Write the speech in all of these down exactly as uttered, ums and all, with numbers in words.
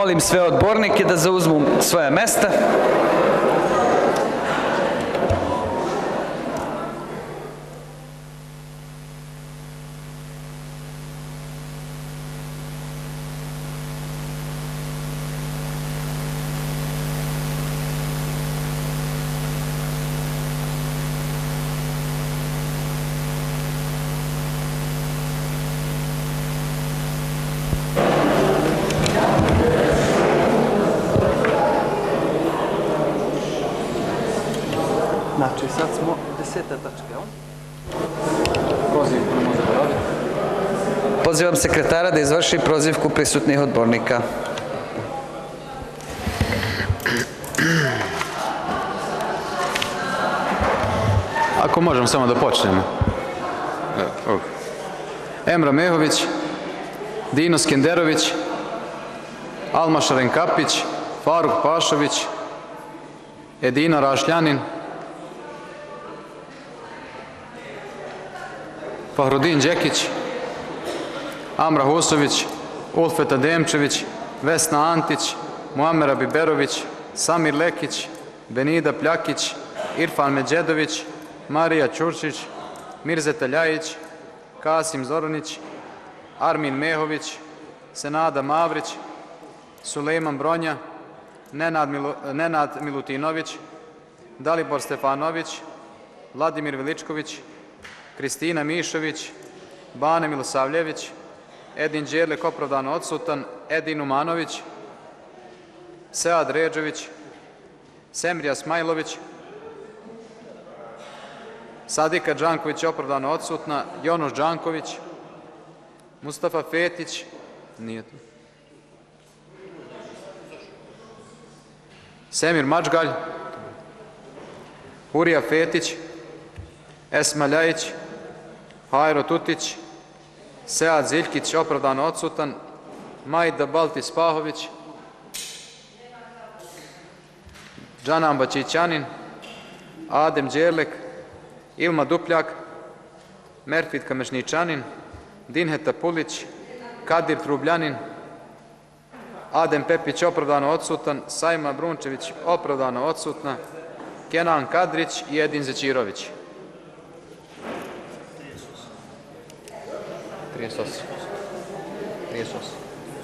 Molim sve odbornike da zauzmu svoja mesta. Znači, sad smo deseta tačka, jel? Prozivku ne može da radi. Pozivam sekretara da izvrši prozivku prisutnih odbornika. Ako možemo samo da počnemo. Emra Mehović, Dino Skenderović, Alma Šarenkapić, Faruk Pašović, Edina Rašljanin, Fahrudin Đekić, Amra Husović, Ulfeta Demčević, Vesna Antić, Muamera Biberović, Samir Lekić, Benida Pljakić, Irfan Međedović, Marija Ćurčić, Mirzeta Ljajić, Kasim Zoranić, Armin Mehović, Senada Mavrić, Sulejman Bronja, Nenad, Milu, Nenad Milutinović, Dalibor Stefanović, Vladimir Veličković, Kristina Mišović, Bane Milosavljević, Edin Đerlek opravdano odsutan, Edin Umanović, Sead Ređević, Semrija Smajlović, Sadika Đanković opravdano odsutna, Jonuš Đanković, Mustafa Fetić, nije tu, Semir Mačgalj, Hurija Fetić, Esma Ljajić, Hajro Tutić, Sead Ziljkić opravdano odsutan, Majda Baltis Pahović, Džanan Bačićanin, Adem Đerlek, Ilma Dupljak, Merfit Kamešničanin, Dinheta Pulić, Kadir Trubljanin, Adem Pepić opravdano odsutan, Sajma Brunčević opravdano odsutna, Kenan Kadrić i Edin Zećirović. trideset osam. trideset osam.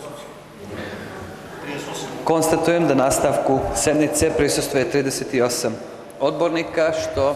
Konstatujem da nastavku sednice prisustvuje trideset osam odbornika, što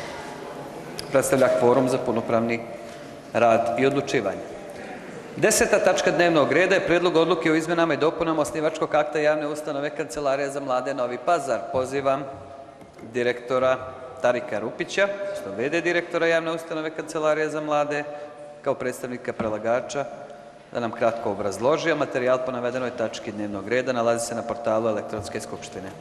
predstavlja kvorum za punopravni rad i odlučivanje. Deseta tačka dnevnog reda je Predlog odluke o izmenama i dopunama osnivačkog akta javne ustanove Kancelarija za mlade Novi Pazar. Pozivam direktora Tarika Rupića, što v d direktora javne ustanove Kancelarija za mlade, kao predstavnika predlagača, da nam kratko obrazloži, a materijal po navedenoj tački dnevnog reda nalazi se na portalu elektronske skupštine.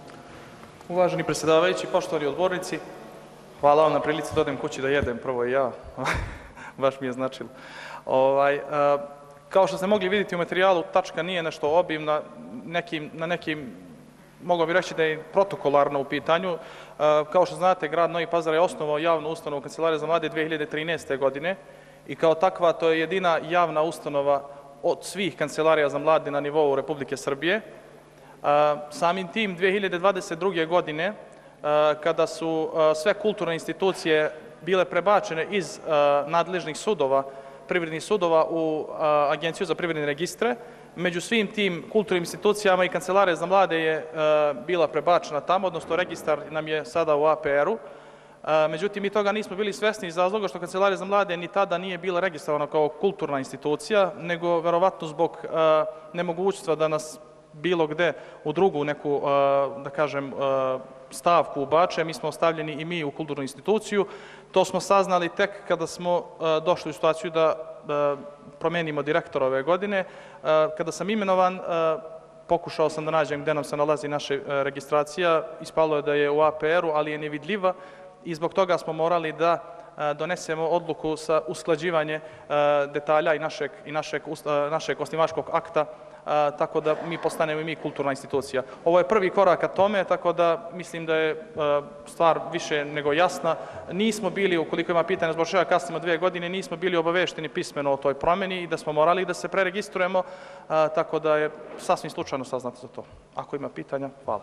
Uvaženi predsjedavajući, poštovani odbornici, hvala vam na prilici da odem kući da jedem, prvo i ja, baš mi je značilo. Ovaj, a, kao što ste mogli vidjeti u materijalu, tačka nije nešto obimna, nekim, na nekim, mogu bi reći da je protokolarno u pitanju. A, kao što znate, grad Novi Pazar je osnovao javnu ustanovu Kancelarije za mlade dve hiljade trinaeste. godine i kao takva to je jedina javna ustanova od svih kancelarija za mlade na nivou Republike Srbije. A, samim tim dve hiljade dvadeset druge. godine, a, kada su a, sve kulturne institucije bile prebačene iz a, nadležnih sudova, privrednih sudova u a, Agenciju za privredne registre, među svim tim kulturnim institucijama i Kancelarija za mlade je a, bila prebačena tamo, odnosno registar nam je sada u A P R-u. Međutim, mi toga nismo bili svesni iz razloga što Kancelarija za mlade ni tada nije bila registrovana kao kulturna institucija, nego verovatno zbog a, nemogućstva da nas bilo gde u drugu neku, a, da kažem, a, stavku ubače. Mi smo ostavljeni i mi u kulturnu instituciju. To smo saznali tek kada smo a, došli u situaciju da a, promenimo direktora ove godine. A, kada sam imenovan, a, pokušao sam da nađem gde nam se nalazi naša registracija. Ispalo je da je u A P R-u, ali je nevidljiva. I zbog toga smo morali da donesemo odluku sa usklađivanje detalja i našeg, i našeg, našeg osnivačkog akta tako da mi postanemo i mi kulturna institucija. Ovo je prvi korak ka tome, tako da mislim da je stvar više nego jasna. Nismo bili, ukoliko ima pitanja zbog čega kasnimo dve godine, nismo bili obavešteni pismeno o toj promjeni i da smo morali da se preregistrujemo, tako da je sasvim slučajno saznati za to. Ako ima pitanja, hvala.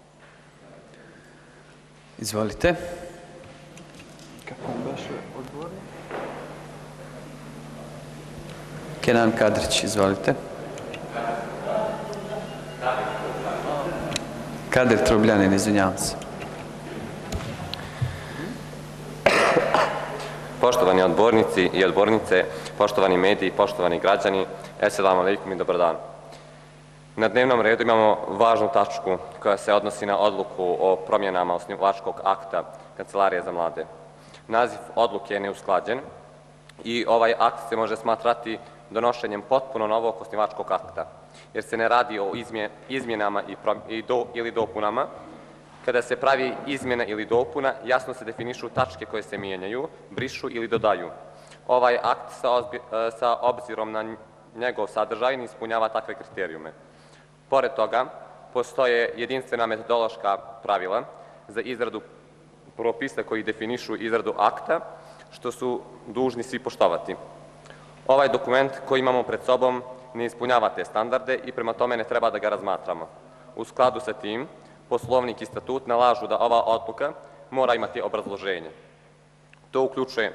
Izvolite. Kako beše odgovorni? Kenan Kadrić, izvolite. Kadir Trubljanin, izvinjavam se. Poštovani odbornici i odbornice, poštovani mediji, poštovani građani, assalamu alaikum i dobar dan. Na dnevnom redu imamo važnu tačku koja se odnosi na odluku o promjenama osnivačkog akta Kancelarije za mlade. Naziv odluke je neusklađen i ovaj akt se može smatrati donošenjem potpuno novog osnivačkog akta, jer se ne radi o izmjenama ili dopunama. Kada se pravi izmjena ili dopuna, jasno se definišu tačke koje se mijenjaju, brišu ili dodaju. Ovaj akt sa obzirom na njegov sadržaj ne ispunjava takve kriterijume. Pored toga, postoje jedinstvena metodološka pravila za izradu propisa koji definišu izradu akta, što su dužni svi poštovati. Ovaj dokument koji imamo pred sobom ne ispunjava te standarde i prema tome ne treba da ga razmatramo. U skladu sa tim, Poslovnik i statut nalažu da ova odluka mora imati obrazloženje. To uključuje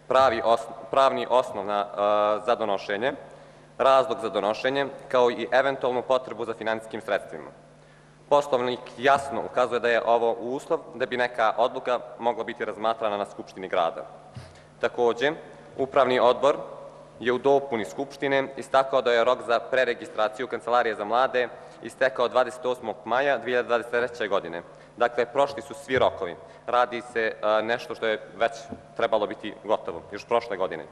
pravni osnov za donošenje, razlog za donošenje, kao i eventualnu potrebu za finansijskim sredstvima. Poslovnik jasno ukazuje da je ovo uslov da bi neka odluka mogla biti razmatrana na Skupštini grada. Takođe, Upravni odbor je u dopuni Skupštine istakao da je rok za preregistraciju Kancelarije za mlade istekao dvadeset osmog maja dve hiljade dvadeset treće. godine. Dakle, prošli su svi rokovi. Radi se nešto što je već trebalo biti gotovo, još prošle godine.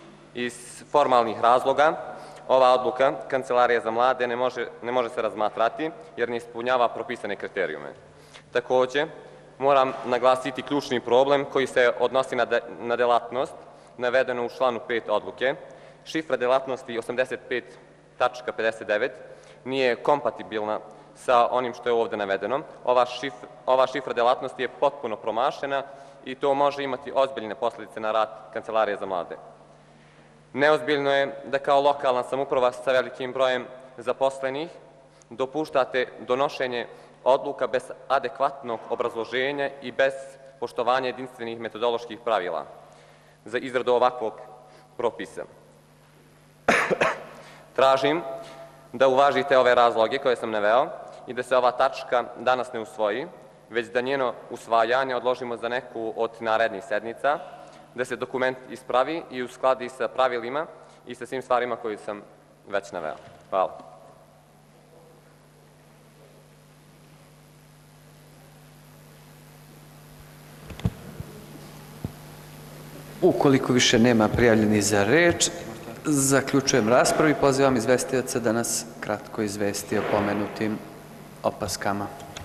Iz formalnih razloga, ova odluka Kancelarije za mlade ne može se razmatrati jer ne ispunjava propisane kriterijume. Takođe, moram naglasiti ključni problem koji se odnosi na delatnost navedeno u članu pet odluke. Šifra delatnosti osamdeset pet tačka pedeset devet nije kompatibilna sa onim što je ovde navedeno. Ova šifra delatnosti je potpuno promašena i to može imati ozbiljne posljedice na rad Kancelarije za mlade. Neozbiljno je da kao lokalna samouprava sa velikim brojem zaposlenih dopuštate donošenje odluka bez adekvatnog obrazloženja i bez poštovanja jedinstvenih metodoloških pravila za izradu ovakvog propisa. Tražim da uvažite ove razloge koje sam naveo i da se ova tačka danas ne usvoji, već da njeno usvajanje odložimo za neku od narednih sednica, da se dokument ispravi i uskladi sa pravilima i sa svim stvarima koje sam već naveo. Hvala. Ukoliko više nema prijavljenih za reč, zaključujem raspravu i pozivam izvestioca da nas kratko izvesti o pomenutim opaskama.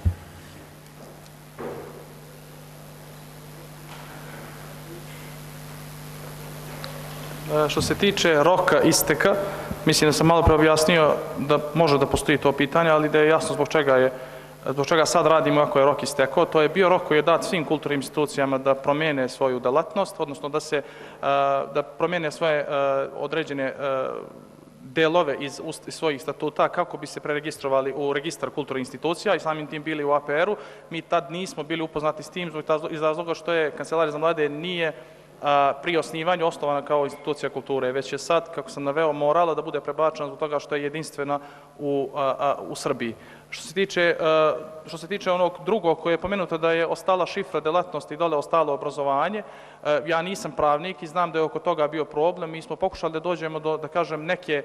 Što se tiče roka isteka, mislim da sam malo pre objasnio da može da postoji to pitanje, ali da je jasno zbog čega je zbog čega sad radimo ako je rok istekao. To je bio rok koji je dat svim kulturnim institucijama da promijene svoju delatnost, odnosno da se da promijene svoje određene delove iz svojih statuta kako bi se preregistrovali u registar kulturnih institucija i samim tim bili u A P R-u. Mi tad nismo bili upoznati s tim iz razloga što je Kancelarija za mlade nije pri osnivanju osnovana kao institucija kulture, već je sad, kako sam naveo, morala da bude prebačena zbog toga što je jedinstvena u Srbiji. Što se tiče onog drugog koje je pomenuto da je ostala šifra delatnosti i dole ostalo obrazovanje, ja nisam pravnik i znam da je oko toga bio problem. Mi smo pokušali da dođemo do, da kažem, neke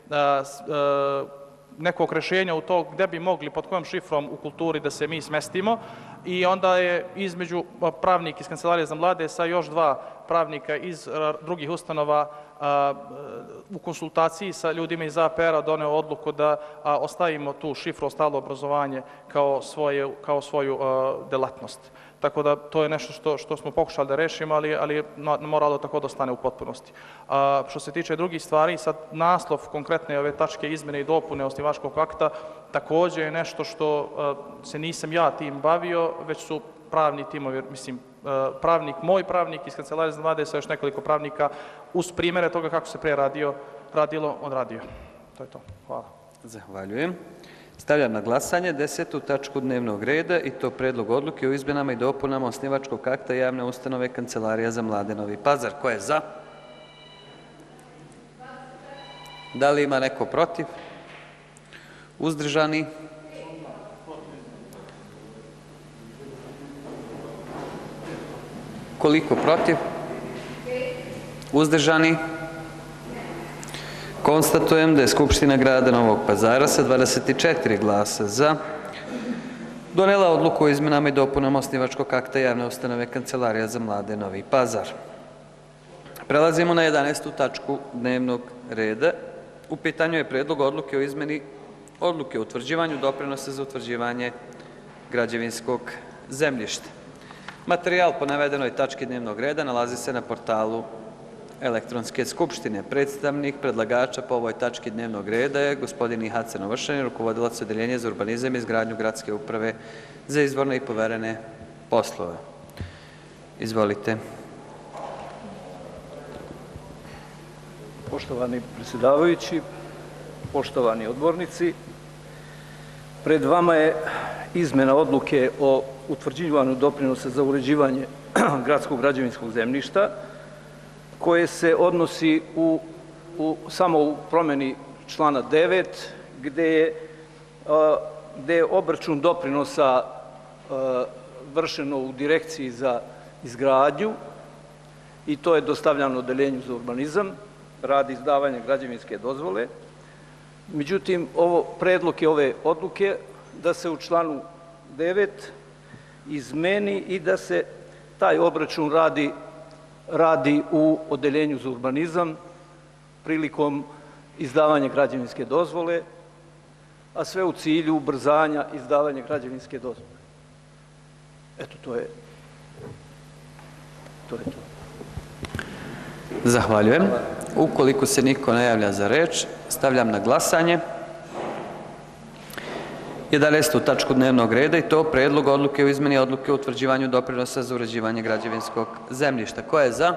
nekog rešenja u to gde bi mogli, pod kojom šifrom u kulturi da se mi smestimo i onda je između pravnik iz Kancelarije za mlade sa još dva pravnika iz drugih ustanova u konsultaciji sa ljudima iz A P R-a doneo odluku da ostavimo tu šifru ostalo obrazovanje kao svoju delatnost. tako da to je nešto što, što smo pokušali da rešimo, ali, ali je moralo tako da ostane u potpunosti. A, što se tiče drugih stvari, sad naslov konkretne ove tačke izmene i dopune osnivačkog akta takođe je nešto što a, se nisam ja tim bavio, već su pravni timovi, mislim, pravnik, moj pravnik iz Kancelarije za mlade sa još nekoliko pravnika uz primere toga kako se pre radio, radilo, odradio. To je to. Hvala. Zahvaljujem. Stavljam na glasanje desetu tačku dnevnog reda i to predlog odluke o izmenama i dopunama osnivačkog akta javne ustanove Kancelarija za mlade Novi Pazar. Ko je za? Da li ima neko protiv? Uzdržani? Koliko protiv? Uzdržani? Konstatujem da je Skupština grada Novog Pazara sa dvadeset četiri glasa za donela odluku o izmenama i dopunama osnivačkog akta javne ustanove Kancelarija za mlade Novi Pazar. Prelazimo na jedanaestu tačku dnevnog reda. U pitanju je predlog odluke o izmeni odluke o utvrđivanju doprinosa za utvrđivanje građevinskog zemljišta. Materijal po navedenoj tački dnevnog reda nalazi se na portalu elektronske skupštine. Predstavnik predlagača po ovoj tački dnevnog reda je gospodin Ihace Novršanin, rukovodilac Odeljenja za urbanizam i izgradnju Gradske uprave za izvorne i poverene poslove. Izvolite. Poštovani predsjedavajući, poštovani odbornici, pred vama je izmena odluke o utvrđivanju doprinosa za uređivanje gradskog građevinskog zemljišta, koje se odnosi u, u, samo u promjeni člana devet, gde je, a, gde je obračun doprinosa a, vršeno u direkciji za izgradnju i to je dostavljano Odeljenju za urbanizam radi izdavanja građevinske dozvole. Međutim, ovo predlog je ove odluke da se u članu devet izmeni i da se taj obračun radi radi u Odeljenju za urbanizam prilikom izdavanja građevinske dozvole, a sve u cilju ubrzanja izdavanja građevinske dozvole. Eto, to je to. Je to. Zahvaljujem. Ukoliko se niko ne javlja za reč, stavljam na glasanje jedanaestu tačku dnevnog reda i to predlog odluke o izmeni odluke o utvrđivanju doprinosa za uređivanje građevinskog zemljišta. Ko je za?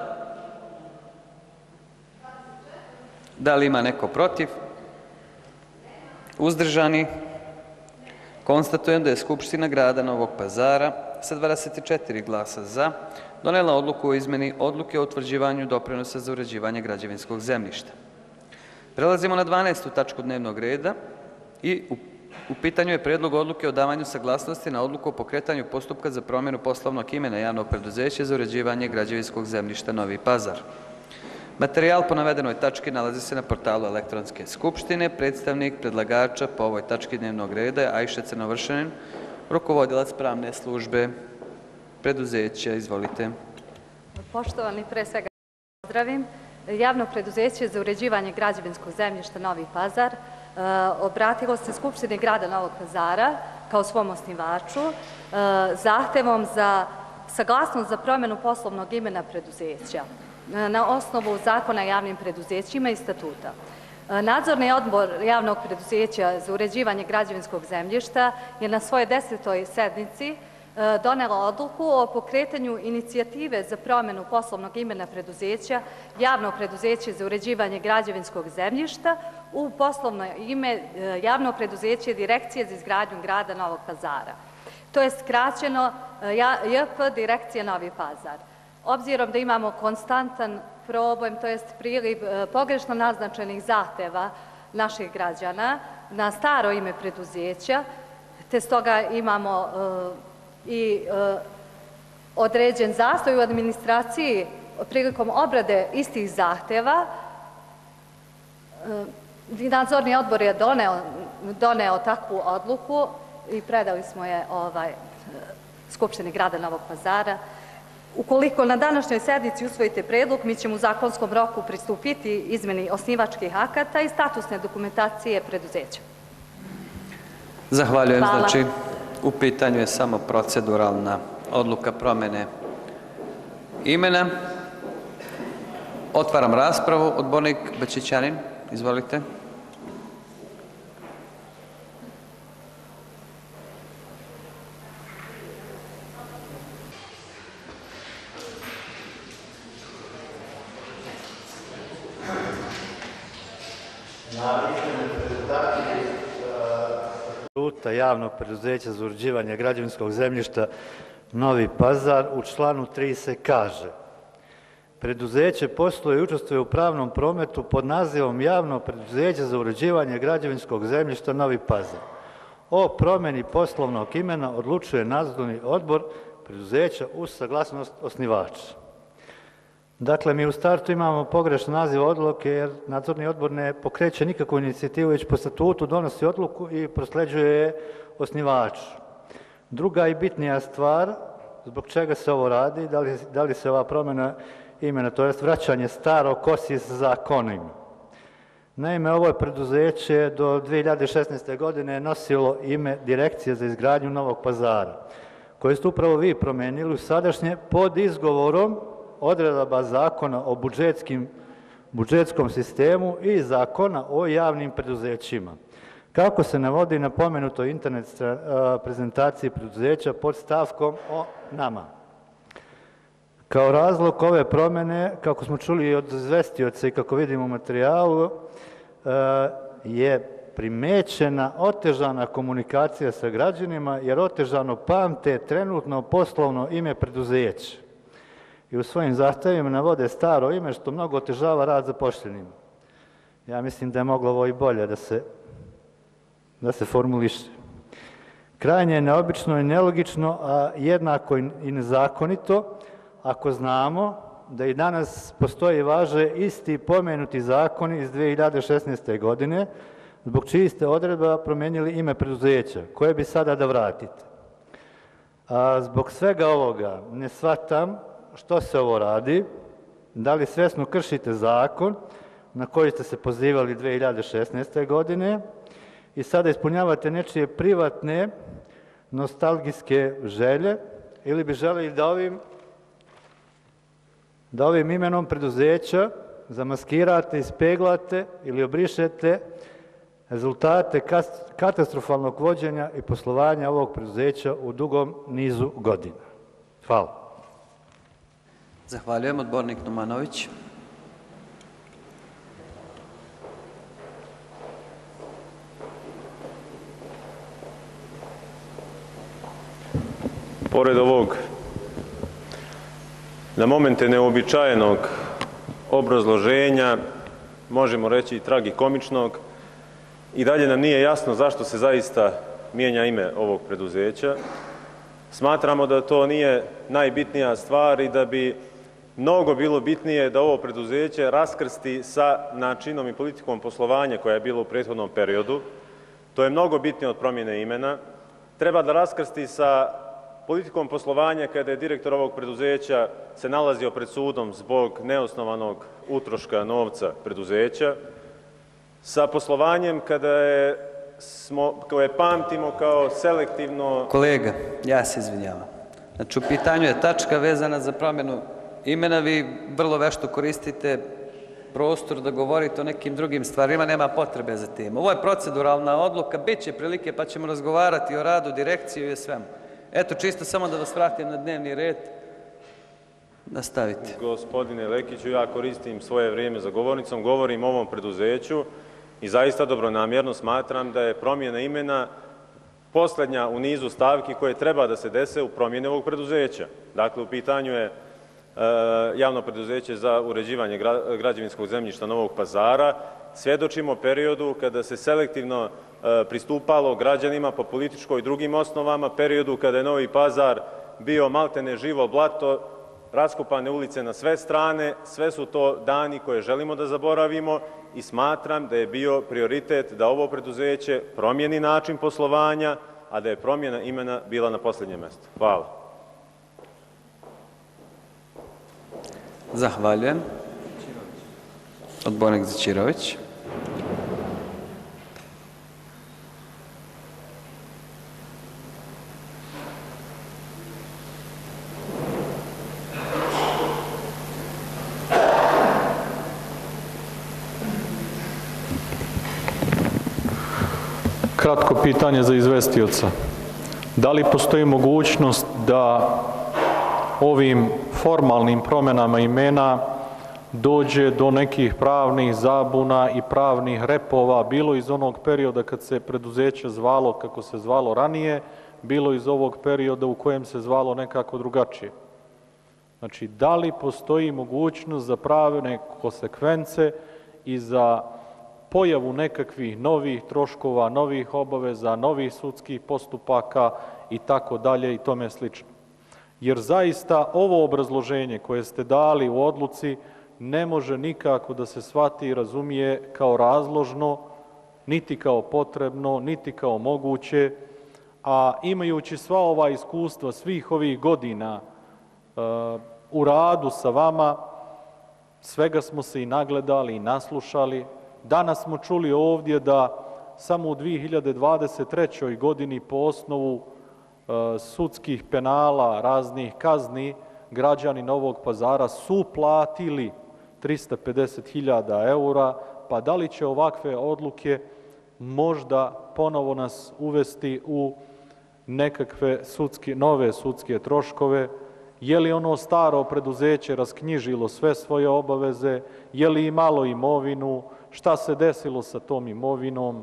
Da li ima neko protiv? Uzdržani? Konstatujem da je Skupština grada Novog Pazara sa dvadeset četiri glasa za donela odluku o izmeni odluke o utvrđivanju doprinosa za uređivanje građevinskog zemljišta. Prelazimo na dvanaestu tačku dnevnog reda i u U pitanju je predlog odluke o davanju saglasnosti na odluku o pokretanju postupka za promjenu poslovnog imena javnog preduzeća za uređivanje građevinskog zemljišta Novi Pazar. Materijal po navedenoj tački nalazi se na portalu elektronske skupštine. Predstavnik predlagača po ovoj tački dnevnog reda je Ajša Crnovršanin, rukovodilac pravne službe preduzeća. Izvolite. Poštovani, pre svega pozdravim. Javno preduzeće za uređivanje građevinskog zemljišta Novi Pazar obratilo se Skupštini grada Novog Pazara kao svom osnivaču zahtevom za saglasnost za promjenu poslovnog imena preduzeća na osnovu Zakona o javnim preduzećima i statuta. Nadzorni odbor javnog preduzeća za uređivanje građevinskog zemljišta je na svojoj desetoj sednici donela odluku o pokretanju inicijative za promjenu poslovnog imena preduzeća javno preduzeće za uređivanje građevinskog zemljišta u poslovno ime javno preduzeće Direkcije za izgradnju grada Novog Pazara. To je skraćeno J P Direkcija Novi Pazar. Obzirom da imamo konstantan problem, to jest priliv pogrešno naznačenih zahteva naših građana na staro ime preduzeća, te stoga imamo i određen zastoj u administraciji prilikom obrade istih zahteva, nadzorni odbor je doneo, doneo takvu odluku i predali smo je ovaj, Skupštini grada Novog Pazara. Ukoliko na današnjoj sednici usvojite predlog, mi ćemo u zakonskom roku pristupiti izmeni osnivačkih akata i statusne dokumentacije preduzeća. Zahvaljujem. Hvala. Znači, u pitanju je samo proceduralna odluka promjene imena. Otvaram raspravu. Odbornik Bačićanin, izvolite. Statuta javnog preduzeća za uređivanje građevinskog zemljišta Novi Pazar u članu tri se kaže: preduzeće posluje i učestvuje u pravnom prometu pod nazivom Javno preduzeće za uređivanje građevinskog zemljišta Novi Pazar. O promjeni poslovnog imena odlučuje nadzorni odbor preduzeća uz saglasnost osnivača. Dakle, mi u startu imamo pogrešan naziv odluke jer nadzorni odbor ne pokreće nikakvu inicijativu, već po statutu donosi odluku i prosleđuje je osnivaču. Druga i bitnija stvar, zbog čega se ovo radi, da li, da li se ova promjena imena, to jest vraćanje starog kosi sa zakonima. Naime, ovo je preduzeće do dvije hiljade šesnaeste. godine nosilo ime Direkcije za izgradnju Novog Pazara, koje ste upravo vi promenili u sadašnje pod izgovorom odredaba zakona o budžetskim, budžetskom sistemu i zakona o javnim preduzećima. Kako se navodi na pomenutoj internet prezentaciji preduzeća pod stavkom o nama. Kao razlog ove promjene, kako smo čuli od izvestioca i kako vidimo u materijalu, je primećena otežana komunikacija sa građanima, jer otežano pamte trenutno poslovno ime preduzeća. I u svojim zahtjevima navode staro ime, što mnogo otežava rad zaposlenima. Ja mislim da je moglo ovo i bolje da se, da se formuliše. Krajnje je neobično i nelogično, a jednako i nezakonito, ako znamo da i danas postoji važe isti pomenuti zakoni iz dvije hiljade šesnaeste. godine, zbog čiji ste odredba promijenili ime preduzeća, koje bi sada da vratite. A zbog svega ovoga ne shvatam što se ovo radi, da li svjesno kršite zakon na koji ste se pozivali dvije hiljade šesnaeste. godine i sada ispunjavate nečije privatne nostalgijske želje, ili bi želeli da ovim, da ovim imenom preduzeća zamaskirate, ispeglate ili obrišete rezultate katastrofalnog vođenja i poslovanja ovog preduzeća u dugom nizu godina. Hvala. Zahvaljujem. Odbornik Numanović. Pored ovog na momente neobičajenog obrazloženja, možemo reći i tragikomičnog, i dalje nam nije jasno zašto se zaista mijenja ime ovog preduzeća. Smatramo da to nije najbitnija stvar i da bi mnogo bilo bitnije da ovo preduzeće raskrsti sa načinom i politikom poslovanja koja je bila u prethodnom periodu. To je mnogo bitnije od promjene imena. Treba da raskrsti sa politikom poslovanja kada je direktor ovog preduzeća se nalazio pred sudom zbog neosnovanog utroška novca preduzeća, sa poslovanjem kada je, smo, koje pamtimo kao selektivno... Kolega, ja se izvinjavam. Znači, u pitanju je tačka vezana za promjenu imena. Vi vrlo vešto koristite prostor da govorite o nekim drugim stvarima, nema potrebe za tim. Ovo je proceduralna odluka, bit će prilike pa ćemo razgovarati o radu direkcije i o svemu. Eto, čisto samo da vas vratim na dnevni red. Nastavite. Gospodine Lekiću, ja koristim svoje vrijeme za govornicom, govorim o ovom preduzeću i zaista dobronamjerno smatram da je promjena imena posljednja u nizu stavki koje treba da se dese u promjeni ovog preduzeća. Dakle, u pitanju je javno preduzeće za uređivanje građevinskog zemljišta Novog Pazara. Svjedočimo periodu kada se selektivno pristupalo građanima po političkoj i drugim osnovama, periodu kada je Novi Pazar bio maltene živo blato, raskopane ulice na sve strane. Sve su to dani koje želimo da zaboravimo i smatram da je bio prioritet da ovo preduzeće promijeni način poslovanja, a da je promjena imena bila na posljednjem mjestu. Hvala. Zahvaljujem. Odbornik Začirović. kratko pitanje za izvestioca. Da li postoji mogućnost da ovim formalnim promjenama imena dođe do nekih pravnih zabuna i pravnih repova, bilo iz onog perioda kad se preduzeće zvalo kako se zvalo ranije, bilo iz ovog perioda u kojem se zvalo nekako drugačije? Znači, da li postoji mogućnost za pravne konsekvence i za pojavu nekakvih novih troškova, novih obaveza, novih sudskih postupaka i tako dalje i tome slično? Jer zaista ovo obrazloženje koje ste dali u odluci ne može nikako da se shvati i razumije kao razložno, niti kao potrebno, niti kao moguće, a imajući sva ova iskustva svih ovih godina uh, u radu sa vama, svega smo se i nagledali i naslušali. Danas smo čuli ovdje da samo u dvije hiljade dvadeset trećoj godini po osnovu uh, sudskih penala, raznih kazni, građani Novog Pazara su platili trista pedeset hiljada eura, pa da li će ovakve odluke možda ponovo nas uvesti u nekakve sudske, nove sudske troškove? Je li ono staro preduzeće rasknjižilo sve svoje obaveze? Je li imalo imovinu? Šta se desilo sa tom imovinom?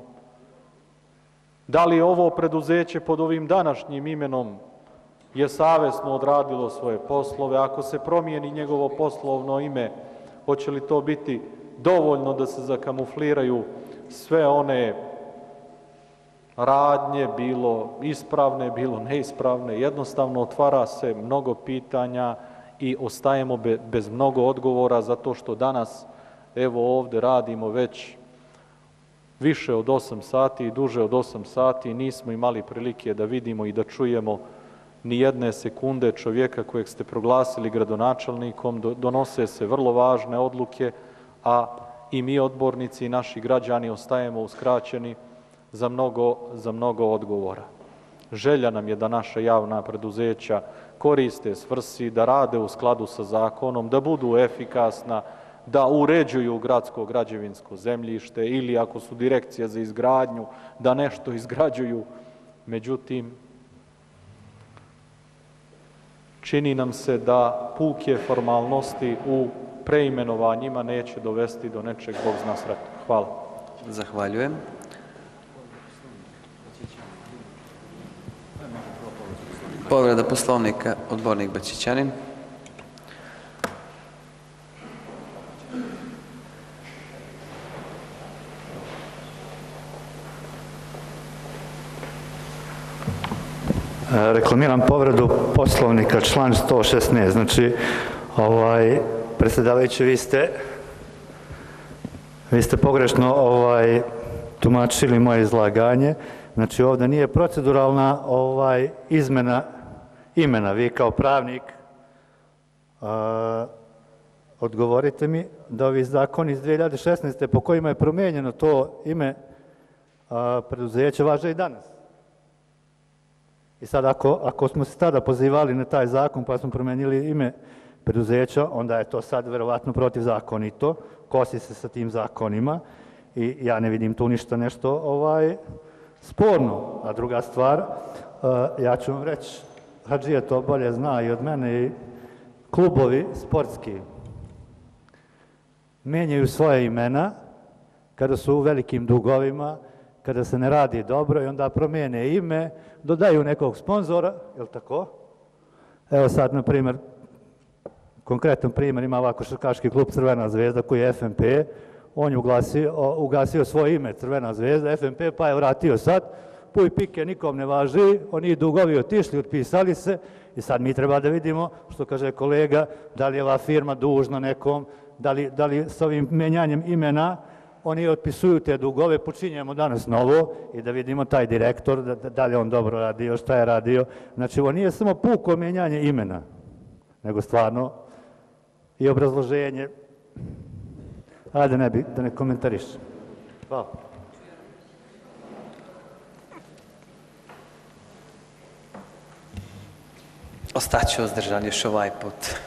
Da li ovo preduzeće pod ovim današnjim imenom je savjesno odradilo svoje poslove? Ako se promijeni njegovo poslovno ime, hoće li to biti dovoljno da se zakamufliraju sve one radnje, bilo ispravne, bilo neispravne? Jednostavno otvara se mnogo pitanja i ostajemo bez mnogo odgovora, zato što danas, evo ovdje radimo već više od osam sati i duže od osam sati, nismo imali prilike da vidimo i da čujemo ni jedne sekunde čovjeka kojeg ste proglasili gradonačelnikom. Donose se vrlo važne odluke, a i mi odbornici i naši građani ostajemo uskraćeni za mnogo, za mnogo odgovora. Želja nam je da naša javna preduzeća koriste svrsi, da rade u skladu sa zakonom, da budu efikasna, da uređuju gradsko građevinsko zemljište ili ako su direkcije za izgradnju, da nešto izgrađuju. Međutim, čini nam se da puke formalnosti u preimenovanjima neće dovesti do nečeg, Bog zna sretno. Hvala. Zahvaljujem. Povreda Poslovnika, odbornik Bačićanin. Reklamiram povredu Poslovnika, član sto šesnaest. Znači, ovaj, predsjedavajući, vi ste, vi ste pogrešno ovaj, tumačili moje izlaganje. Znači, ovdje nije proceduralna ovaj, izmena imena. Vi kao pravnik a, odgovorite mi da ovi zakoni iz dvije hiljade šesnaeste po kojima je promijenjeno to ime a, preduzeća važe i danas. I sad ako, ako smo se tada pozivali na taj zakon pa smo promijenili ime preduzeća, onda je to sad verovatno protivzakonito, kosi se sa tim zakonima i ja ne vidim tu ništa nešto ovaj, sporno. A druga stvar, uh, ja ću vam reći, Hadžija to bolje zna i od mene, i klubovi sportski menjaju svoje imena kada su u velikim dugovima, kada se ne radi dobro i onda promijene ime, dodaju nekog sponzora, je li tako? Evo sad, na primjer, konkretan primjer ima ovako šarkaški klub Crvena zvezda koji je F M P, on je ugasio, ugasio svoje ime Crvena zvezda, F M P pa je vratio sad, puj pike nikom ne važi, oni dugovi otišli, otpisali se i sad mi treba da vidimo, što kaže kolega, da li je ova firma dužna nekom, da li, da li s ovim menjanjem imena oni otpisuju te dugove, počinjemo danas novo i da vidimo taj direktor, da, da li on dobro radio, šta je radio. Znači, ovo nije samo puko menjanje imena, nego stvarno i obrazloženje. Ajde, ne bi, da ne komentarišem. Hvala. Ostaću uzdržan još ovaj put.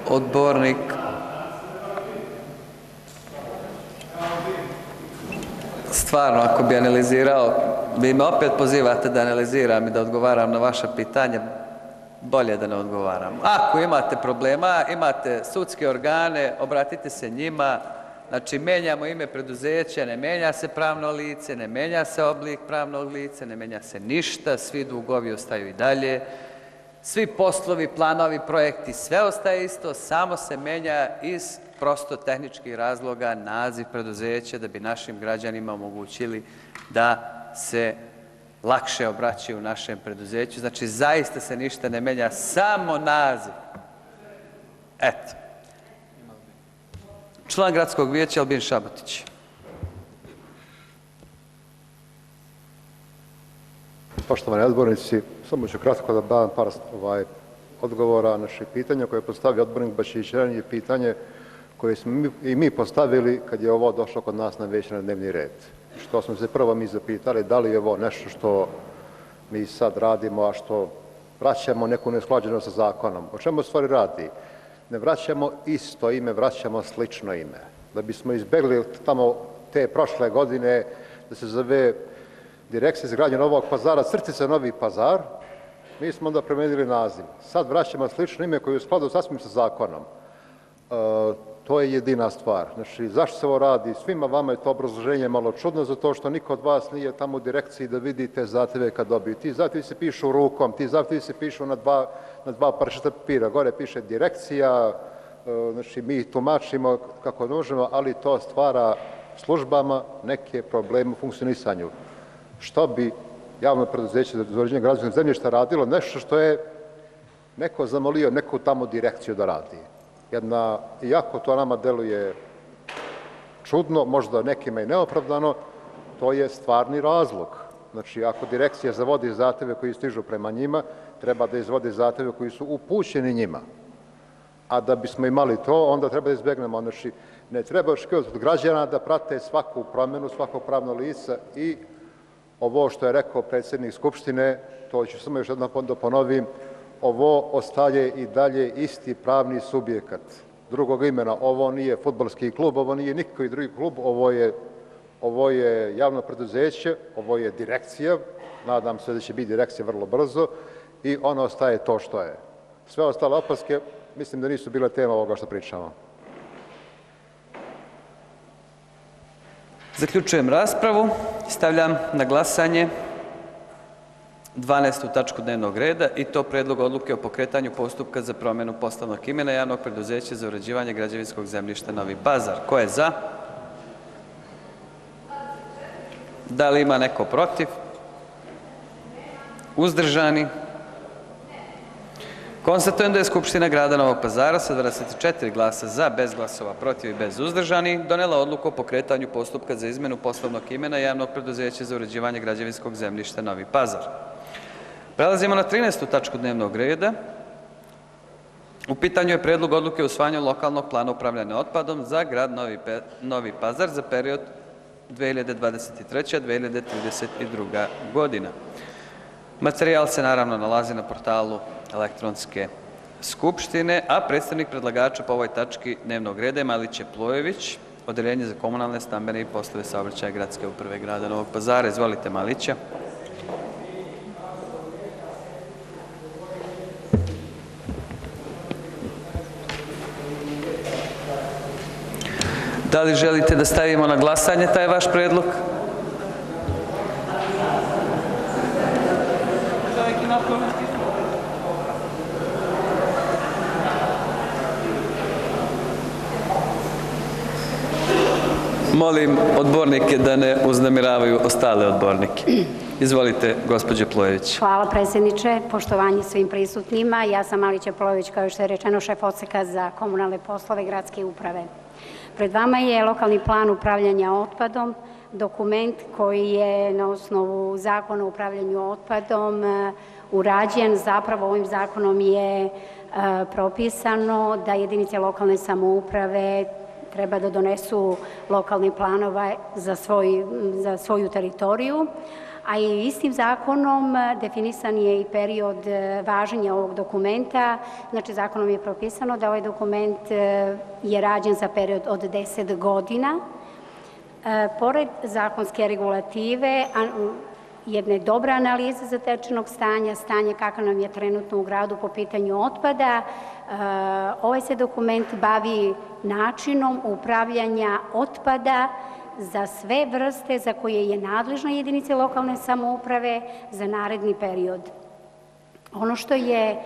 Odbornik stvarno, ako bi analizirao, vi me opet pozivate da analiziram i da odgovaram na vaša pitanja, bolje da ne odgovaram. Ako imate problema, imate sudske organe, obratite se njima, znači menjamo ime preduzeća, ne menja se pravno lice, ne menja se oblik pravnog lica, ne menja se ništa, svi dugovi ostaju i dalje, svi poslovi, planovi, projekti, sve ostaje isto, samo se menja iz prosto tehničkih razloga naziv preduzeća da bi našim građanima omogućili da se lakše obraćaju našem preduzeću. Znači, zaista se ništa ne menja, samo naziv. Eto. Član gradskog vijeća Albin Šabotić. Poštovani odbornici, samo ću kratko da dam par ovaj, odgovora na naše pitanja koje je postavio odbornik Bačić. Je pitanje koje smo mi, i mi postavili kad je ovo došlo kod nas na već na dnevni red. Što smo se prvo mi zapitali da li je ovo nešto što mi sad radimo, a što vraćamo neku neusklađenost sa zakonom. O čemu stvari radi? Ne vraćamo isto ime, vraćamo slično ime. Da bismo izbjegli tamo te prošle godine da se zove Direkcija za izgradnju Novog Pazara, crtica Novi Pazar, mi smo onda promijenili naziv. Sad vraćamo slično ime koje je u skladu sasvim sa zakonom. E, to je jedina stvar. Znači, zašto se ovo radi? Svima vama je to obrazloženje malo čudno, zato što niko od vas nije tamo u direkciji da vidi te zahtjeve kad dobiju. Ti zahtjevi se pišu rukom, ti zahtjevi se pišu na dva, na dva parčeta papira. Gore piše direkcija, e, znači mi tumačimo kako možemo, ali to stvara službama neke probleme u funkcionisanju. Što bi javno preduzeće za uređenje građevinskog zemljišta radilo? Nešto što je neko zamolio neku tamo direkciju da radi. Jedna, iako to nama deluje čudno, možda nekima i neopravdano, to je stvarni razlog. Znači, ako direkcija zavodi zahtjeve koji stižu prema njima, treba da izvodi zahtjeve koji su upućeni njima. A da bismo imali to, onda treba da izbjegnemo. Znači, ne treba očekivati od građana da prate svaku promjenu, svako pravno lice i ovo što je rekao predsjednik Skupštine, to ću samo još jednom da ponovim, ovo ostaje i dalje isti pravni subjekat. Drugog imena, ovo nije fudbalski klub, ovo nije nikakvi drugi klub, ovo je, ovo je javno preduzeće, ovo je direkcija, nadam se da će biti direkcija vrlo brzo i ono ostaje to što je. Sve ostale opaske, mislim da nisu bile tema ovoga što pričamo. Zaključujem raspravu. Stavljam na glasanje dvanaestu tačku dnevnog reda i to predlog odluke o pokretanju postupka za promjenu poslovnog imena javnog preduzeća za uređivanje građevinskog zemljišta Novi Pazar. Ko je za? Da li ima neko protiv? Uzdržani? Konstatujem da je Skupština grada Novog Pazara sa dvadeset četiri glasa za, bez glasova protiv i bez uzdržanih, donela odluku o pokretanju postupka za izmenu poslovnog imena javnog preduzeća za uređivanje građevinskog zemljišta Novi Pazar. Prelazimo na trinaestu tačku dnevnog reda. U pitanju je predlog odluke o usvajanju lokalnog plana upravljanja otpadom za grad Novi, Pe, Novi Pazar za period dve hiljade dvadeset treće do dve hiljade trideset druga. godina. Materijal se naravno nalazi na portalu elektronske skupštine, a predstavnik predlagača po ovoj tački dnevnog reda je Maliće Plojević, Odeljenje za komunalne, stambene i poslove saobraćaja Gradske uprave grada Novog Pazara. Izvolite, Maliće. Da li želite da stavimo na glasanje taj vaš predlog? Molim odbornike da ne uznemiravaju ostale odbornike. Izvolite, gospođo Plojević. Hvala, predsjedniče. Poštovanje svim prisutnima. Ja sam Malića Plojević, kao što je rečeno, šef odseka za komunalne poslove Gradske uprave. Pred vama je lokalni plan upravljanja otpadom, dokument koji je na osnovu zakona o upravljanju otpadom urađen. Zapravo ovim zakonom je propisano da jedinice lokalne samouprave treba da donesu lokalni planove za, svoj, za svoju teritoriju, a i istim zakonom definisan je i period važenja ovog dokumenta. Znači, zakonom je propisano da ovaj dokument je rađen za period od deset godina Pored zakonske regulative, jedne dobre analize zatečenog stanja, stanje kako nam je trenutno u gradu po pitanju otpada, ovaj se dokument bavi načinom upravljanja otpada za sve vrste za koje je nadležna jedinice lokalne samouprave za naredni period. Ono što je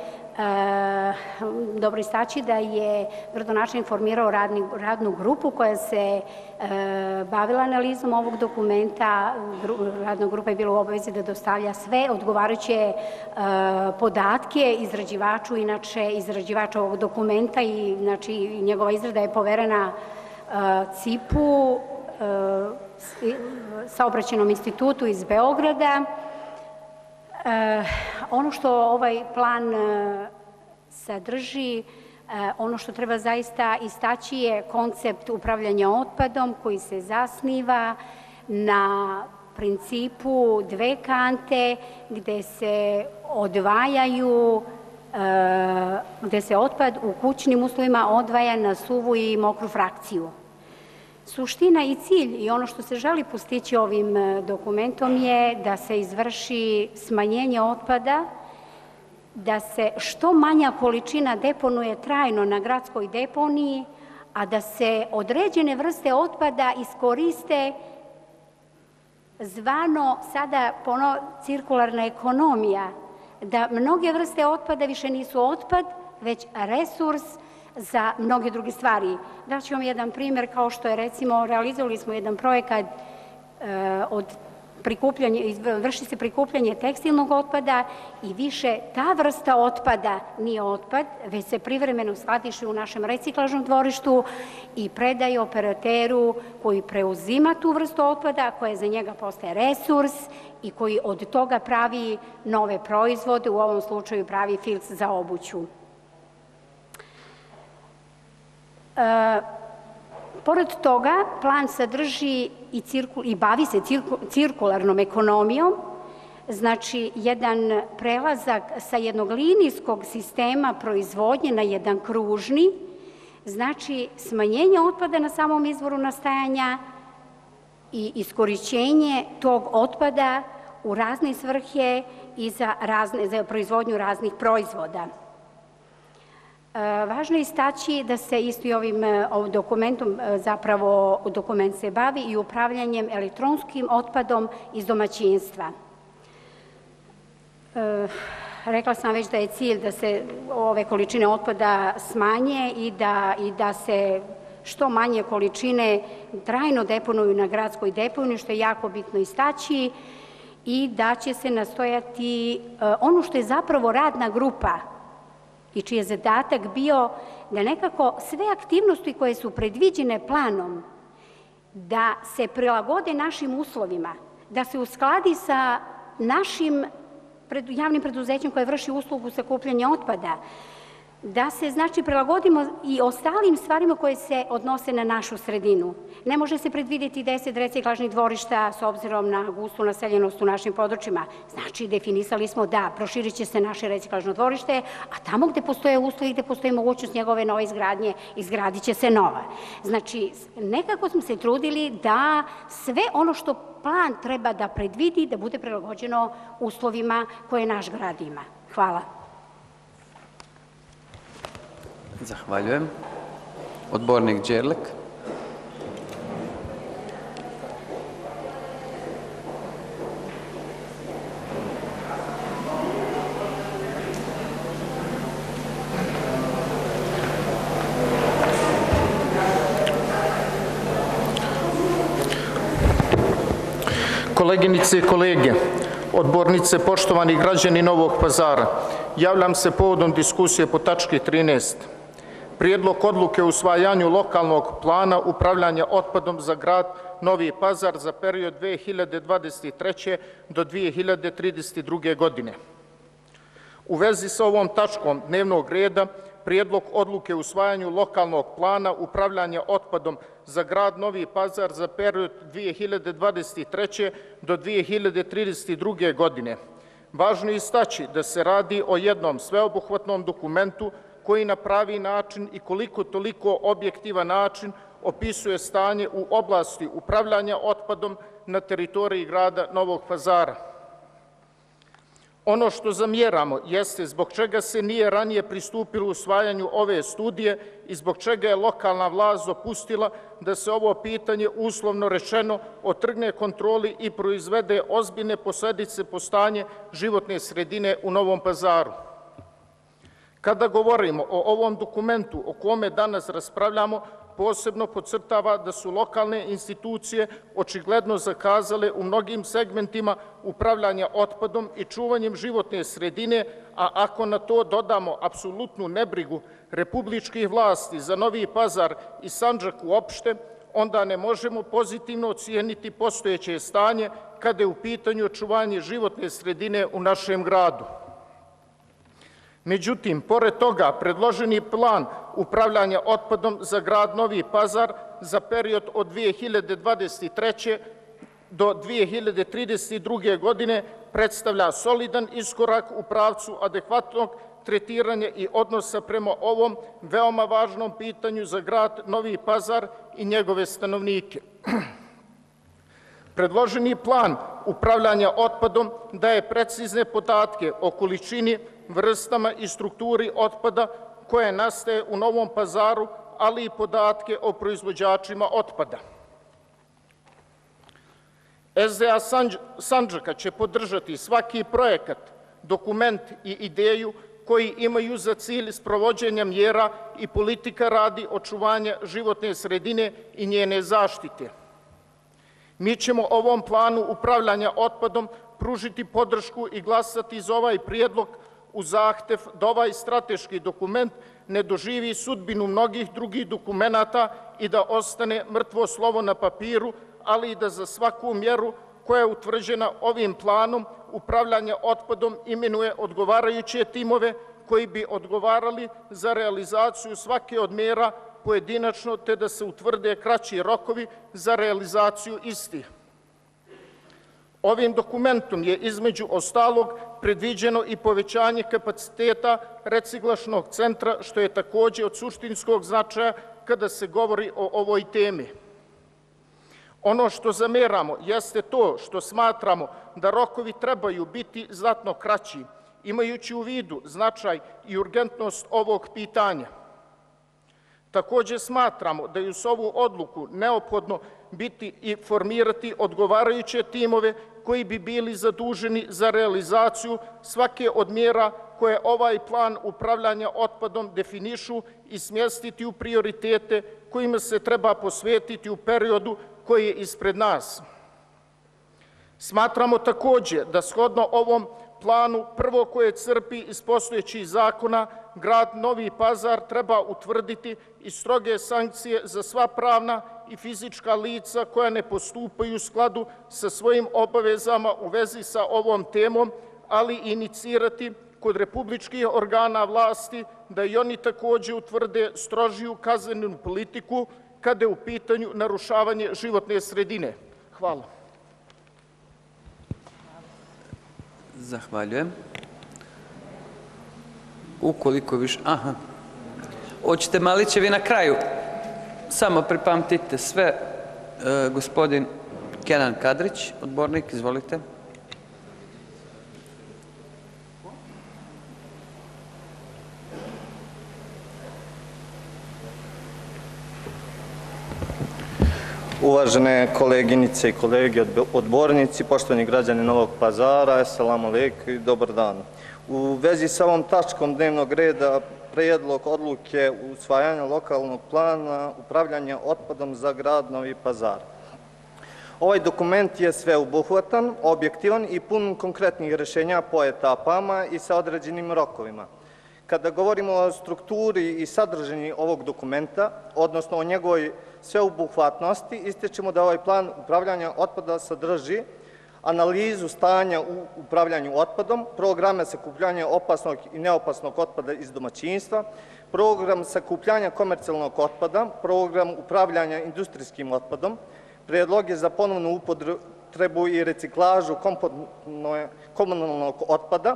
dobro istaći da je gradonačelnik formirao radnu grupu koja se bavila analizom ovog dokumenta. Radna grupa je bila u obavezi da dostavlja sve odgovarajuće podatke izrađivaču, inače izrađivač ovog dokumenta i znači njegova izrada je poverena C I P-u, Saobraćajnom institutu iz Beograda. Ono što ovaj plan sadrži, ono što treba zaista istaći je koncept upravljanja otpadom koji se zasniva na principu dve kante gde se odvajaju, gde se otpad u kućnim uslovima odvaja na suvu i mokru frakciju. Suština i cilj i ono što se želi postići ovim dokumentom je da se izvrši smanjenje otpada, da se što manja količina deponuje trajno na gradskoj deponiji, a da se određene vrste otpada iskoriste zvano sada cirkularna ekonomija, da mnoge vrste otpada više nisu otpad, već resurs za mnoge druge stvari. Daću vam jedan primjer, kao što je recimo, realizovali smo jedan projekat od prikupljanja, vrši se prikupljanje tekstilnog otpada i više ta vrsta otpada nije otpad, već se privremeno skladišti u našem reciklažnom dvorištu i predaje operateru koji preuzima tu vrstu otpada, koja za njega postaje resurs i koji od toga pravi nove proizvode, u ovom slučaju pravi filc za obuću. Pored toga, plan sadrži i bavi se cirkularnom ekonomijom, znači jedan prelazak sa jednog linijskog sistema proizvodnje na jedan kružni, znači smanjenje otpada na samom izvoru nastajanja i iskorišćenje tog otpada u razne svrhe i za proizvodnju raznih proizvoda. Važno je istaći da se isto i ovim dokumentom, zapravo dokument se bavi i upravljanjem elektronskim otpadom iz domaćinstva. Rekla sam već da je cilj da se ove količine otpada smanje i da se što manje količine trajno deponuju na gradskoj deponiji, što je jako bitno istaći, i da će se nastojati ono što je zapravo radna grupa i čiji je zadatak bio da nekako sve aktivnosti koje su predviđene planom da se prilagode našim uslovima, da se uskladi sa našim javnim preduzećem koje vrši uslugu sakupljanja otpada, da se znači prilagodimo i ostalim stvarima koje se odnose na našu sredinu. Ne može se predvidjeti deset reciklažnih dvorišta s obzirom na gustu naseljenost u našim područjima. Znači, definisali smo da proširit će se naše reciklažno dvorište, a tamo gde postoje uslovi, gde postoji mogućnost njegove nove izgradnje, izgradit će se nova. Znači, nekako smo se trudili da sve ono što plan treba da predvidi, da bude prilagođeno uslovima koje naš grad ima. Hvala. Zahvaljujem. Odbornik Đerlek. Koleginice i kolege, odbornice, poštovani građani Novog Pazara, javljam se povodom diskusije po tački trinaest. Prijedlog odluke o usvajanju lokalnog plana upravljanja otpadom za grad Novi Pazar za period dve hiljade dvadeset treće. do dve hiljade trideset druge. godine. U vezi sa ovom tačkom dnevnog reda, Prijedlog odluke o usvajanju lokalnog plana upravljanja otpadom za grad Novi Pazar za period dve hiljade dvadeset treće. do dve hiljade trideset druge. godine. Važno je istaći da se radi o jednom sveobuhvatnom dokumentu koji na pravi način i koliko toliko objektivan način opisuje stanje u oblasti upravljanja otpadom na teritoriji grada Novog Pazara. Ono što zamjeramo jeste zbog čega se nije ranije pristupilo usvajanju ove studije i zbog čega je lokalna vlast dopustila da se ovo pitanje, uslovno rečeno, otrgne kontroli i proizvede ozbiljne posledice po stanje životne sredine u Novom Pazaru. Kada govorimo o ovom dokumentu o kome danas raspravljamo, posebno podcrtava da su lokalne institucije očigledno zakazale u mnogim segmentima upravljanja otpadom i čuvanjem životne sredine, a ako na to dodamo apsolutnu nebrigu republičkih vlasti za Novi Pazar i Sandžak uopšte, onda ne možemo pozitivno ocijeniti postojeće stanje kada je u pitanju očuvanje životne sredine u našem gradu. Međutim, pored toga, predloženi plan upravljanja otpadom za grad Novi Pazar za period od dve hiljade dvadeset treće. do dve hiljade trideset druge. godine predstavlja solidan iskorak u pravcu adekvatnog tretiranja i odnosa prema ovom veoma važnom pitanju za grad Novi Pazar i njegove stanovnike. Predloženi plan upravljanja otpadom daje precizne podatke o količini, vrstama i strukturi otpada koje nastaje u Novom Pazaru, ali i podatke o proizvođačima otpada. S D A Sandžaka će podržati svaki projekat, dokument i ideju koji imaju za cilj sprovođenja mjera i politika radi očuvanja životne sredine i njene zaštite. Mi ćemo ovom planu upravljanja otpadom pružiti podršku i glasati za ovaj prijedlog u zahtev da ovaj strateški dokument ne doživi sudbinu mnogih drugih dokumenata i da ostane mrtvo slovo na papiru, ali i da za svaku mjeru koja je utvrđena ovim planom upravljanja otpadom imenuje odgovarajuće timove koji bi odgovarali za realizaciju svake od mjera pojedinačno, te da se utvrde kraći rokovi za realizaciju istih. Ovim dokumentom je između ostalog predviđeno i povećanje kapaciteta reciklažnog centra, što je takođe od suštinskog značaja kada se govori o ovoj temi. Ono što zameramo jeste to što smatramo da rokovi trebaju biti znatno kraći, imajući u vidu značaj i urgentnost ovog pitanja. Takođe smatramo da je uz ovu odluku neophodno biti i formirati odgovarajuće timove koji bi bili zaduženi za realizaciju svake od mjera koje ovaj plan upravljanja otpadom definišu i smjestiti u prioritete kojima se treba posvetiti u periodu koji je ispred nas. Smatramo takođe da shodno ovom planu, prvo koje crpi iz postojećih zakona, grad Novi Pazar treba utvrditi i stroge sankcije za sva pravna i fizička lica koja ne postupaju u skladu sa svojim obavezama u vezi sa ovom temom, ali i inicirati kod republičkih organa vlasti da i oni takođe utvrde strožiju kaznenu politiku kada je u pitanju narušavanje životne sredine. Hvala. Zahvaljujem. Ukoliko više... Aha. Hoćete Malićevi na kraju? Samo pripamtite sve. Gospodin Kenan Kadrić, odbornik, izvolite. Uvažene koleginice i kolege odbornici, poštovani građani Novog Pazara, assalamu alejkum i dobar dan. U vezi sa ovom tačkom dnevnog reda prijedlog odluke o usvajanju lokalnog plana upravljanja otpadom za grad Novi Pazar. Ovaj dokument je sveobuhvatan, objektivan i pun konkretnih rješenja po etapama i sa određenim rokovima. Kada govorimo o strukturi i sadržini ovog dokumenta, odnosno o njegovoj sveobuhvatnosti, ističemo da ovaj plan upravljanja otpada sadrži analizu stanja u upravljanju otpadom, programe sakupljanja opasnog i neopasnog otpada iz domaćinstva, program sakupljanja komercijalnog otpada, program upravljanja industrijskim otpadom, predloge za ponovnu upotrebu i reciklažu komunalnog otpada,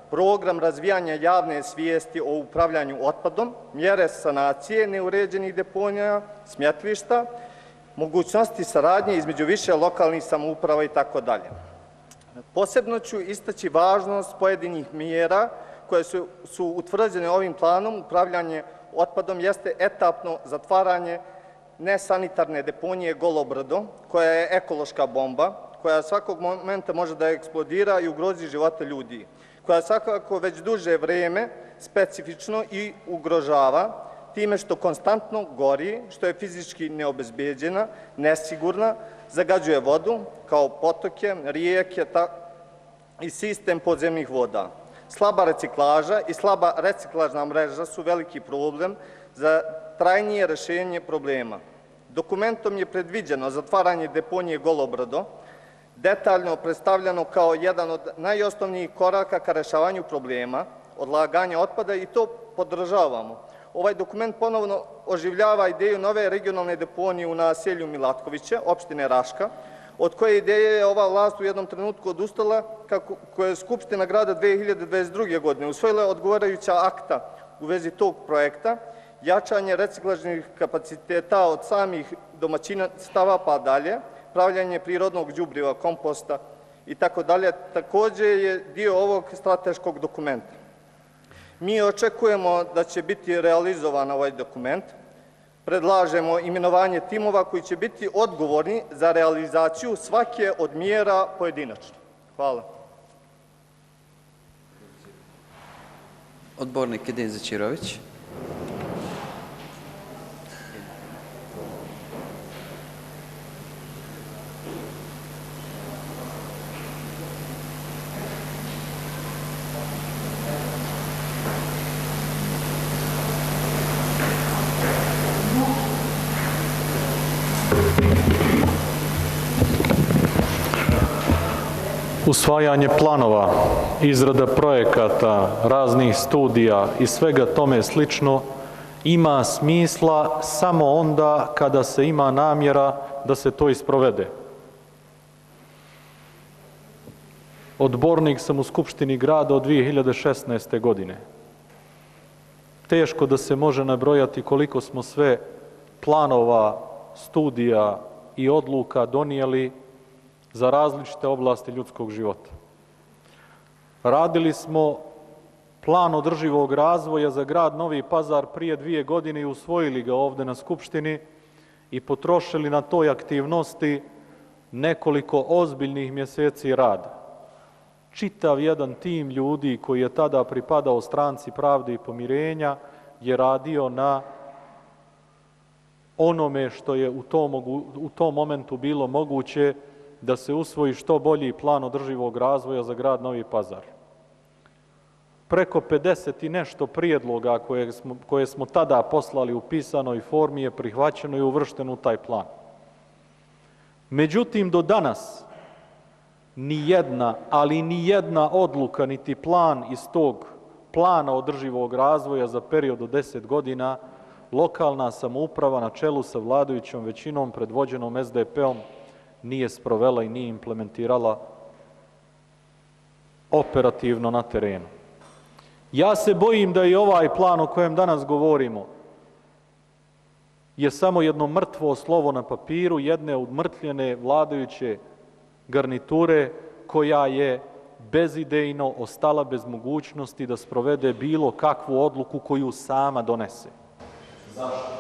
program razvijanja javne svijesti o upravljanju otpadom, mjere sanacije neuređenih deponija, smetlišta, mogućnosti saradnje između više lokalnih samouprava i tako dalje. Posebno ću istaći važnost pojedinih mjera koje su, su utvrđene ovim planom. Upravljanje otpadom jeste etapno zatvaranje nesanitarne deponije Golo brdo, koja je ekološka bomba, koja svakog momenta može da eksplodira i ugrozi živote ljudi, koja svakako već duže vreme specifično i ugrožava time što konstantno gori, što je fizički neobezbeđena, nesigurna, zagađuje vodu kao potoke, rijeke i sistem podzemnih voda. Slaba reciklaža i slaba reciklažna mreža su veliki problem za trajnije rešenje problema. Dokumentom je predviđeno zatvaranje deponije Golo brdo, detaljno predstavljeno kao jedan od najosnovnijih koraka ka rešavanju problema, odlaganja otpada, i to podržavamo. Ovaj dokument ponovno oživljava ideju nove regionalne deponije u naselju Milatkoviće, opštine Raška, od koje ideje je ova vlast u jednom trenutku odustala, kako je Skupština grada dve hiljade dvadeset druge. godine usvojila odgovarajuća akta u vezi tog projekta, jačanje reciklažnih kapaciteta od samih domaćinstava pa dalje, pravljanje prirodnog đubriva, komposta i tako dalje, takođe je dio ovog strateškog dokumenta. Mi očekujemo da će biti realizovan ovaj dokument. Predlažemo imenovanje timova koji će biti odgovorni za realizaciju svake od mjera pojedinačno. Hvala. Odbornik Edin Zećirović. Usvajanje planova, izrada projekata, raznih studija i svega tome slično ima smisla samo onda kada se ima namjera da se to isprovede. Odbornik sam u Skupštini grada od dvije hiljade šesnaeste. godine. Teško da se može nabrojati koliko smo sve planova, studija i odluka donijeli za različite oblasti ljudskog života. Radili smo plan održivog razvoja za grad Novi Pazar prije dvije godine i usvojili ga ovde na Skupštini i potrošili na toj aktivnosti nekoliko ozbiljnih mjeseci rada. Čitav jedan tim ljudi koji je tada pripadao Stranci pravde i pomirenja je radio na onome što je u tom, u tom momentu bilo moguće da se usvoji što bolji plan održivog razvoja za grad Novi Pazar. Preko pedeset i nešto prijedloga koje smo, koje smo tada poslali u pisanoj formi je prihvaćeno i uvršteno u taj plan. Međutim, do danas ni jedna, ali ni jedna odluka, niti plan iz tog plana održivog razvoja za period od deset godina lokalna samouprava na čelu sa vladajućom većinom predvođenom es de pe om nije sprovela i nije implementirala operativno na terenu. Ja se bojim da i ovaj plan o kojem danas govorimo je samo jedno mrtvo slovo na papiru jedne odmrtljene vladajuće garniture koja je bezidejno ostala bez mogućnosti da sprovede bilo kakvu odluku koju sama donese. Zašto?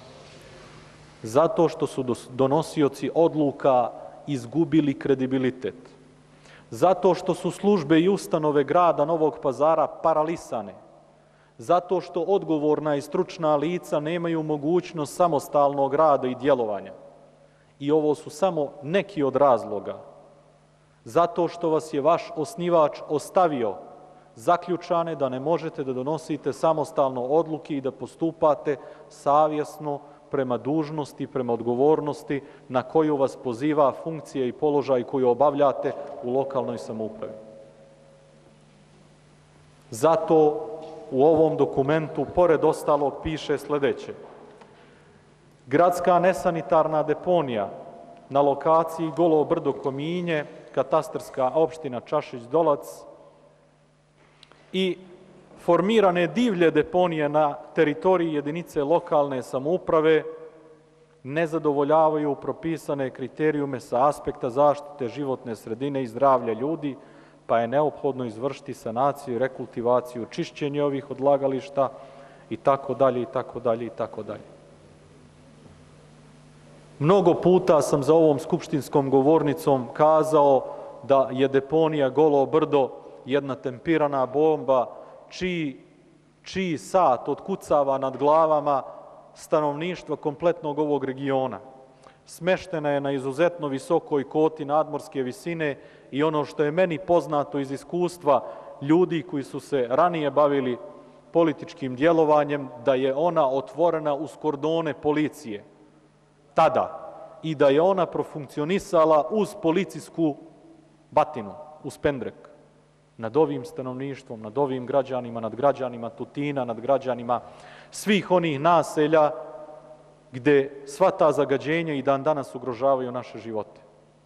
Zato što su donosioci odluka izgubili kredibilitet. Zato što su službe i ustanove grada Novog Pazara paralisane. Zato što odgovorna i stručna lica nemaju mogućnost samostalnog rada i djelovanja. I ovo su samo neki od razloga. Zato što vas je vaš osnivač ostavio zaključane da ne možete da donosite samostalno odluke i da postupate savjesno prema dužnosti, prema odgovornosti na koju vas poziva funkcija i položaj koju obavljate u lokalnoj samoupravi. Zato u ovom dokumentu, pored ostalog, piše sljedeće. Gradska nesanitarna deponija na lokaciji Golo brdo Kominje, katastarska opština Čašić Dolac, i formirane divlje deponije na teritoriji jedinice lokalne samouprave ne zadovoljavaju propisane kriterijume sa aspekta zaštite životne sredine i zdravlja ljudi, pa je neophodno izvršiti sanaciju, rekultivaciju, čišćenje ovih odlagališta i tako dalje, i tako dalje, i tako dalje. Mnogo puta sam za ovom skupštinskom govornicom kazao da je deponija Golo brdo jedna tempirana bomba čiji, čiji sat otkucava nad glavama stanovništva kompletnog ovog regiona. Smeštena je na izuzetno visokoj koti nadmorske visine i ono što je meni poznato iz iskustva ljudi koji su se ranije bavili političkim djelovanjem, da je ona otvorena uz kordone policije tada i da je ona profunkcionisala uz policijsku batinu, uz pendrek nad ovim stanovništvom, nad ovim građanima, nad građanima Tutina, nad građanima svih onih naselja gde sva ta zagađenja i dan danas ugrožavaju naše živote.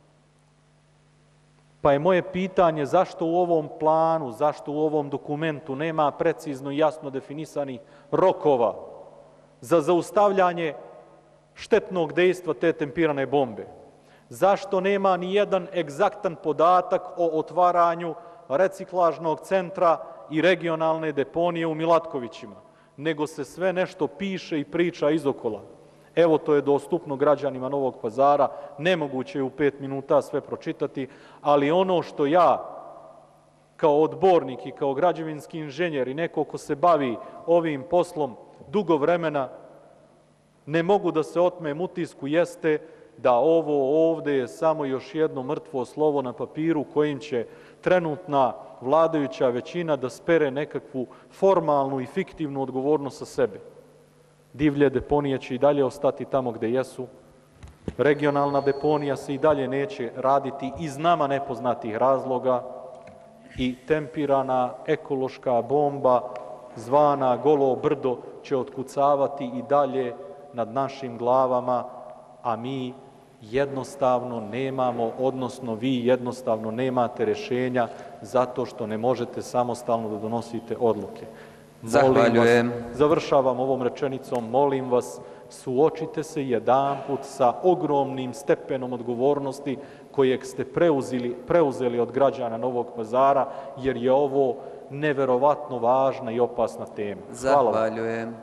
Pa je moje pitanje zašto u ovom planu, zašto u ovom dokumentu nema precizno i jasno definisanih rokova za zaustavljanje štetnog dejstva te tempirane bombe? Zašto nema ni jedan egzaktan podatak o otvaranju reciklažnog centra i regionalne deponije u Milatkovićima, nego se sve nešto piše i priča izokola? Evo, to je dostupno građanima Novog Pazara, nemoguće je u pet minuta sve pročitati, ali ono što ja kao odbornik i kao građevinski inženjer i neko ko se bavi ovim poslom dugo vremena ne mogu da se otmem utisku jeste da ovo ovde je samo još jedno mrtvo slovo na papiru kojim će trenutna vladajuća većina da spere nekakvu formalnu i fiktivnu odgovornost sa sebe. Divlje deponije će i dalje ostati tamo gde jesu. Regionalna deponija se i dalje neće raditi iz nama nepoznatih razloga i tempirana ekološka bomba zvana Golo brdo će otkucavati i dalje nad našim glavama, a mi jednostavno nemamo, odnosno vi jednostavno nemate rešenja zato što ne možete samostalno da donosite odluke. Zahvaljujem. Završavam ovom rečenicom, molim vas, suočite se jedanput sa ogromnim stepenom odgovornosti kojeg ste preuzeli, preuzeli od građana Novog Pazara, jer je ovo neverovatno važna i opasna tema. Hvala. Zahvaljujem.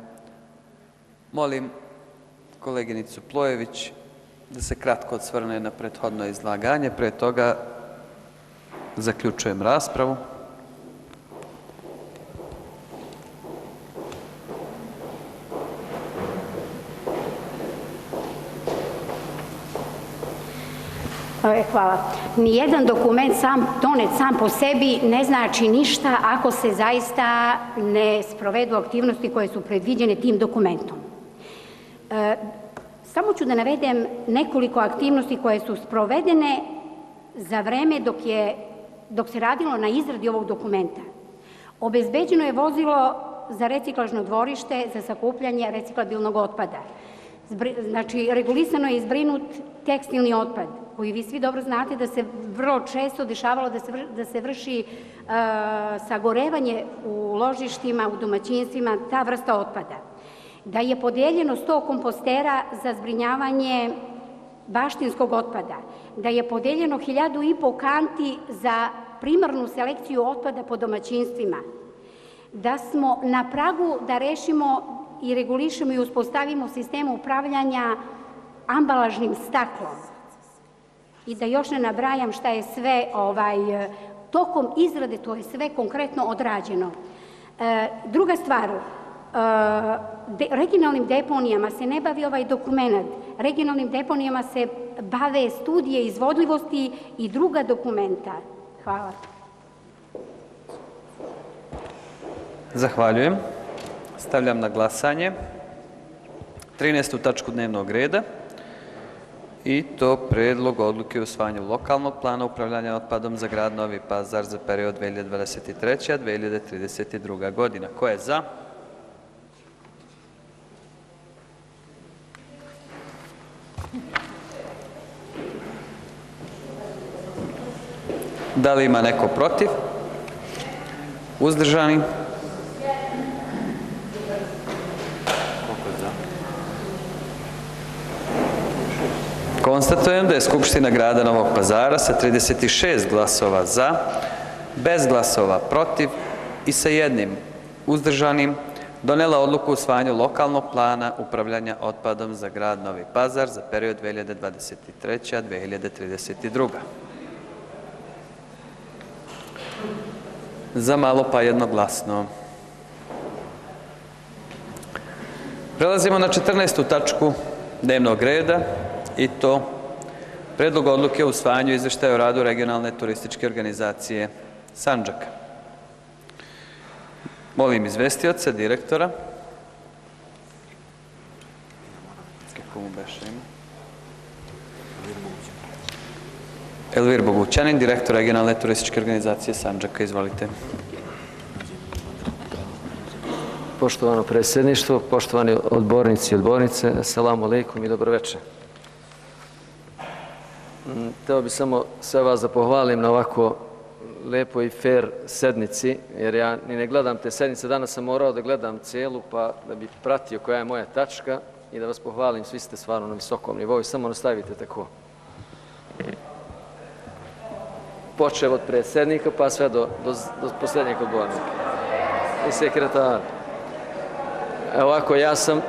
Molim koleginicu Plojević da se kratko odsvrne na prethodno izlaganje. Pre toga zaključujem raspravu. Hvala. Nijedan dokument sam, donet sam po sebi ne znači ništa ako se zaista ne sprovedu aktivnosti koje su predviđene tim dokumentom. E, samo ću da navedem nekoliko aktivnosti koje su sprovedene za vreme dok, je, dok se radilo na izradi ovog dokumenta. Obezbeđeno je vozilo za reciklažno dvorište za sakupljanje reciklabilnog otpada. Znači, regulisano je izbrinut tekstilni otpad, koji vi svi dobro znate da se vrlo često dešavalo da se, vr, da se vrši uh, sagorevanje u ložištima, u domaćinstvima, ta vrsta otpada. Da je podeljeno sto kompostera za zbrinjavanje baštinskog otpada, da je podeljeno hiljadu i po kanti za primarnu selekciju otpada po domaćinstvima, da smo na pragu da rešimo i regulišemo i uspostavimo sistem upravljanja ambalažnim staklom i da još ne nabrajam šta je sve ovaj, tokom izrade, to je sve konkretno odrađeno. E, druga stvar, e, de, regionalnim deponijama se ne bavi ovaj dokument, regionalnim deponijama se bave studije izvodljivosti i druga dokumenta. Hvala. Zahvaljujem. Stavljam na glasanje trinaestu tačku dnevnog reda i to predlog odluke o usvajanju lokalnog plana upravljanja otpadom za grad Novi Pazar za period dve hiljade dvadeset treće do dve hiljade trideset druga. godina. Ko je za? Da li ima neko protiv? Uzdržani? Konstatujem da je Skupština grada Novog Pazara sa trideset šest glasova za, bez glasova protiv i sa jednim uzdržanim donela odluku o usvajanju lokalnog plana upravljanja otpadom za grad Novi Pazar za period dve hiljade dvadeset treća do dve hiljade trideset druga. Za malo pa jednoglasno. Prelazimo na četrnaestu tačku dnevnog reda i to Predlog odluke o usvajanju izveštaja o radu regionalne turističke organizacije Sandžaka. Molim izvestioca, direktora. Elvir Bogućanin, direktor regionalne turističke organizacije Sandžaka. Izvolite. Poštovano predsjedništvo, poštovani odbornici i odbornice, assalamu alaikum i dobro večer. Hteo bih samo sve vas da pohvalim na ovako lepoj i fair sednici, jer ja ni ne gledam te sednice, danas sam morao da gledam cijelu, pa da bi pratio koja je moja tačka i da vas pohvalim, svi ste stvarno na visokom nivou i samo nastavite tako. Počeo od predsjednika pa sve do, do, do posljednjeg odbornika i sekretara. Evo ovako, ja sam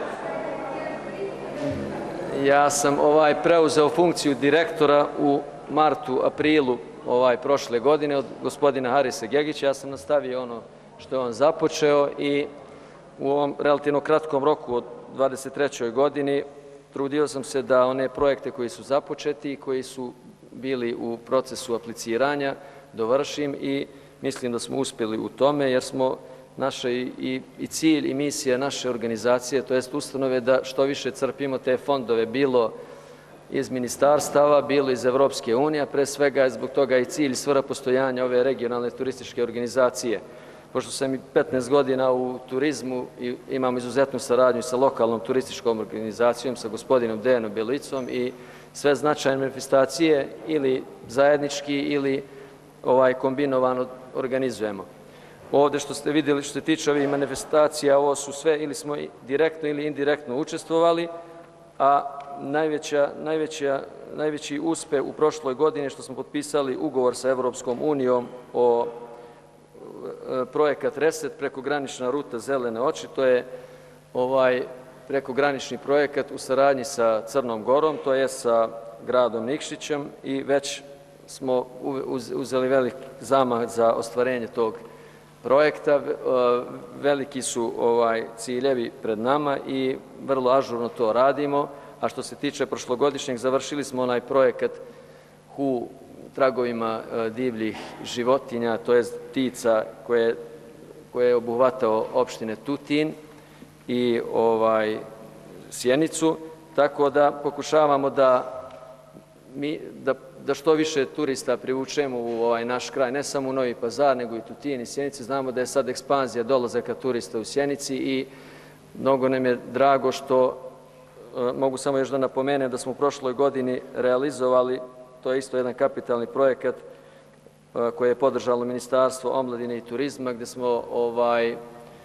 ja sam ovaj preuzeo funkciju direktora u martu, aprilu ovaj prošle godine od gospodina Harisa Gegića. Ja sam nastavio ono što je on započeo i u ovom relativno kratkom roku od dvadeset trećoj godini trudio sam se da one projekte koji su započeti i koji su bili u procesu apliciranja dovršim i mislim da smo uspjeli u tome jer smo naša i, i cilj i misija naše organizacije, to jest ustanove, da što više crpimo te fondove, bilo iz ministarstava, bilo iz Evropske unije, a pre svega je zbog toga i cilj svrha postojanja ove regionalne turističke organizacije. Pošto sam i petnaest godina u turizmu i imam izuzetnu saradnju sa lokalnom turističkom organizacijom, sa gospodinom Dejanom Belicom i sve značajne manifestacije ili zajednički ili ovaj kombinovano organizujemo. Ovdje što ste vidjeli, što se tiče ovih manifestacija, ovo su sve ili smo direktno ili indirektno učestvovali, a najveća, najveća, najveći uspeh u prošloj godini što smo potpisali ugovor sa Evropskom unijom o projekat Reset, prekogranična ruta Zelene oči, to je ovaj prekogranični projekat u saradnji sa Crnom Gorom, to je sa gradom Nikšićem i već smo uzeli velik zamah za ostvarenje tog projekta. Veliki su ovaj ciljevi pred nama i vrlo ažurno to radimo, a što se tiče prošlogodišnjeg, završili smo onaj projekat u tragovima divljih životinja, to je ptica koje, koje je obuhvatao opštine Tutin i ovaj Sjenicu, tako da pokušavamo da mi da da što više turista privučemo u ovaj naš kraj, ne samo u Novi Pazar, nego i Tutin i Sjenici. Znamo da je sad ekspanzija dolazaka turista u Sjenici i mnogo nam je drago što, mogu samo još da napomenem da smo u prošloj godini realizovali, to je isto jedan kapitalni projekat koje je podržalo Ministarstvo omladine i turizma, gde smo ovaj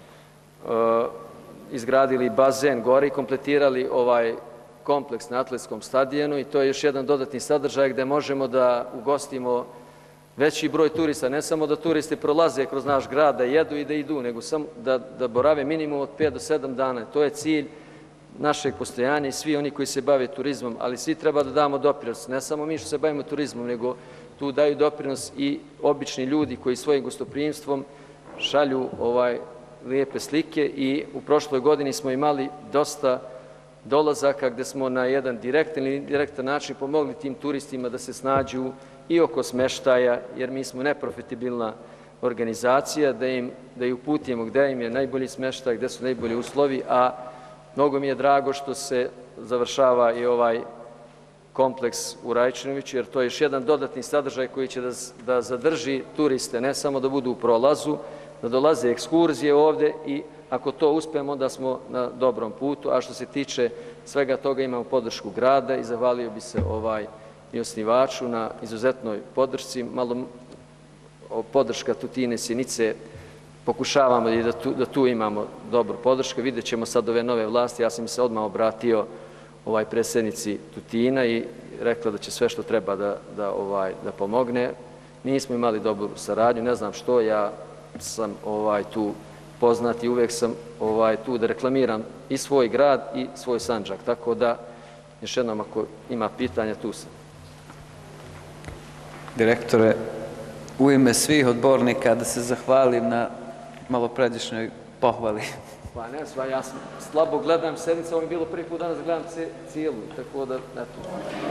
izgradili bazen gore i kompletirali ovaj kompleks na atletskom stadionu i to je još jedan dodatni sadržaj gde možemo da ugostimo veći broj turista, ne samo da turisti prolaze kroz naš grad, da jedu i da idu, nego samo da, da borave minimum od pet do sedam dana. To je cilj našeg postojanja i svi oni koji se bave turizmom, ali svi treba da damo doprinos, ne samo mi što se bavimo turizmom, nego tu daju doprinos i obični ljudi koji svojim gostoprimstvom šalju ovaj lijepe slike i u prošloj godini smo imali dosta dolazaka gde smo na jedan direktan ili indirektan način pomogli tim turistima da se snađu i oko smeštaja, jer mi smo neprofitabilna organizacija, da im da ih uputimo gde im je najbolji smeštaj, gde su najbolji uslovi, a mnogo mi je drago što se završava i ovaj kompleks u Rajčinoviću, jer to je još jedan dodatni sadržaj koji će da, da zadrži turiste, ne samo da budu u prolazu, da dolaze ekskurzije ovde i ako to uspemo, onda smo na dobrom putu, a što se tiče svega toga imamo podršku grada i zahvalio bi se ovaj i osnivaču na izuzetnoj podršci. Malo podrška Tutine Sjenice pokušavamo i da tu, da tu imamo dobru podršku. Vidjet ćemo sad ove nove vlasti. Ja sam se odmah obratio ovaj predsjednici Tutina i rekla da će sve što treba da, da, ovaj, da pomogne. Nismo imali dobru saradnju, ne znam što, ja sam ovaj, tu poznat i uvijek sam ovaj, tu da reklamiram i svoj grad i svoj Sandžak. Tako da, još jednom, ako ima pitanja, tu sam. Direktore, u ime svih odbornika da se zahvalim na malopređašnjoj pohvali. Pa ne, sva, ja sam slabo gledam sednicu, ovo mi je bilo prvi put danas da gledam cijelu, tako da, eto.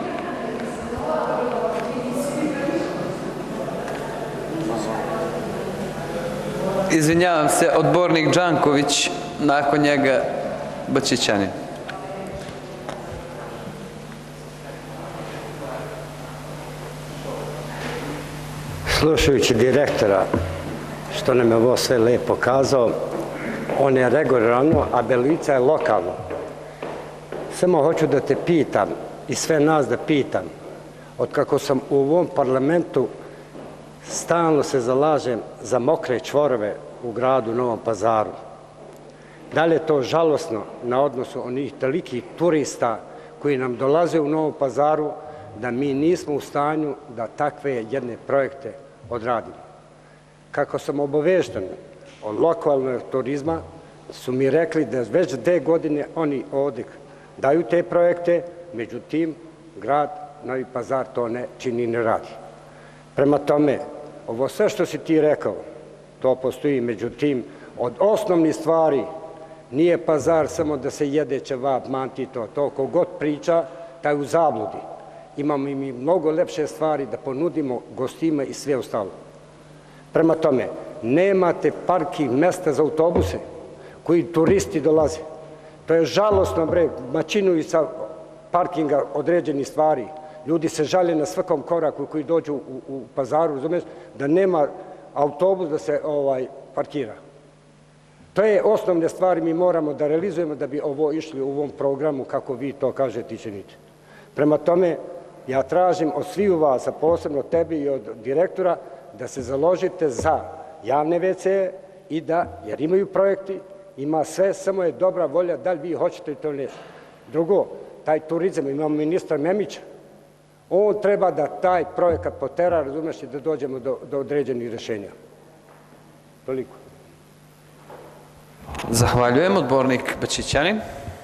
Izvinjavam se, odbornik Đanković, nakon njega Bačićanin. Slušajući direktora, što nam je ovo sve lepo kazao, on je regionalno, a Belica je lokalno. Samo hoću da te pitam i sve nas da pitam, od kako sam u ovom parlamentu stalno se zalažem za mokre čvorove u gradu Novom Pazaru. Da li je to žalosno na odnosu onih tolikih turista koji nam dolaze u Novom Pazaru, da mi nismo u stanju da takve jedne projekte odradimo. Kako sam obavešten od lokalnog turizma, su mi rekli da već dve godine oni ovdje daju te projekte, međutim, grad Novi Pazar to ne čini, ne radi. Prema tome, ovo sve što si ti rekao, to postoji, međutim, od osnovnih stvari nije Pazar samo da se jede ćevap, manti to, to kogod priča, taj u zabludi. Imamo i mi mnogo lepše stvari da ponudimo gostima i sve ostalo. Prema tome, nemate parking mesta za autobuse koji turisti dolaze. To je žalosno, bre, mačinuju sa parkinga određenih stvari. Ljudi se žale na svakom koraku koji dođu u, u Pazaru, razumiješ, da nema autobus da se ovaj, parkira. To je osnovne stvari mi moramo da realizujemo da bi ovo išli u ovom programu, kako vi to kažete i činite. Prema tome, ja tražim od svih vas, a posebno tebi i od direktora, da se založite za javne ve ce i da, jer imaju projekti, ima sve, samo je dobra volja da li vi hoćete i to ne. Drugo, taj turizam, imamo ministra Memića, on treba da taj projekat potera, razumeš, i da dođemo do, do određenih rješenja. Toliko. Zahvaljujem, odbornik Bačićanin.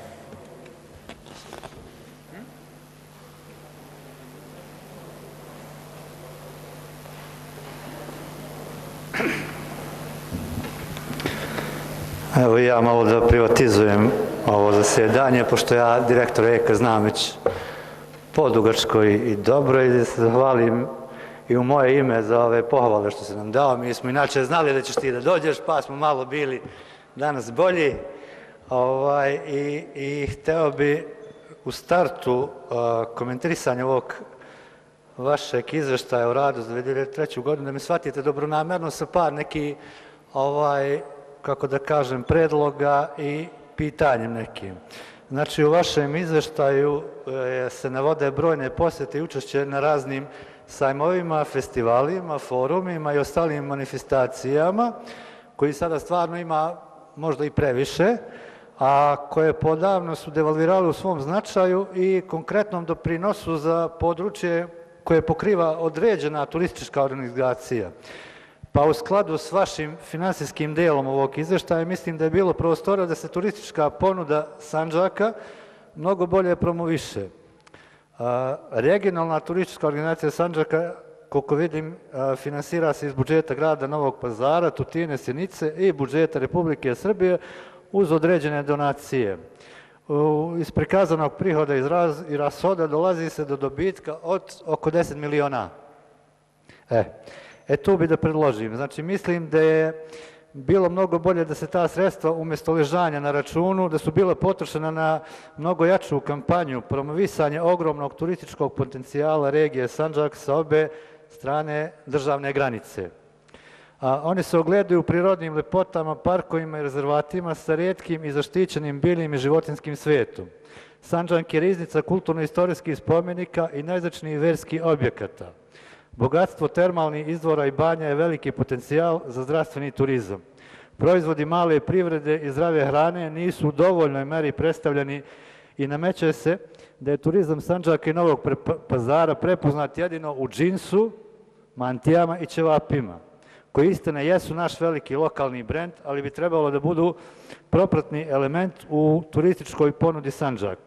Evo ja malo da privatizujem ovo zasjedanje, pošto ja direktor Eka znam već podugačko i dobro, i da se zahvalim i u moje ime za ove pohvale što se nam dao. Mi smo inače znali da ćeš ti da dođeš, pa smo malo bili danas bolji. Ovaj, i, i hteo bi u startu uh, komentarisanja ovog vašeg izveštaja o radu za dve hiljade treću. godinu da me shvatite dobronamerno sa par neki ovaj, kako da kažem, predloga i pitanjem nekim. Znači, u vašem izveštaju e, se navode brojne posjete i učešće na raznim sajmovima, festivalima, forumima i ostalim manifestacijama, koji sada stvarno ima možda i previše, a koje podavno su devalvirali u svom značaju i konkretnom doprinosu za područje koje pokriva određena turistička organizacija. Pa u skladu s vašim finansijskim delom ovog izveštaja mislim da je bilo prostora da se turistička ponuda Sandžaka mnogo bolje promoviše. Regionalna turistička organizacija Sandžaka, koliko vidim, finansira se iz budžeta grada Novog Pazara, Tutine, Sjenice i budžeta Republike Srbije uz određene donacije. Iz prikazanog prihoda i rashoda dolazi se do dobitka od oko deset miliona. E, E tu bi da predložim. Znači, mislim da je bilo mnogo bolje da se ta sredstva umjesto ležanja na računu, da su bila potrošena na mnogo jaču kampanju, promovisanje ogromnog turističkog potencijala regije Sandžak sa obe strane državne granice. A, oni se ogledaju u prirodnim lepotama, parkovima i rezervatima sa rijetkim i zaštićenim biljnim i životinskim svetom. Sandžak je riznica kulturno-istorijskih spomenika i najznačajnijih verskih objekata. Bogatstvo termalnih izvora i banja je veliki potencijal za zdravstveni turizam. Proizvodi male privrede i zdrave hrane nisu u dovoljnoj meri predstavljeni i nameće se da je turizam Sandžaka i Novog Pazara prepoznat jedino u džinsu, mantijama i ćevapima, koji istine jesu naš veliki lokalni brend, ali bi trebalo da budu propratni element u turističkoj ponudi Sandžaka.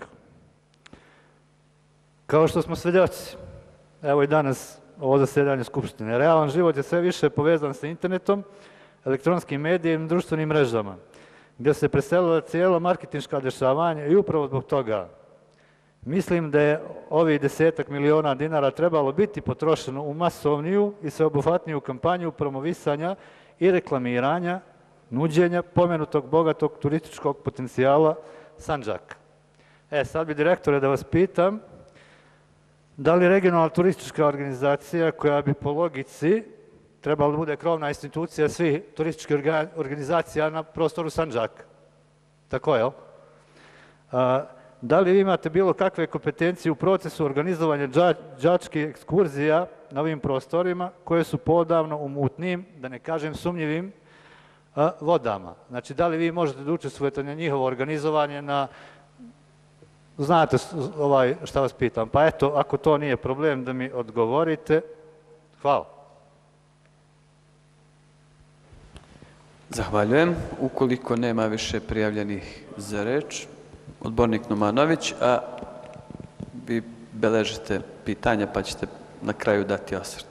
Kao što smo svedoci, evo i danas ovo zasedanje Skupštine, realan život je sve više povezan sa internetom, elektronskim medijima i društvenim mrežama, gdje se preselila cijelo marketinška dešavanja i upravo zbog toga mislim da je ovih desetak miliona dinara trebalo biti potrošeno u masovniju i sveobuhvatniju kampanju promovisanja i reklamiranja, nuđenja pomenutog bogatog turističkog potencijala Sandžaka. E, sad bi direktore da vas pitam, da li regionalna turistička organizacija koja bi po logici trebala da bude krovna institucija svih turističkih organizacija na prostoru Sandžaka? Tako je, jel? Da li vi imate bilo kakve kompetencije u procesu organizovanja đačkih ekskurzija na ovim prostorima koje su podavno u mutnim, da ne kažem sumnjivim, vodama? Znači, da li vi možete da učestvujete na njihovo organizovanje na... Znate šta vas pitam, pa eto, ako to nije problem da mi odgovorite, hvala. Zahvaljujem. Ukoliko nema više prijavljenih za reč, odbornik Nomanović, a vi beležite pitanja pa ćete na kraju dati osvrt.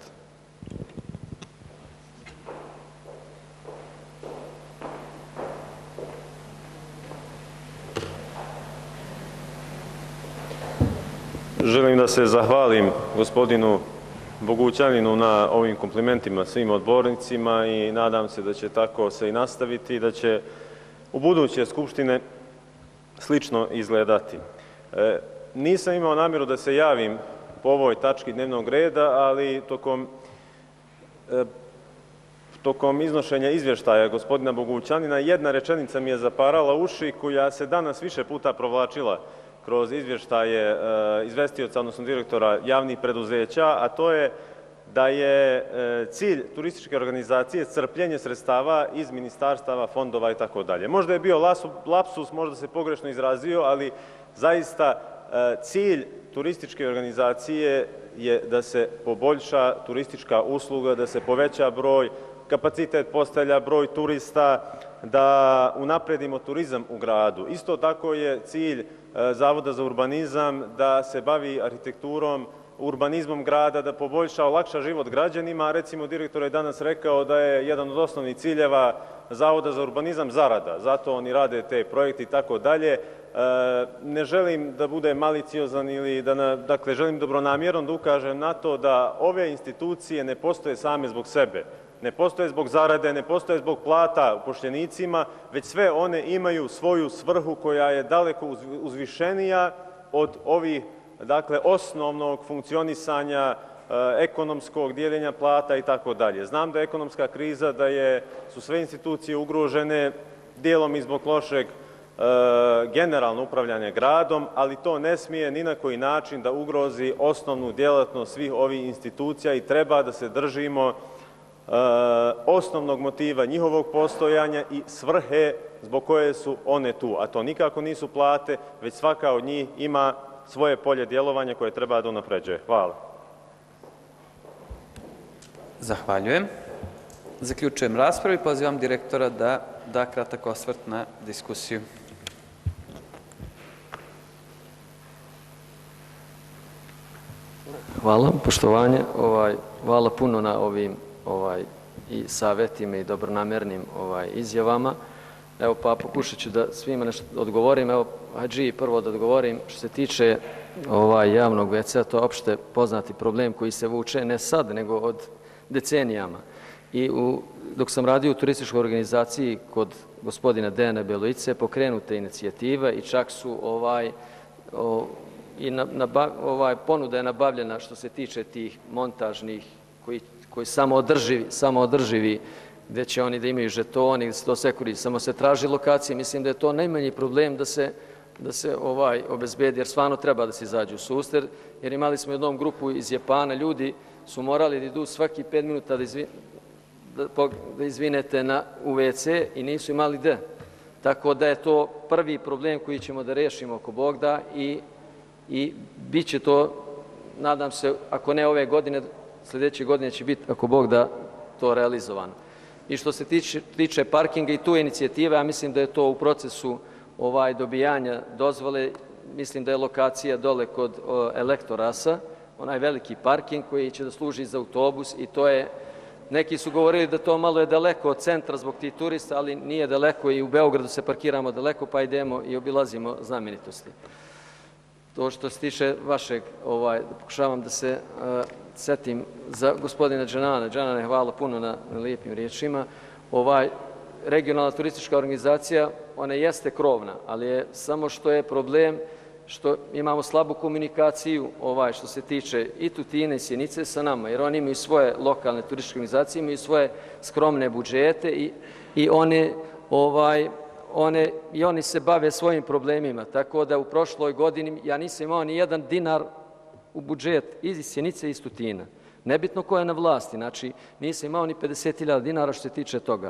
Želim da se zahvalim gospodinu Bogućaninu na ovim komplimentima svim odbornicima i nadam se da će tako se i nastaviti i da će u buduće Skupštine slično izgledati. Nisam imao namjeru da se javim po ovoj tački dnevnog reda, ali tokom, tokom iznošenja izvještaja gospodina Bogućanina jedna rečenica mi je zaparala uši koja se danas više puta provlačila kroz izvještaje izvestioca, odnosno direktora javnih preduzeća, a to je da je cilj turističke organizacije crpljenje sredstava iz ministarstava, fondova i tako dalje. Možda je bio lapsus, možda se pogrešno izrazio, ali zaista cilj turističke organizacije je da se poboljša turistička usluga, da se poveća broj, kapacitet postelja, broj turista, da unapredimo turizam u gradu. Isto tako je cilj Zavoda za urbanizam da se bavi arhitekturom, urbanizmom grada, da poboljša, olakša život građanima. Recimo, direktor je danas rekao da je jedan od osnovnih ciljeva Zavoda za urbanizam zarada. Zato oni rade te projekte i tako dalje. Ne želim da bude maliciozan ili da, dakle, želim dobronamjerno da ukažem na to da ove institucije ne postoje same zbog sebe. Ne postoje zbog zarade, ne postoje zbog plata upošljenicima, već sve one imaju svoju svrhu koja je daleko uzvišenija od ovih, dakle, osnovnog funkcionisanja, ekonomskog dijeljenja plata i tako dalje. Znam da je ekonomska kriza, da je, su sve institucije ugrožene, dijelom i zbog lošeg generalno upravljanje gradom, ali to ne smije ni na koji način da ugrozi osnovnu djelatnost svih ovih institucija i treba da se držimo osnovnog motiva njihovog postojanja i svrhe zbog koje su one tu. A to nikako nisu plate, već svaka od njih ima svoje polje djelovanja koje treba da unapređuje. Hvala. Zahvaljujem. Zaključujem raspravu i pozivam direktora da da kratak osvrt na diskusiju. Hvala, poštovanje. Hvala puno na ovim i savjetima i dobronamernim izjavama. Evo, pa pokušat ću da svima nešto odgovorim. Evo, Hadži, prvo da odgovorim. Što se tiče javnog ve ce a, to je opšte poznati problem koji se vuče ne sad, nego od decenijama. I dok sam radio u turističkoj organizaciji kod gospodina Dejana Beloice, pokrenute inicijative i čak su i ponuda je nabavljena što se tiče tih montažnih koji samo održivi, gdje će oni da imaju žetoni, gdje se to sve koristi. Samo se traži lokacije. Mislim da je to najmanji problem da se obezbedi, jer stvarno treba da se izađe u susret, jer imali smo jednom grupu iz Japana, ljudi su morali da idu svaki pet minuta da, da izvinete na u ve ce i nisu imali gde. Tako da je to prvi problem koji ćemo da rešimo oko Bog da i, i bit će to, nadam se, ako ne ove godine, sljedeće godine će biti, ako Bog da, to realizovano. I što se tiče, tiče parkinga i tu inicijative, ja mislim da je to u procesu ovaj dobijanja dozvole, mislim da je lokacija dole kod o, Elektorasa, onaj veliki parking koji će da služi za autobus i to je, neki su govorili da to malo je daleko od centra zbog tih turista, ali nije daleko i u Beogradu se parkiramo daleko pa idemo i obilazimo znamenitosti. To što se tiče vašeg, ovaj, pokušavam da se uh, setim za gospodina Džanana. Džanane, hvala puno na, na lijepim riječima. Ovaj, regionalna turistička organizacija, ona jeste krovna, ali je samo što je problem što imamo slabu komunikaciju ovaj, što se tiče i Tutine i Sjenice sa nama, jer oni imaju svoje lokalne turističke organizacije, imaju svoje skromne budžete i, i one, ovaj, one, i oni se bave svojim problemima. Tako da u prošloj godini ja nisam imao ni jedan dinar u budžet iz Sjenice i iz Tutina. Nebitno ko je na vlasti, znači nisam imao ni pedeset hiljada dinara što se tiče toga.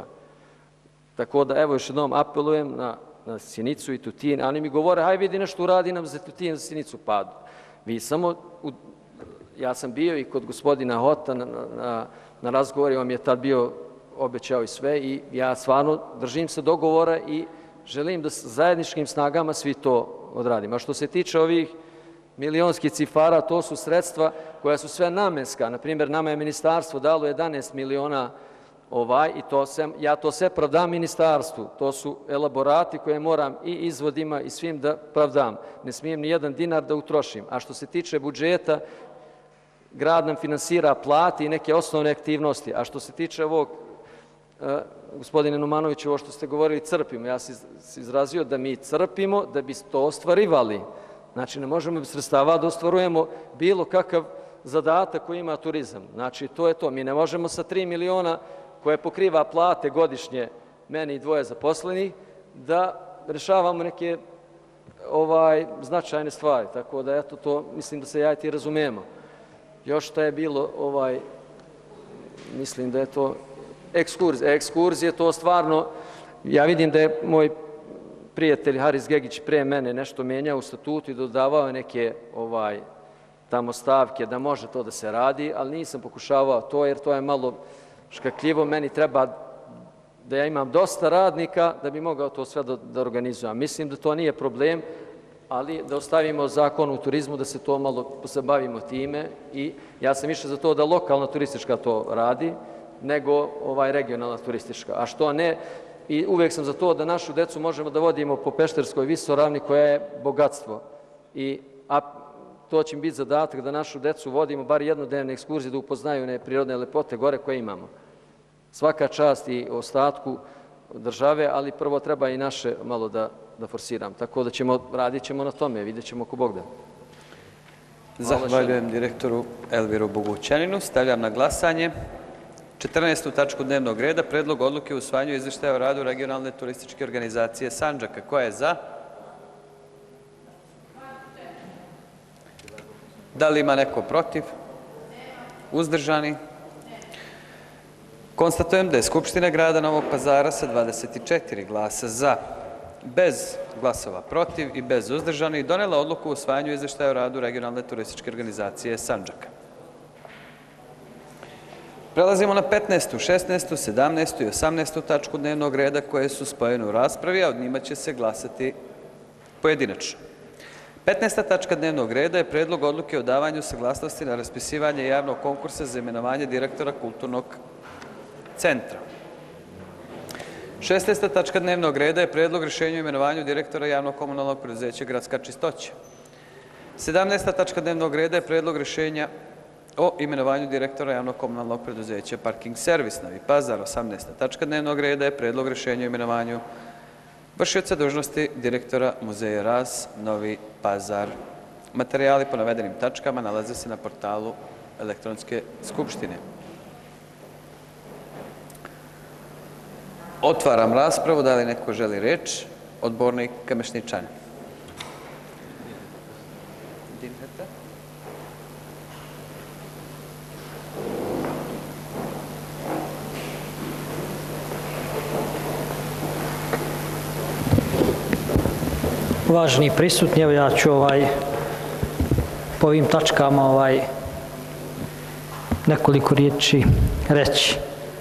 Tako da evo još jednom apelujem na na Sjenicu i Tutin, a oni mi govore, haj vidi nešto uradi nam za Tutin, za Sjenicu, pa vi samo, u, ja sam bio i kod gospodina Hota na, na, na razgovori, on mi je tad bio obećao i sve i ja stvarno držim se dogovora i želim da sa zajedničkim snagama svi to odradimo. A što se tiče ovih milionskih cifara, to su sredstva koja su sve namenska. Naprimjer, nama je ministarstvo dalo jedanaest miliona ovaj, i to se, ja to sve pravdam ministarstvu. To su elaborati koje moram i izvodima i svim da pravdam. Ne smijem ni jedan dinar da utrošim. A što se tiče budžeta, grad nam finansira plati i neke osnovne aktivnosti. A što se tiče ovog, eh, gospodine Numanoviću, ovo što ste govorili, crpimo. Ja sam izrazio da mi crpimo da bi to ostvarivali. Znači, ne možemo bez sredstava da ostvarujemo bilo kakav zadatak koji ima turizam. Znači, to je to. Mi ne možemo sa tri miliona koje pokriva plate godišnje meni i dvoje zaposlenih, da rešavamo neke ovaj, značajne stvari. Tako da, eto, to mislim da se ja i ti razumijemo. Još što je bilo, ovaj, mislim da je to ekskurzija. Ekskurzije, to stvarno, ja vidim da je moj prijatelj Haris Gegić pre mene nešto menjao u statutu i dodavao neke ovaj, tamo stavke da može to da se radi, ali nisam pokušavao to jer to je malo škakljivo. Meni treba da ja imam dosta radnika da bi mogao to sve da, da organizujem. Mislim da to nije problem, ali da ostavimo zakon u turizmu, da se to malo posebavimo time i ja sam više za to da lokalna turistička to radi, nego ovaj regionalna turistička. A što ne, i uvijek sam za to da našu decu možemo da vodimo po Pešterskoj visoravni koja je bogatstvo. I a, to će biti zadatak da našu decu vodimo bar jednodnevne ekskurzije da upoznaju one prirodne lepote gore koje imamo. Svaka čast i ostatku države, ali prvo treba i naše malo da, da forsiram. Tako da ćemo, radit ćemo na tome, vidjet ćemo ko Bog da. Zahvaljujem direktoru Elviru Bogućaninu. Stavljam na glasanje četrnaestu tačku dnevnog reda, predlog odluke o usvajanju izveštaja o radu regionalne turističke organizacije Sandžaka. Ko je za? Da li ima neko protiv? Uzdržani? Konstatujem da je Skupština grada Novog Pazara sa dvadeset četiri glasa za, bez glasova protiv i bez uzdržanih donela odluku o usvajanju izveštaja o radu regionalne turističke organizacije Sandžaka. Prelazimo na petnaestu, šesnaestu, sedamnaestu i osamnaestu tačku dnevnog reda koje su spojene u raspravi, a od njima će se glasati pojedinačno. petnaesta tačka dnevnog reda je predlog odluke o davanju saglasnosti na raspisivanje javnog konkursa za imenovanje direktora kulturnog centra. šesnaesta tačka dnevnog reda je predlog rješenja o imenovanju direktora javnog komunalnog preduzeća Gradska čistoća. sedamnaesta tačka dnevnog reda je predlog rješenja o imenovanju direktora javnog komunalnog preduzeća Parking servis Novi Pazar. osamnaesta tačka dnevnog reda je predlog rješenja o imenovanju vršioca dužnosti direktora Muzeja Ras Novi Pazar. Materijali po navedenim tačkama nalaze se na portalu elektronske skupštine. Otvaram raspravu. Da li neko želi reč? Odbornik Kamešničanin. Uvaženi prisutni, evo ja ću ovaj, po ovim tačkama ovaj, nekoliko riječi reći.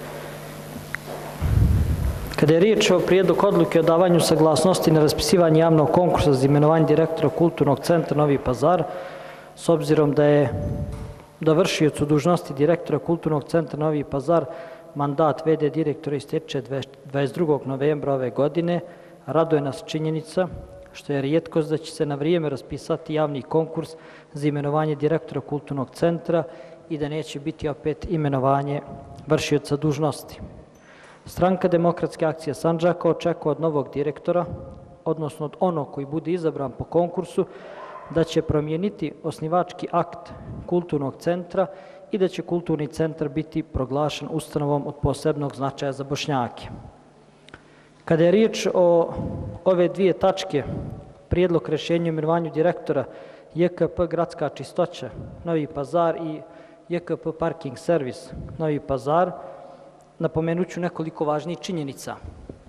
Kada je riječ o prijedlogu odluke o davanju saglasnosti na raspisivanje javnog konkursa za imenovanje direktora Kulturnog centra Novi Pazar, s obzirom da je dovršiocu dužnosti direktora Kulturnog centra Novi Pazar mandat v d direktora ističe dvadeset drugog novembra ove godine, raduje nas činjenica što je rijetkost da će se na vrijeme raspisati javni konkurs za imenovanje direktora Kulturnog centra i da neće biti opet imenovanje vršioca dužnosti. Stranka Demokratske akcije Sandžaka očekuje od novog direktora, odnosno od onog koji bude izabran po konkursu, da će promijeniti osnivački akt Kulturnog centra i da će Kulturni centar biti proglašen ustanovom od posebnog značaja za Bošnjake. Kada je riječ o ove dvije tačke, prijedlog rješenja o imenovanju direktora J K P Gradska čistoća Novi Pazar i J K P Parking servis Novi Pazar, napomenut ću nekoliko važnih činjenica.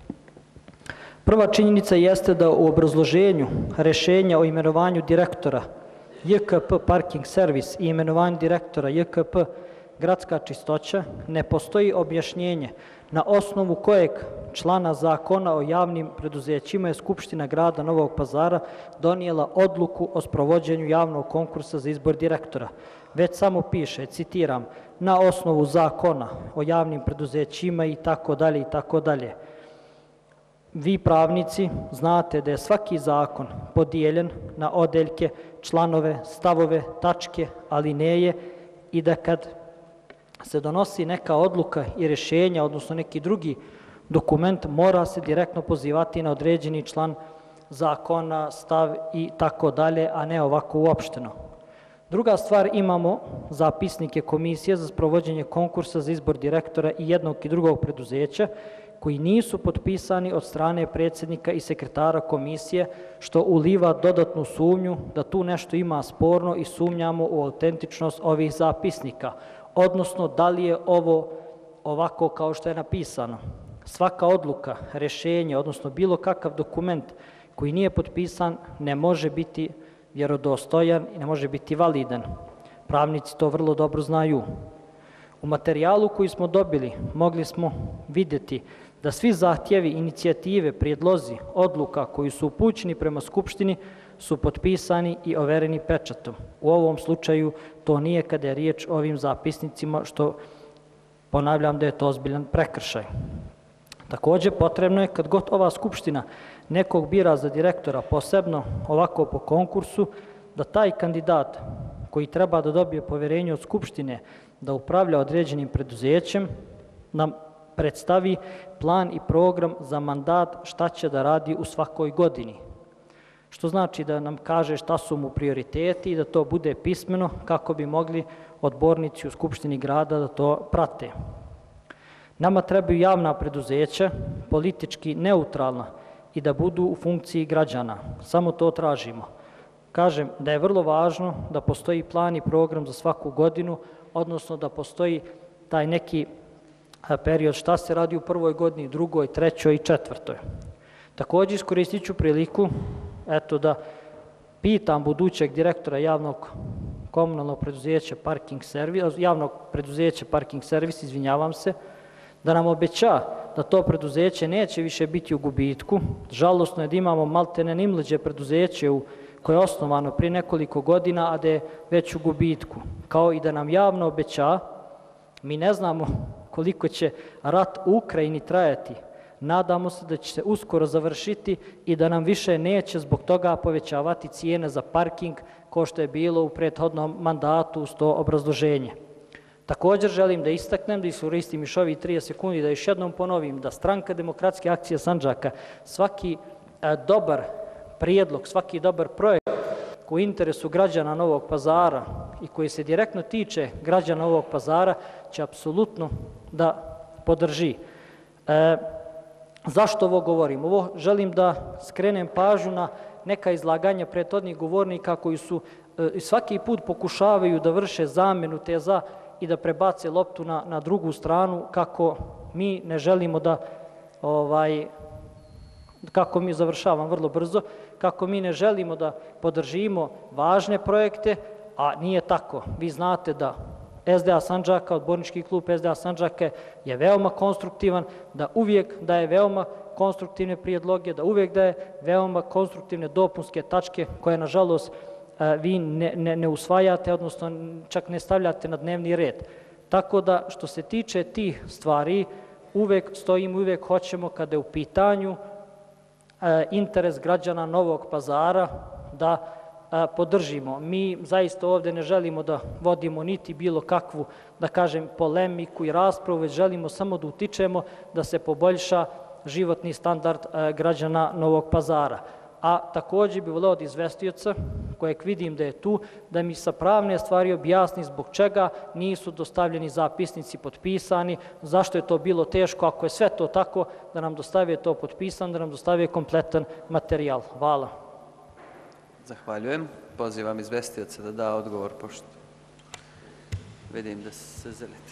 Prva činjenica jeste da u obrazloženju rješenja o imenovanju direktora J K P Parking servis i imenovanju direktora J K P Gradska čistoća ne postoji objašnjenje na osnovu kojeg člana zakona o javnim preduzećima je Skupština grada Novog Pazara donijela odluku o sprovođenju javnog konkursa za izbor direktora. Već samo piše, citiram, na osnovu zakona o javnim preduzećima i tako dalje i tako dalje. Vi pravnici znate da je svaki zakon podijeljen na odeljke, članove, stavove, tačke, alineje i da kad se donosi neka odluka i rješenja, odnosno neki drugi dokument, mora se direktno pozivati na određeni član zakona, stav i tako dalje, a ne ovako uopšteno. Druga stvar, imamo zapisnike komisije za sprovođenje konkursa za izbor direktora i jednog i drugog preduzeća koji nisu potpisani od strane predsjednika i sekretara komisije, što uliva dodatnu sumnju da tu nešto ima sporno i sumnjamo u autentičnost ovih zapisnika, odnosno da li je ovo ovako kao što je napisano. Svaka odluka, rješenje, odnosno bilo kakav dokument koji nije potpisan ne može biti vjerodostojan i ne može biti validan. Pravnici to vrlo dobro znaju. U materijalu koji smo dobili mogli smo vidjeti da svi zahtjevi, inicijative, prijedlozi, odluka koji su upućeni prema Skupštini su potpisani i overeni pečatom. U ovom slučaju to nije kada je riječ o ovim zapisnicima, što ponavljam da je to ozbiljan prekršaj. Također potrebno je kad god ova Skupština nekog bira za direktora, posebno ovako po konkursu, da taj kandidat koji treba da dobije povjerenje od Skupštine da upravlja određenim preduzećem, nam predstavi plan i program za mandat šta će da radi u svakoj godini. Što znači da nam kaže šta su mu prioriteti i da to bude pismeno kako bi mogli odbornici u Skupštini grada da to prate. Nama trebaju javna preduzeća, politički neutralna i da budu u funkciji građana. Samo to tražimo. Kažem da je vrlo važno da postoji plan i program za svaku godinu, odnosno da postoji taj neki period šta se radi u prvoj godini, drugoj, trećoj i četvrtoj. Također iskoristit ću priliku eto da pitam budućeg direktora javnog komunalnog preduzeća Parking servis, javnog preduzeća Parking servis, izvinjavam se, da nam obeća da to preduzeće neće više biti u gubitku. Žalosno je da imamo maltene nimleđe preduzeće u, koje je osnovano prije nekoliko godina, a da je već u gubitku. Kao i da nam javno obeća, mi ne znamo koliko će rat u Ukrajini trajati. Nadamo se da će se uskoro završiti i da nam više neće zbog toga povećavati cijene za parking kao što je bilo u prethodnom mandatu uz to obrazloženje. Također želim da istaknem, da iskoristim još ovih trideset sekundi, da još jednom ponovim da Stranka Demokratske akcije Sandžaka svaki e, dobar prijedlog, svaki dobar projekt u interesu građana Novog Pazara i koji se direktno tiče građana Novog Pazara će apsolutno da podrži. E, zašto ovo govorim? Ovo želim da skrenem pažnju na neka izlaganja prethodnih govornika koji su e, svaki put pokušavaju da vrše zamjenu teza i da prebace loptu na, na drugu stranu kako mi ne želimo da ovaj, kako mi završavam vrlo brzo, kako mi ne želimo da podržimo važne projekte, a nije tako. Vi znate da S D A Sandžaka, odbornički klub S D A Sandžaka je veoma konstruktivan, da uvijek daje veoma konstruktivne prijedloge, da uvijek daje veoma konstruktivne dopunske tačke koje, nažalost, vi ne, ne, ne usvajate, odnosno čak ne stavljate na dnevni red. Tako da, što se tiče tih stvari, uvijek stojimo, uvijek hoćemo, kada je u pitanju interes građana Novog Pazara, da podržimo. Mi zaista ovdje ne želimo da vodimo niti bilo kakvu, da kažem, polemiku i raspravu, već želimo samo da utičemo da se poboljša životni standard građana Novog Pazara. A također bi voleo od izvestioca, kojeg vidim da je tu, da mi sa pravne stvari objasni zbog čega nisu dostavljeni zapisnici potpisani, zašto je to bilo teško, ako je sve to tako, da nam dostave to potpisan, da nam dostave kompletan materijal. Hvala. Zahvaljujem. Pozivam izvestioca da da odgovor, pošto vidim da se zelite.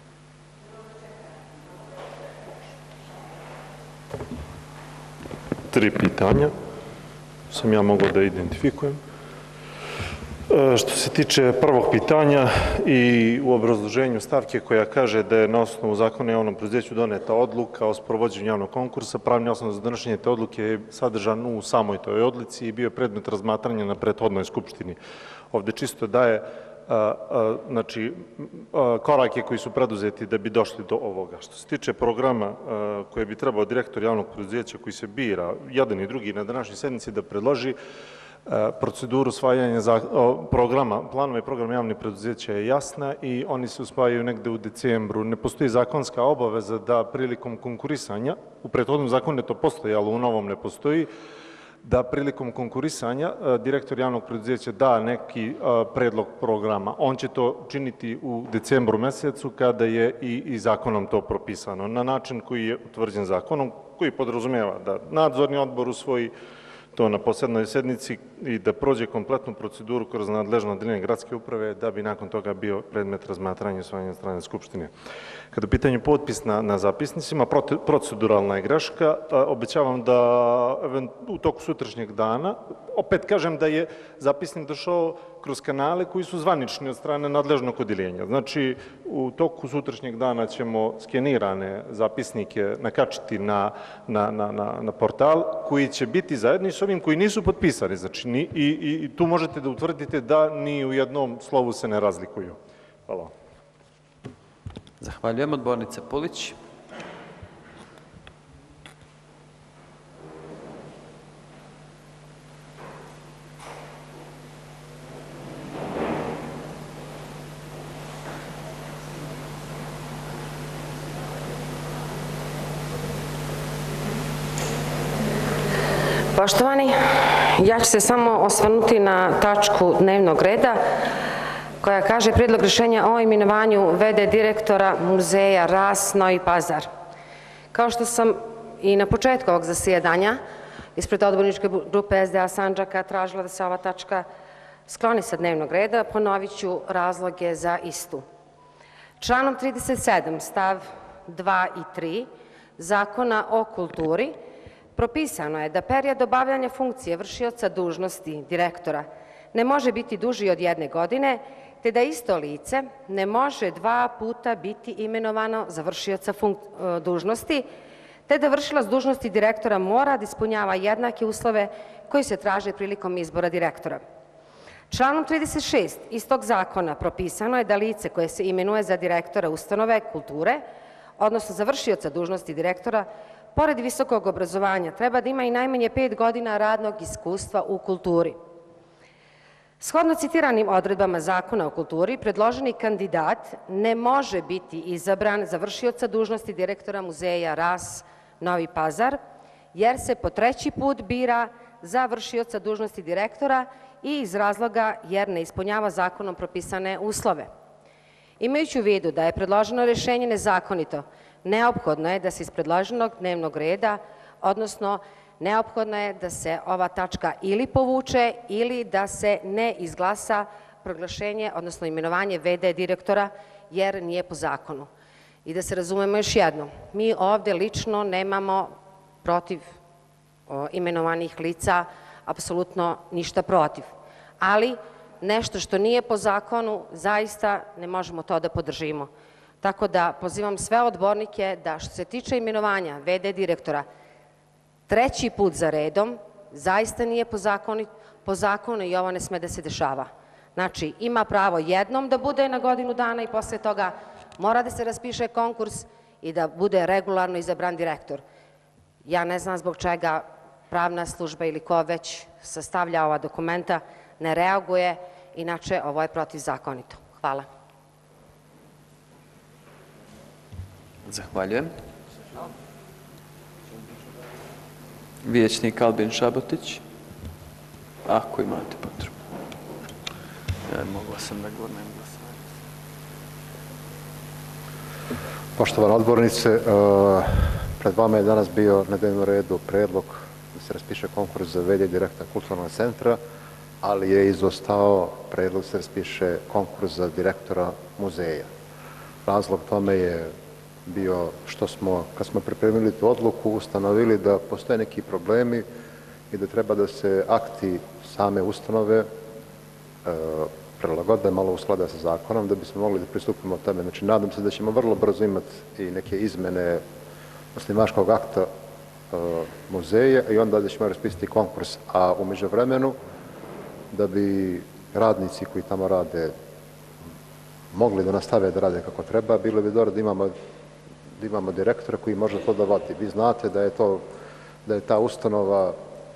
Tri pitanja sam ja mogao da identifikujem. Što se tiče prvog pitanja i u obrazloženju stavke koja kaže da je na osnovu zakona o javnom preduzeću doneta odluka o sprovođenju javnog konkursa, pravni osnov za donošenje te odluke je sadržan u samoj toj odluci i bio je predmet razmatranja na prethodnoj skupštini. Ovde čisto daje znači, korake koji su preduzeti da bi došli do ovoga. Što se tiče programa koje bi trebao direktor javnog preduzeća koji se bira, jedan i drugi na današnjoj sednici da predloži, proceduru usvajanja programa, planova i programa javnih preduzeća je jasna i oni se usvajaju negde u decembru. Ne postoji zakonska obaveza da prilikom konkurisanja, u prethodnom zakonu je to postojalo, u novom ne postoji, da prilikom konkurisanja direktor javnog preduzeća da neki predlog programa. On će to činiti u decembru mesecu kada je i, i zakonom to propisano, na način koji je utvrđen zakonom, koji podrazumijeva da nadzorni odbor usvoji to na posebnoj sednici i da prođe kompletnu proceduru kroz nadležno odeljenje gradske uprave da bi nakon toga bio predmet razmatranja i usvajanja strane Skupštine. Kada je pitanje potpis na, na zapisnicima, proceduralna je greška, obećavam da u toku sutrašnjeg dana, opet kažem da je zapisnik došao kroz kanale koji su zvanični od strane nadležnog odeljenja. Znači, u toku sutrašnjeg dana ćemo skenirane zapisnike nakačiti na, na, na, na, na portal koji će biti zajedni s ovim koji nisu potpisani. Znači, ni, i, i tu možete da utvrdite da ni u jednom slovu se ne razlikuju. Hvala. Zahvaljujem. Odbornica Pulić. Poštovani, ja ću se samo osvrnuti na tačku dnevnog reda koja kaže prijedlog rješenja o imenovanju v d direktora muzeja Ras Novi Pazar. Kao što sam i na početku ovog zasjedanja ispred odborničke grupe S D A Sandžaka tražila da se ova tačka skloni sa dnevnog reda, ponovit ću razloge za istu. Članom trideset sedam stav dva i tri Zakona o kulturi propisano je da period obavljanja funkcije vršioca dužnosti direktora ne može biti duži od jedne godine, te da isto lice ne može dva puta biti imenovano za vršioca dužnosti, te da vršilac dužnosti direktora mora da ispunjava jednake uslove koji se traže prilikom izbora direktora. Članom trideset šest istog zakona propisano je da lice koje se imenuje za direktora ustanove kulture, odnosno za vršioca dužnosti direktora, pored visokog obrazovanja, treba da ima i najmanje pet godina radnog iskustva u kulturi. Shodno citiranim odredbama Zakona o kulturi, predloženi kandidat ne može biti izabran za vršioca dužnosti direktora muzeja Ras Novi Pazar, jer se po treći put bira za vršioca dužnosti direktora i iz razloga jer ne ispunjava zakonom propisane uslove. Imajući u vidu da je predloženo rješenje nezakonito, neophodno je da se iz predloženog dnevnog reda, odnosno neophodno je da se ova tačka ili povuče ili da se ne izglasa proglašenje, odnosno imenovanje v d direktora, jer nije po zakonu. I da se razumemo još jedno, mi ovde lično nemamo protiv imenovanih lica apsolutno ništa protiv. Ali nešto što nije po zakonu, zaista ne možemo to da podržimo. Tako da pozivam sve odbornike da što se tiče imenovanja ve de direktora treći put za redom, zaista nije po zakonu, po zakonu i ovo ne sme da se dešava. Znači, ima pravo jednom da bude na godinu dana i posle toga mora da se raspiše konkurs i da bude regularno izabran direktor. Ja ne znam zbog čega pravna služba ili ko već sastavlja ova dokumenta ne reaguje, inače ovo je protivzakonito. Hvala. Zahvaljujem. Vijećnik Albin Šabotić, ako imate potrebu. Ja mogla sam da gornem glasovanje. Poštovana odbornice, pred vama je danas bio na dnevnom redu predlog da se raspiše konkurs za ve de direktora Kulturnog centra, ali je izostao predlog da se raspiše konkurs za direktora muzeja. Razlog tome je bio što smo, kad smo pripremili tu odluku, ustanovili da postoje neki problemi i da treba da se akti same ustanove prilagodbe, malo usklada sa zakonom, da bismo mogli da pristupimo tome. Znači, nadam se da ćemo vrlo brzo imati i neke izmene osnivačkog akta muzeja i onda da ćemo raspisati konkurs. A u međuvremenu, da bi radnici koji tamo rade mogli da nastave da rade kako treba, bilo bi dobro da imamo da imamo direktora koji može to da vodi. Vi znate da je to, da je ta ustanova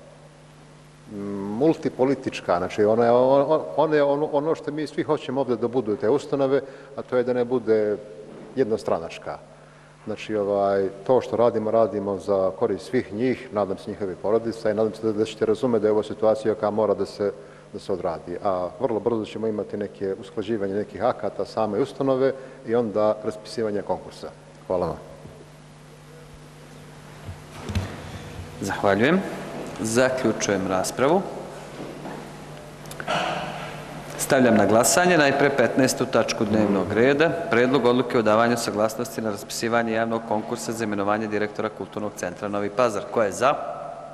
multipolitička, znači ona je, ona je ono, ono što mi svi hoćemo ovdje da budu te ustanove, a to je da ne bude jednostranačka. Znači, ovaj, to što radimo, radimo za korist svih njih, nadam se njihovih porodica i nadam se da, da ćete razumeti da je ovo situacija koja mora da se, da se odradi. A vrlo brzo ćemo imati neke usklađivanje nekih akata same ustanove i onda raspisivanje konkursa. Hvala vam. Zahvaljujem. Zaključujem raspravu. Stavljam na glasanje najpre petnaestu tačku dnevnog reda, predlog odluke o davanju saglasnosti na raspisivanje javnog konkursa za imenovanje direktora Kulturnog centra Novi Pazar. Ko je za?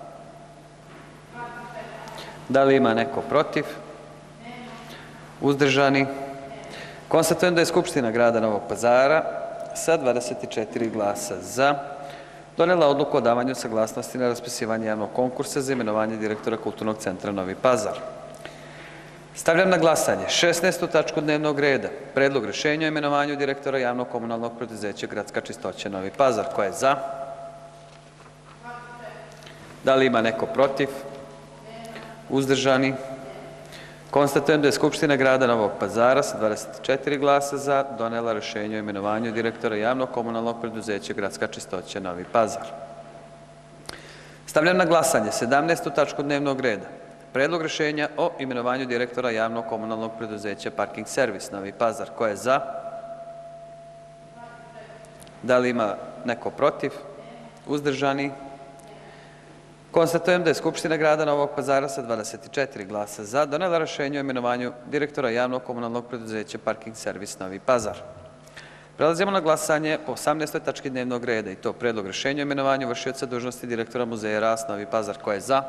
Da li ima neko protiv? Uzdržani? Konstatujem da je Skupština grada Novog Pazara sa dvadeset četiri glasa za donela odluku o davanju saglasnosti na raspisivanje javnog konkursa za imenovanje direktora Kulturnog centra Novi Pazar. Stavljam na glasanje šesnaestu tačku dnevnog reda, predlog rešenja o imenovanju direktora javnog komunalnog preduzeća Gradska čistoća Novi Pazar. Ko je za? Da li ima neko protiv? Uzdržani? Konstatujem da je Skupština grada Novog Pazara sa dvadeset četiri glasa za donela rešenje o imenovanju direktora javnog komunalnog preduzeća Gradska čistoća Novi Pazar. Stavljam na glasanje sedamnaestu tačku dnevnog reda, predlog rešenja o imenovanju direktora javnog komunalnog preduzeća Parking servis Novi Pazar. Ko je za? Da li ima neko protiv? Uzdržani? Konstatujem da je Skupština grada Novog Pazara sa dvadeset četiri glasa za donela rešenje o imenovanju direktora javnog komunalnog preduzeća Parking servis Novi Pazar. Prelazimo na glasanje po osamnaestoj tački dnevnog reda i to predlog rešenja o imenovanju vršioca dužnosti direktora muzeja Ras Novi Pazar. Ko je za?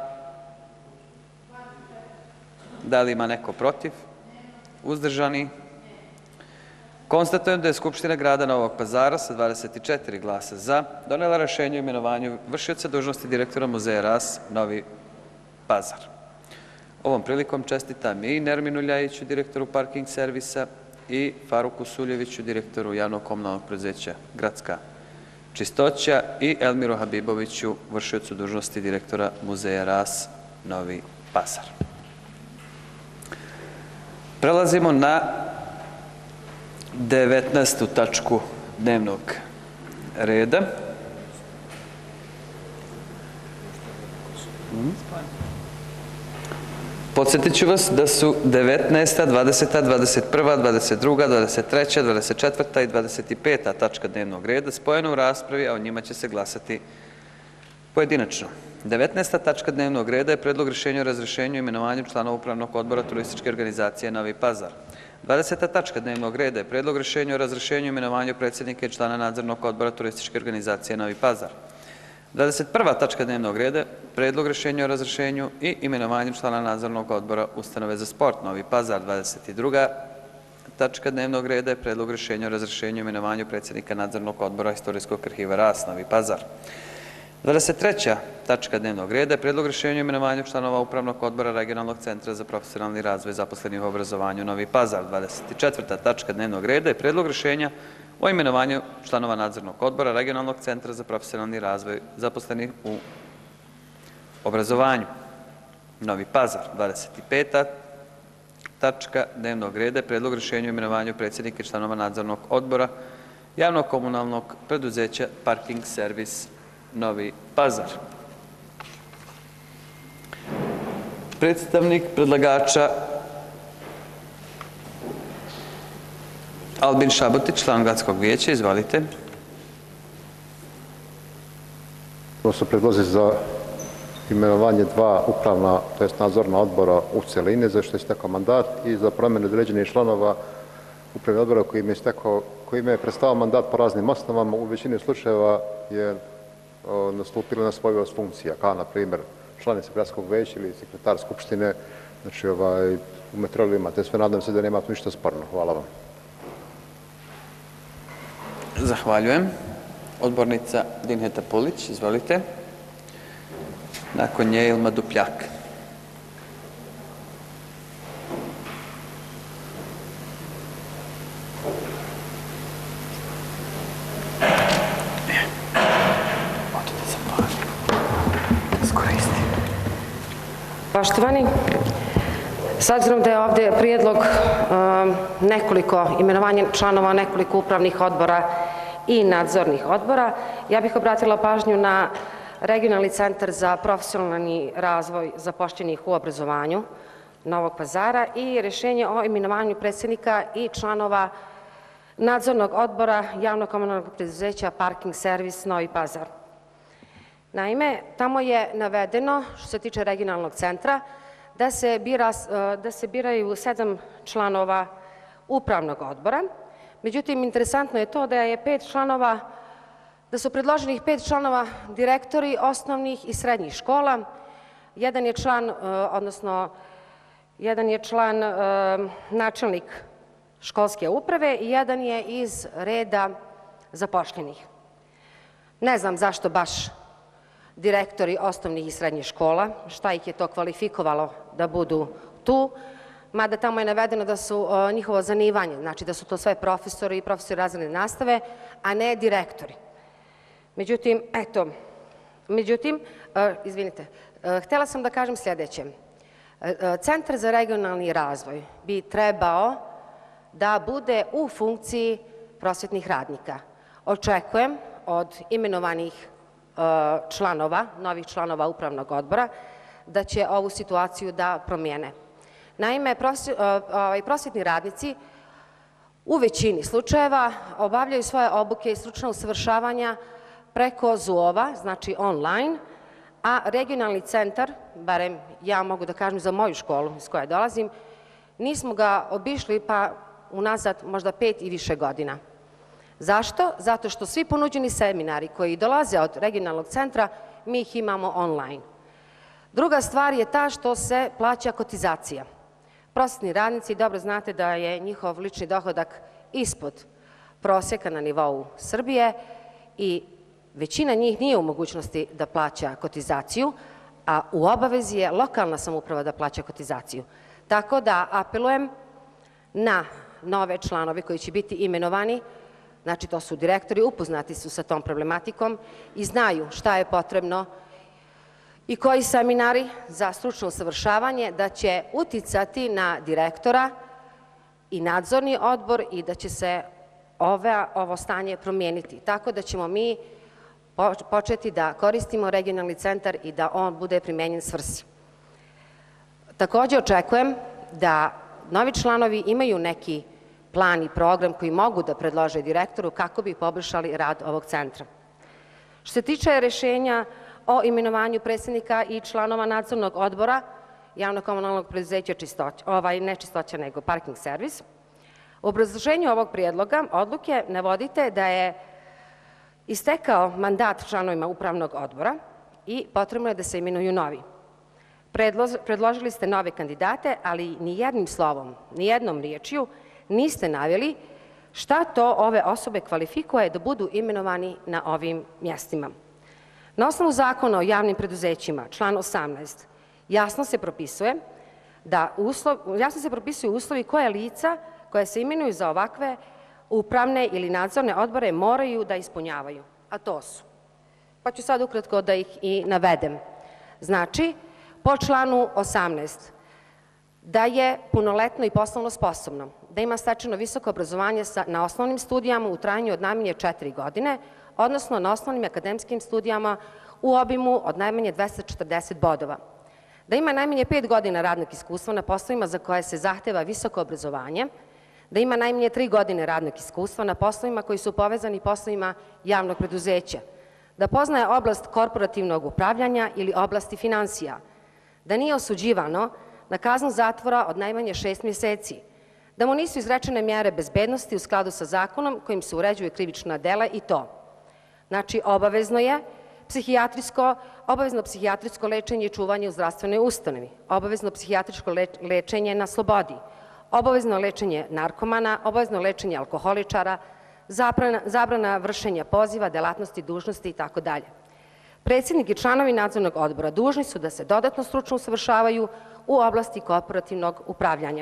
Da li ima neko protiv? Uzdržani? Konstatujem da je Skupština grada Novog Pazara sa dvadeset četiri glasa za donela rešenje o imenovanju vršioca dužnosti direktora muzeja Ras Novi Pazar. Ovom prilikom čestitam i Nerminu Ljajiću, direktoru Parking servisa, i Faruku Suljeviću, direktoru javnog komunalnog preduzeća Gradska čistoća, i Elmiru Habiboviću, vršiocu dužnosti direktora muzeja Ras Novi Pazar. Prelazimo na devetnaestu tačku dnevnog reda. Podsjetit ću vas da su devetnaesta, dvadeseta, dvadeset prva, dvadeset druga, dvadeset treća, dvadeset četvrta i dvadeset peta tačka dnevnog reda spojene u raspravi, a o njima će se glasati pojedinačno. devetnaesta tačka dnevnog reda je predlog rešenja o razrešenju i imenovanju članova Upravnog odbora Turističke organizacije Novi Pazar. dvadeseta tačka dnevnog reda je predlog rešenja o razrešenju i imenovanju predsjednika i člana nadzornog odbora Turističke organizacije Novi Pazar. dvadeset prva tačka dnevnog reda, Predlog rješenja o razrješenju i imenovanju člana nadzornog odbora Ustanove za sport Novi Pazar. dvadeset druga tačka dnevnog reda je Predlog rješenja o razrješenju i imenovanju predsjednika nadzornog odbora Istorijskog arhiva Ras Novi Pazar. dvadeset treća tačka dnevnog reda je Predlog rješenja o imenovanju članova Upravnog odbora Regionalnog centra za profesionalni razvoj zaposlenih u obrazovanju Novi Pazar. dvadeset četvrta tačka dnevnog reda je Predlog rješenja o imenovanju članova nadzornog odbora Regionalnog centra za profesionalni razvoj zaposlenih u obrazovanju Novi Pazar. dvadeset peta tačka dnevnog reda je Predlog rješenja o imenovanju predsjednika i članova nadzornog odbora javnog komunalnog preduzeća Parking servis Novi Pazar. Predstavnik predlagača Albin Šabotić, član Gradskog vijeća, izvolite. To su predlozi za imenovanje dva upravna, to jest nadzorna odbora u celini, za što je istekao mandat, i za promjenu određenih članova upravnog odbora kojim je istekao, kojim je prestao mandat po raznim osnovama. U većini slučajeva je o, nastupila na spojivost funkcija, kao na primjer članica Gradskog vijeća ili sekretar Skupštine. Znači, ovaj, u materijalu imate sve, nadam se da nema tu ništa sporno. Hvala vam. Zahvaljujem. Odbornica Dinheta Pulić, izvolite. Nakon nje Ilma Dupljak. Poštovani, s obzirom da je ovdje prijedlog um, nekoliko imenovanja članova nekoliko upravnih odbora i nadzornih odbora, ja bih obratila pažnju na Regionalni centar za profesionalni razvoj zapošljenih u obrazovanju Novog Pazara i rješenje o imenovanju predsjednika i članova nadzornog odbora javnog komunalnog preduzeća Parking servis Novi Pazar. Naime, tamo je navedeno, što se tiče regionalnog centra, da se, bira, da se biraju sedam članova upravnog odbora. Međutim, interesantno je to da je pet članova, da su predloženih pet članova direktori osnovnih i srednjih škola. Jedan je član, odnosno, jedan je član načelnik školske uprave i jedan je iz reda zapošljenih. Ne znam zašto baš direktori osnovnih i srednjih škola, šta ih je to kvalifikovalo da budu tu, mada tamo je navedeno da su o, njihovo zanimanje, znači da su to sve profesori i profesori razredne nastave, a ne direktori. Međutim, eto, međutim, e, izvinite, e, htjela sam da kažem sljedeće. E, Centar za regionalni razvoj bi trebao da bude u funkciji prosvjetnih radnika. Očekujem od imenovanih članova, novih članova upravnog odbora, da će ovu situaciju da promijene. Naime, prosvjetni radnici u većini slučajeva obavljaju svoje obuke i stručna usavršavanja preko zova, znači online, a regionalni centar, barem ja mogu da kažem za moju školu iz koje dolazim, nismo ga obišli pa unazad možda pet i više godina. Zašto? Zato što svi ponuđeni seminari koji dolaze od regionalnog centra, mi ih imamo online. Druga stvar je ta što se plaća kotizacija. Prosvetni radnici, dobro znate da je njihov lični dohodak ispod prosjeka na nivou Srbije i većina njih nije u mogućnosti da plaća kotizaciju, a u obavezi je lokalna samouprava da plaća kotizaciju. Tako da apelujem na nove članove koji će biti imenovani. Znači, to su direktori, upoznati su sa tom problematikom i znaju šta je potrebno i koji seminari za stručno usavršavanje da će uticati na direktora i nadzorni odbor i da će se ove, ovo stanje promijeniti. Tako da ćemo mi početi da koristimo regionalni centar i da on bude primenjen svrsi. Također očekujem da novi članovi imaju neki plan i program koji mogu da predlože direktoru kako bi poboljšali rad ovog centra. Što se tiče rješenja o imenovanju predsjednika i članova nadzornog odbora javnog komunalnog preduzeća Čistoća, ovaj ne Čistoća nego Parking servis, u obrazloženju ovog prijedloga odluke navodite da je istekao mandat članovima upravnog odbora i potrebno je da se imenuju novi. Predložili ste nove kandidate, ali ni jednim slovom, ni jednom riječju niste naveli šta to ove osobe kvalifikuje da budu imenovani na ovim mjestima. Na osnovu zakona o javnim preduzećima, član osamnaest, jasno se propisuje da uslov, jasno se propisuju uslovi koje lica koje se imenuju za ovakve upravne ili nadzorne odbore moraju da ispunjavaju, a to su. Pa ću sad ukratko da ih i navedem. Znači, po članu osamnaest, da je punoletno i poslovno sposobno, da ima stečeno visoko obrazovanje na osnovnim studijama u trajanju od najmanje četiri godine, odnosno na osnovnim akademskim studijama u obimu od najmanje dvesta četrdeset bodova. Da ima najmanje pet godina radnog iskustva na poslovima za koje se zahteva visoko obrazovanje, da ima najmanje tri godine radnog iskustva na poslovima koji su povezani poslovima javnog preduzeća, da poznaje oblast korporativnog upravljanja ili oblasti finansija, da nije osuđivano na kaznu zatvora od najmanje šest mjeseci, da mu nisu izrečene mjere bezbednosti u skladu sa zakonom kojim se uređuje krivična dela i to. Znači, obavezno je psihijatrijsko, obavezno psihijatrijsko lečenje i čuvanje u zdravstvenoj ustanovi, obavezno psihijatrijsko lečenje na slobodi, obavezno lečenje narkomana, obavezno lečenje alkoholičara, zabrana, zabrana vršenja poziva, delatnosti, dužnosti i tako dalje. Predsjednik i članovi nadzornog odbora dužni su da se dodatno stručno usavršavaju u oblasti korporativnog upravljanja.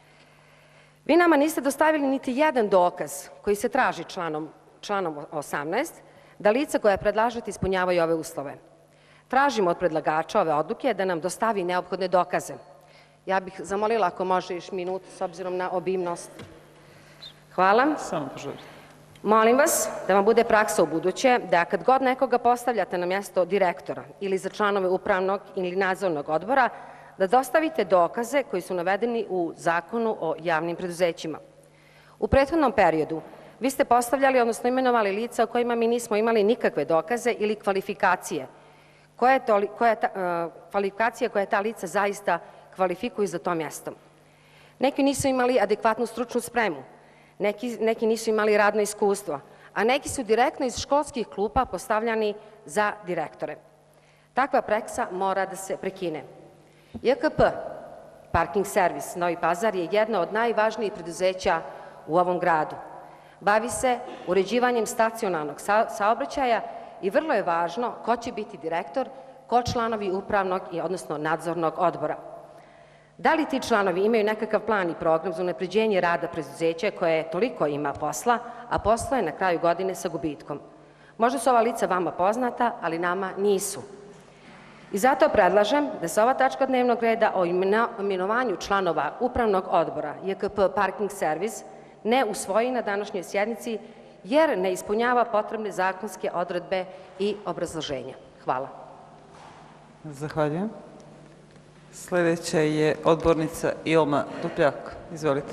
Vi nama niste dostavili niti jedan dokaz koji se traži članom, članom osamnaest, da lica koja predlažete ispunjavaju ove uslove. Tražimo od predlagača ove odluke da nam dostavi neophodne dokaze. Ja bih zamolila ako može još minut s obzirom na obimnost. Hvala. Samo poželite. Molim vas da vam bude praksa u buduće da kad god nekoga postavljate na mjesto direktora ili za članove upravnog ili nadzornog odbora, da dostavite dokaze koji su navedeni u zakonu o javnim preduzećima. U prethodnom periodu vi ste postavljali, odnosno imenovali lica o kojima mi nismo imali nikakve dokaze ili kvalifikacije. Koje to, koja ta, uh, kvalifikacije koje ta lica zaista kvalifikuju za to mjesto. Neki nisu imali adekvatnu stručnu spremu, neki, neki nisu imali radno iskustvo, a neki su direktno iz školskih klupa postavljani za direktore. Takva praksa mora da se prekine. J K P, Parking servis Novi Pazar, je jedno od najvažnijih preduzeća u ovom gradu. Bavi se uređivanjem stacionarnog saobraćaja i vrlo je važno ko će biti direktor, ko članovi upravnog i odnosno nadzornog odbora. Da li ti članovi imaju nekakav plan i program za unapređenje rada preduzeća koje toliko ima posla, a posla je na kraju godine sa gubitkom? Možda su ova lica vama poznata, ali nama nisu. I zato predlažem da se ova tačka dnevnog reda o imenovanju članova upravnog odbora J K P Parking servis ne usvoji na današnjoj sjednici jer ne ispunjava potrebne zakonske odredbe i obrazloženja. Hvala. Zahvaljujem. Sljedeća je odbornica Ilma Dupljak. Izvolite.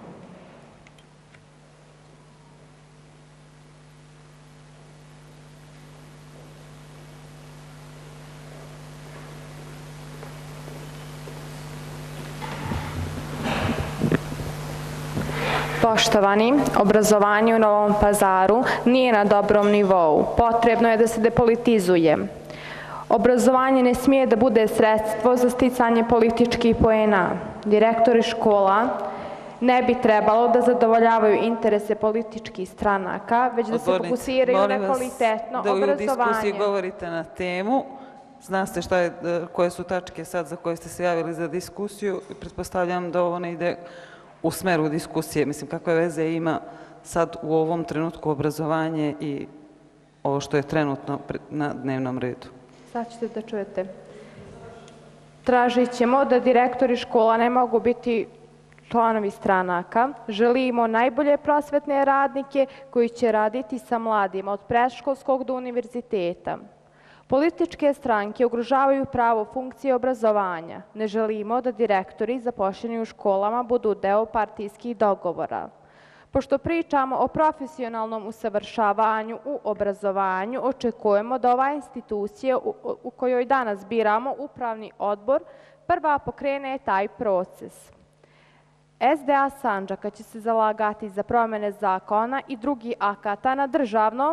Poštovani, obrazovanje u Novom Pazaru nije na dobrom nivou. Potrebno je da se depolitizuje. Obrazovanje ne smije da bude sredstvo za sticanje političkih poena. Direktori škola ne bi trebalo da zadovoljavaju interese političkih stranaka, već da se fokusiraju na kvalitetno obrazovanje. obrazovanje. Da u diskusiji govorite na temu. Zna ste šta je, koje su tačke sad za koje ste se javili za diskusiju. Pretpostavljam da ovo ne ide u smeru diskusije. Mislim, kakve veze ima sad u ovom trenutku obrazovanje i ovo što je trenutno na dnevnom redu. Sad ćete da čujete. Tražit ćemo da direktori škola ne mogu biti članovi stranaka. Želimo najbolje prosvetne radnike koji će raditi sa mladima od predškolskog do univerziteta. Političke stranke ugrožavaju pravo funkcije obrazovanja. Ne želimo da direktori zaposleni u školama budu deo partijskih dogovora. Pošto pričamo o profesionalnom usavršavanju u obrazovanju, očekujemo da ova institucija u, u kojoj danas biramo upravni odbor prva pokrene taj proces. S D A Sandžaka će se zalagati za promjene zakona i drugih akata na državnom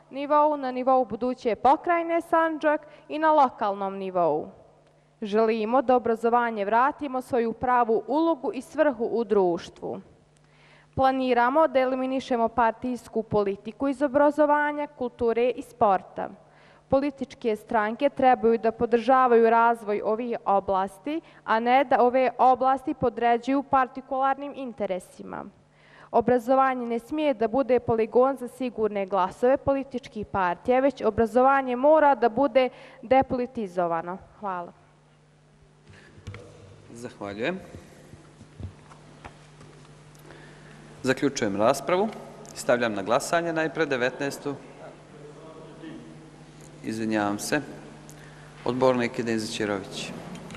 nivou, na nivou buduće pokrajine Sandžak i na lokalnom nivou. Želimo da obrazovanje vratimo svoju pravu ulogu i svrhu u društvu. Planiramo da eliminišemo partijsku politiku iz obrazovanja, kulture i sporta. Političke stranke trebaju da podržavaju razvoj ovih oblasti, a ne da ove oblasti podređuju partikularnim interesima. Obrazovanje ne smije da bude poligon za sigurne glasove političkih partija, već obrazovanje mora da bude depolitizovano. Hvala. Zahvaljujem. Zaključujem raspravu. Stavljam na glasanje najpre devetnaestu. Izvinjavam se. Odbornik Edin Zaćirović.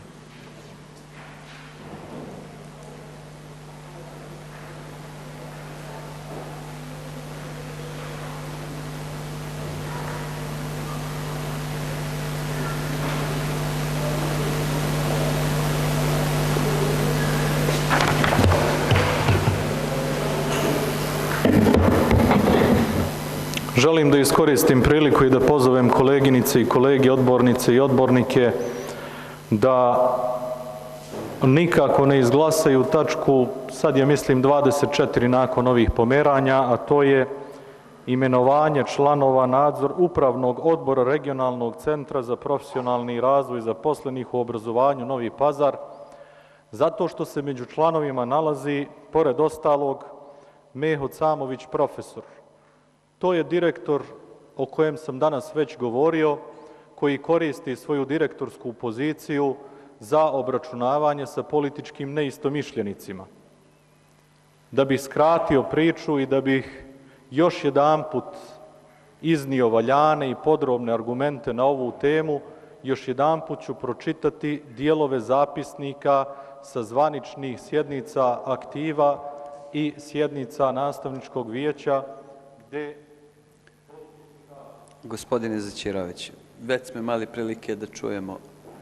Želim da iskoristim priliku i da pozovem koleginice i kolege, odbornice i odbornike da nikako ne izglasaju tačku, sad je mislim dvadeset četiri nakon ovih pomeranja, a to je imenovanje članova nadzor Upravnog odbora Regionalnog centra za profesionalni razvoj zaposlenih u obrazovanju Novi Pazar, zato što se među članovima nalazi, pored ostalog, Meho Camović, profesor. To je direktor o kojem sam danas već govorio, koji koristi svoju direktorsku poziciju za obračunavanje sa političkim neistomišljenicima. Da bih skratio priču i da bih još jedanput iznio valjane i podrobne argumente na ovu temu, još jedanput ću pročitati dijelove zapisnika sa zvaničnih sjednica aktiva i sjednica nastavničkog vijeća gde... Gospodine Zaćirović, već smo imali prilike da čujemo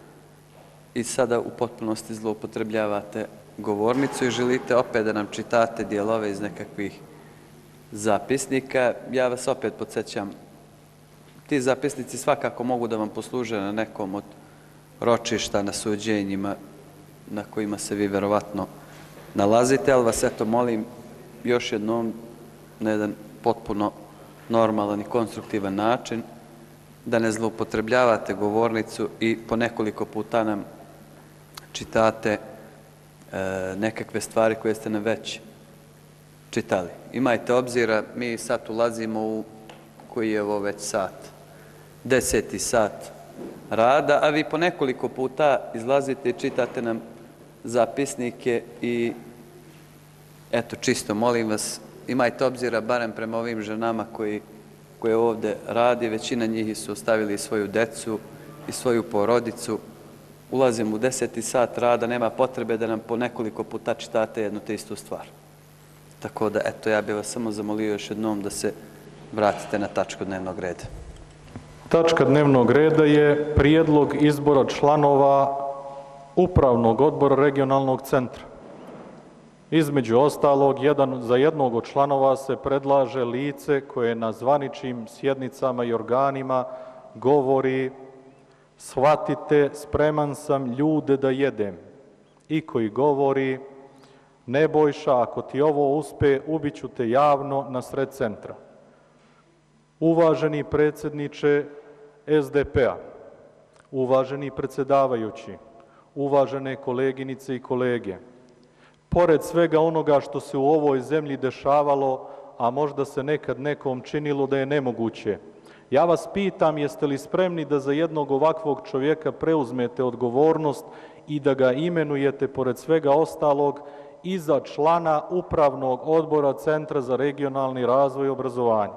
i sada u potpunosti zloupotrebljavate govornicu i želite opet da nam čitate dijelove iz nekakvih zapisnika. Ja vas opet podsjećam, ti zapisnici svakako mogu da vam posluže na nekom od ročišta, na suđenjima na kojima se vi verovatno nalazite, ali vas eto molim još jednom na jedan potpuno normalan i konstruktivan način, da ne zloupotrebljavate govornicu i po nekoliko puta nam čitate nekakve stvari koje ste nam već čitali. Imajte obzira, mi sad ulazimo u, koji je ovo već sat, deseti sat rada, a vi po nekoliko puta izlazite i čitate nam zapisnike i eto, čisto molim vas, imajte obzira barem prema ovim ženama koji, koje ovde radi, većina njih su ostavili svoju decu i svoju porodicu. Ulazim u deseti sat rada, nema potrebe da nam po nekoliko puta čitate jednu te istu stvar. Tako da, eto, ja bih vas samo zamolio još jednom da se vratite na tačku dnevnog reda. Tačka dnevnog reda je prijedlog izbora članova Upravnog odbora Regionalnog centra. Između ostalog, jedan, za jednog od članova se predlaže lice koje na zvaničnim sjednicama i organima govori: shvatite, spreman sam ljude da jedem. I koji govori: Nebojša, ako ti ovo uspe, ubiću te javno na sred centra. Uvaženi predsjedniče S D P-a, uvaženi predsjedavajući, uvažene koleginice i kolege, pored svega onoga što se u ovoj zemlji dešavalo, a možda se nekad nekom činilo da je nemoguće, ja vas pitam, jeste li spremni da za jednog ovakvog čovjeka preuzmete odgovornost i da ga imenujete, pored svega ostalog, i za člana Upravnog odbora Centra za regionalni razvoj i obrazovanje?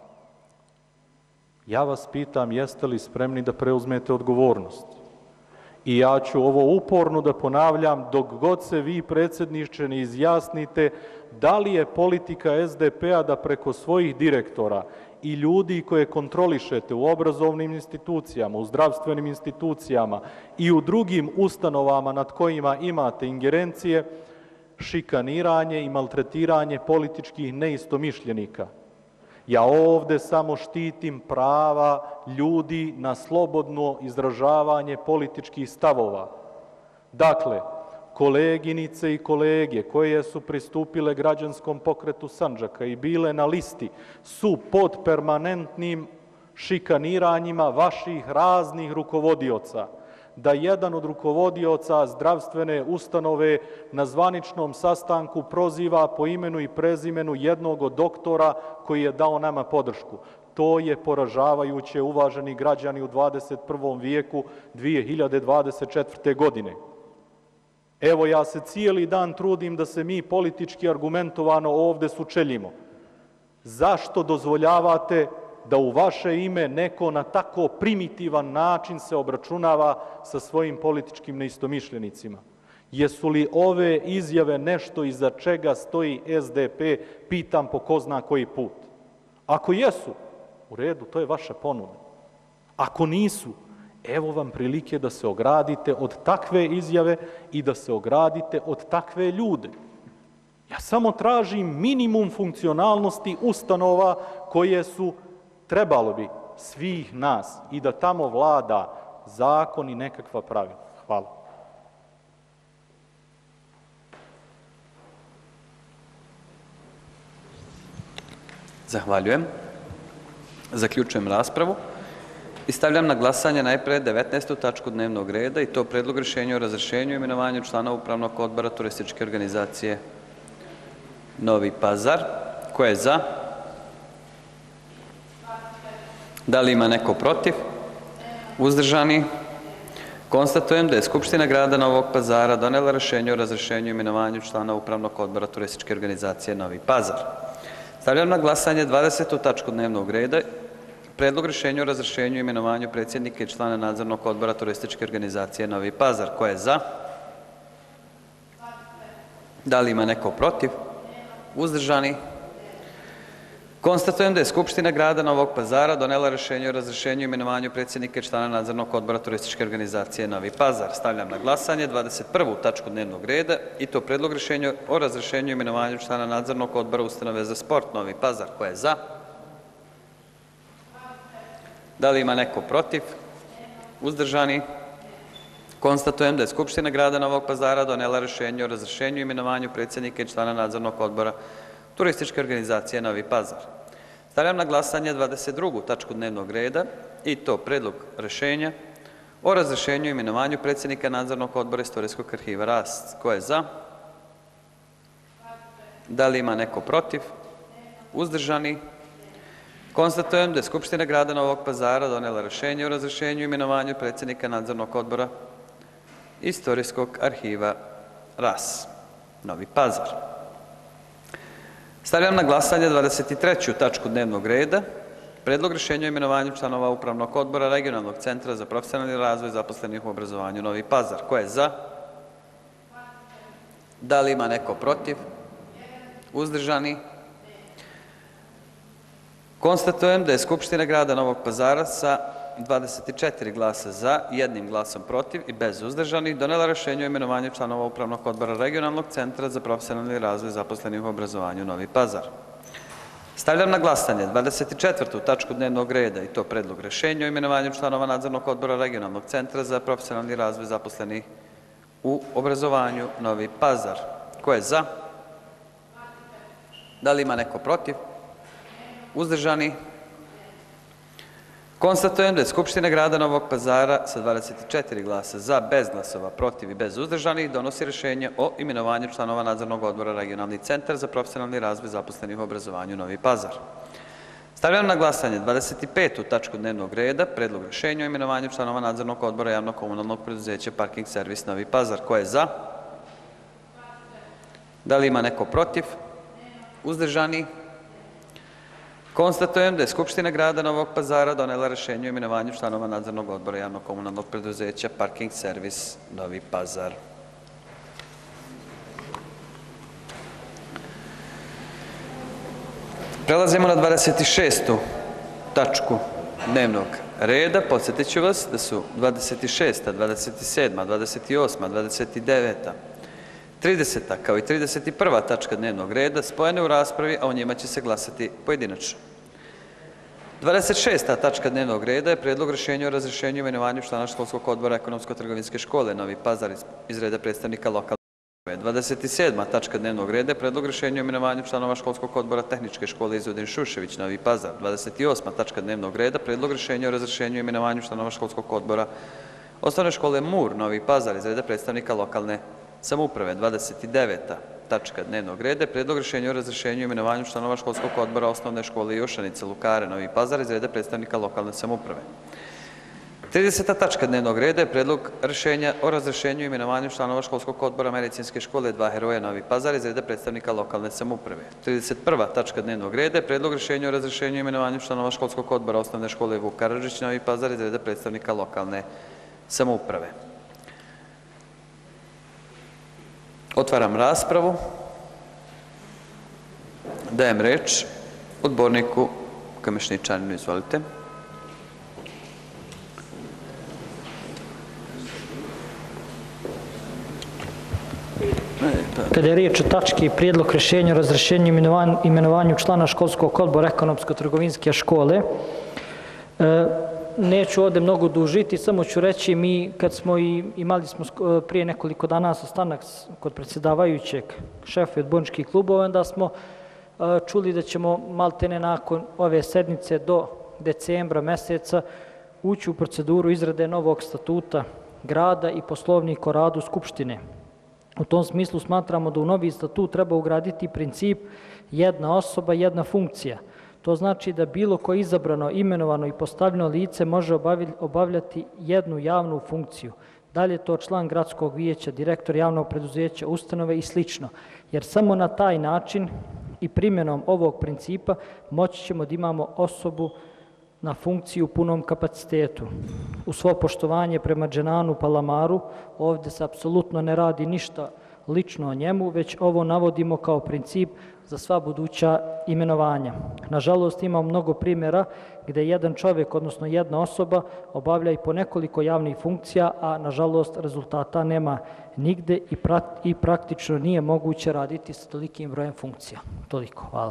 Ja vas pitam, jeste li spremni da preuzmete odgovornost? I ja ću ovo uporno da ponavljam dok god se vi, predsjedniče, ne izjasnite da li je politika S D P-a da preko svojih direktora i ljudi koje kontrolišete u obrazovnim institucijama, u zdravstvenim institucijama i u drugim ustanovama nad kojima imate ingerencije, šikaniranje i maltretiranje političkih neistomišljenika. Ja ovde samo štitim prava ljudi na slobodno izražavanje političkih stavova. Dakle, koleginice i kolege koje su pristupile građanskom pokretu Sandžaka i bile na listi su pod permanentnim šikaniranjima vaših raznih rukovodioca. Da jedan od rukovodioca zdravstvene ustanove na zvaničnom sastanku proziva po imenu i prezimenu jednog od doktora koji je dao nama podršku. To je poražavajuće, uvaženi građani, u dvadeset prvom vijeku dvije hiljade dvadeset četvrte. godine. Evo, ja se cijeli dan trudim da se mi politički argumentovano ovde sučeljimo. Zašto dozvoljavate da u vaše ime neko na tako primitivan način se obračunava sa svojim političkim neistomišljenicima? Jesu li ove izjave nešto iza čega stoji S D P, pitam po ko zna koji put? Ako jesu, u redu, to je vaša ponuda. Ako nisu, evo vam prilike da se ogradite od takve izjave i da se ogradite od takve ljude. Ja samo tražim minimum funkcionalnosti ustanova koje su, trebalo bi, svih nas i da tamo vlada zakon i nekakva pravila. Hvala. Zahvaljujem. Zaključujem raspravu i stavljam na glasanje najpre devetnaestu tačku dnevnog reda i to predlog rješenja o razrješenju i imenovanju člana Upravnog odbora Turističke organizacije Novi Pazar. Ko je za? Da li ima neko protiv? Uzdržani? Konstatujem da je Skupština grada Novog Pazara donela rješenje o razrješenju i imenovanju člana Upravnog odbora Turističke organizacije Novi Pazar. Stavljam na glasanje dvadesetu tačku dnevnog reda, predlog rješenja o razrješenju i imenovanju predsjednika i člana Nadzornog odbora Turističke organizacije Novi Pazar. Ko je za? Da li ima neko protiv? Uzdržani? Konstatujem da je Skupština grada Novog Pazara donela rješenje o razrješenju i imenovanju predsjednika i člana Nadzornog odbora Turističke organizacije Novi Pazar. Stavljam na glasanje dvadeset prvu tačku dnevnog reda i to predlog rješenja o razrješenju i imenovanju člana Nadzornog odbora Ustanove za sport Novi Pazar. Ko je za? Da li ima neko protiv? Uzdržani? Konstatujem da je Skupština grada Novog Pazara donela rješenje o razrješenju i imenovanju predsjednika i člana Nadzornog odbora Turističke organizacije Novi Pazar. Stavljam na glasanje dvadeset drugu tačku dnevnog reda i to predlog rješenja o razrješenju i imenovanju predsjednika Nadzornog odbora Istorijskog arhiva Rast. Ko je za? Da li ima neko protiv? Uzdržani? Konstatujem da je Skupština grada Novog Pazara donela rješenje o razrješenju i imenovanju predsjednika Nadzornog odbora Istorijskog arhiva Ras, Novi Pazar. Stavljam na glasanje dvadeset treću tačku dnevnog reda, predlog rješenja o imenovanju članova Upravnog odbora Regionalnog centra za profesionalni razvoj zaposlenih u obrazovanju Novi Pazar. Ko je za? Da li ima neko protiv? Uzdržani? Konstatujem da je Skupština grada Novog Pazara sa dvadeset četiri glasa za, jednim glasom protiv i bez uzdržanih donela rješenje o imenovanju članova Upravnog odbora Regionalnog centra za profesionalni razvoj zaposlenih u obrazovanju Novi Pazar. Stavljam na glasanje dvadeset četvrtu tačku dnevnog reda i to predlog rješenja o imenovanju članova Nadzornog odbora Regionalnog centra za profesionalni razvoj zaposlenih u obrazovanju Novi Pazar. Ko je za? Da li ima neko protiv? Uzdržani? Konstatujem da je Skupština grada Novog Pazara sa dvadeset četiri glasa za, bez glasova protiv i bez uzdržanih donosi rješenje o imenovanju članova Nadzornog odbora Regionalni centar za profesionalni razvoj zaposlenih u obrazovanju Novi Pazar. Stavljam na glasanje dvadeset petu tačku dnevnog reda, predlog rješenja o imenovanju članova Nadzornog odbora javnog komunalnog preduzeća Parking servis Novi Pazar. Ko je za? Da li ima neko protiv? Uzdržani? Konstatujem da je Skupština grada Novog Pazara donela rješenje o imenovanju članova Nadzornog odbora javnog komunalnog preduzeća Parking servis Novi Pazar. Prelazimo na dvadeset šestu tačku dnevnog reda. Podsjetit ću vas da su dvadeset šesta, dvadeset sedma, dvadeset osma, dvadeset deveta, trideseta kao i trideset prva tačka dnevnog reda spojene u raspravi, a o njima će se glasati pojedinačno. dvadeset šesta tačka dnevnog reda je Predlog rješenja o razrješenju i imenovanju člana školskog odbora Ekonomsko-trgovinske škole Novi Pazar iz reda predstavnika lokalne samouprave. dvadeset sedma tačka dnevnog reda je Predlog rješenja o imenovanju članova školskog odbora Tehničke škole Izudin Šušević Novi Pazar. dvadeset osma tačka dnevnog reda Predlog rješenja o razrješenju i imenovanju članova školskog odbora Osnovne škole Mur Novi Pazar iz reda predstavnika lokalne samouprave. dvadeset deveta tačka dnevnog reda je Predlog rješenja o razrješenju i imenovanju članova školskog odbora Osnovne škole Jošanice Lukare Novi Pazar iz reda predstavnika lokalne samouprave. trideseta tačka dnevnog reda je Predlog rješenja o razrješenju i imenovanju članova školskog odbora Medicinske škole Dva heroja Novi Pazar iz reda predstavnika lokalne samouprave. trideset prva tačka dnevnog reda je Predlog rješenja o razrješenju i imenovanju članova školskog odbora Osnovne škole Vuk Karadžić Novi Pazar iz reda predstavnika lokalne samouprave. Otvaram raspravu. Dajem reč odborniku Kamešničaninu. Izvolite. Kada je riječ o tački Prijedlog rješenja o razrješenju i imenovanju člana školskog odbora Ekonomsko-trgovinske škole, neću ovdje mnogo dužiti, samo ću reći, mi kad smo i imali smo prije nekoliko dana sastanak kod predsjedavajućeg šefa odborničkih klubova, onda smo čuli da ćemo maltene nakon ove sednice do decembra meseca ući u proceduru izrade novog statuta grada i poslovnik o radu Skupštine. U tom smislu smatramo da u novi statut treba ugraditi princip jedna osoba, jedna funkcija. To znači da bilo koje izabrano, imenovano i postavljeno lice može obavljati jednu javnu funkciju. Da li je to član gradskog vijeća, direktor javnog preduzeća, ustanove i slično. Jer samo na taj način i primjenom ovog principa moći ćemo da imamo osobu na funkciji u punom kapacitetu. U svo poštovanje prema Dženanu Palamaru, ovdje se apsolutno ne radi ništa lično o njemu, već ovo navodimo kao princip za sva buduća imenovanja. Nažalost, imamo mnogo primjera gdje jedan čovjek, odnosno jedna osoba, obavlja i po nekoliko javnih funkcija, a nažalost rezultata nema nigde i praktično nije moguće raditi sa tolikim brojem funkcija. Toliko. Hvala.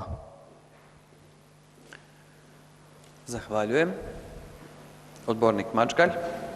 Zahvaljujem. Odbornik Mačgalj.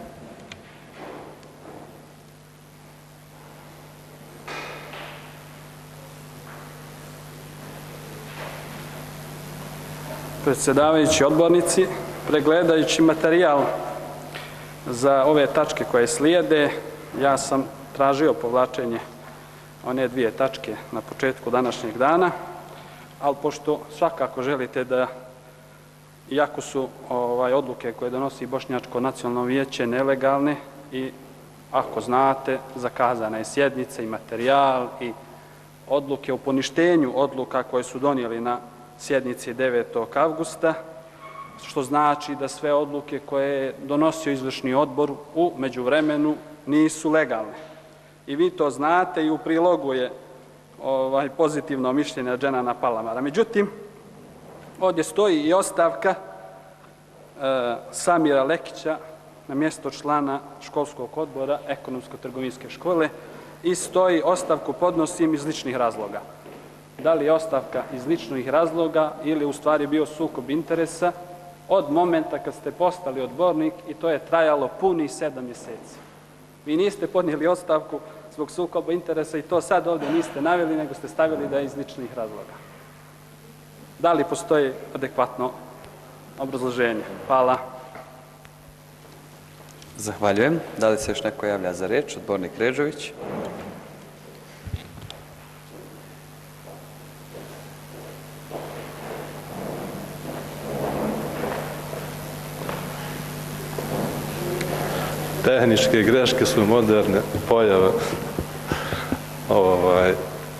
Predsjedavajući, odbornici, pregledajući materijal za ove tačke koje slijede, ja sam tražio povlačenje one dvije tačke na početku današnjeg dana, ali pošto svakako želite da, iako su ovaj, odluke koje donosi Bošnjačko nacionalno vijeće nelegalne i ako znate, zakazana je sjednica i materijal i odluke o poništenju odluka koje su donijeli na sjednici devetog avgusta, što znači da sve odluke koje je donosio izvršni odbor u međuvremenu nisu legalne. I vi to znate i u prilogu je ovaj, pozitivno mišljenje Dženana Palamara. Međutim, ovdje stoji i ostavka e, Samira Lekića na mjesto člana školskog odbora Ekonomsko-trgovinske škole i stoji ostavku podnosim iz ličnih razloga. Da li je ostavka iz ličnih razloga ili u stvari bio sukob interesa od momenta kad ste postali odbornik i to je trajalo punih sedam mjeseci. Vi niste podnijeli ostavku zbog sukoba interesa i to sad ovdje niste naveli, nego ste stavili da je iz ličnih razloga. Da li postoji adekvatno obrazloženje? Hvala. Zahvaljujem. Da li se još neko javlja za reč? Odbornik Ređović. Tehničke greške su moderne pojave ovaj,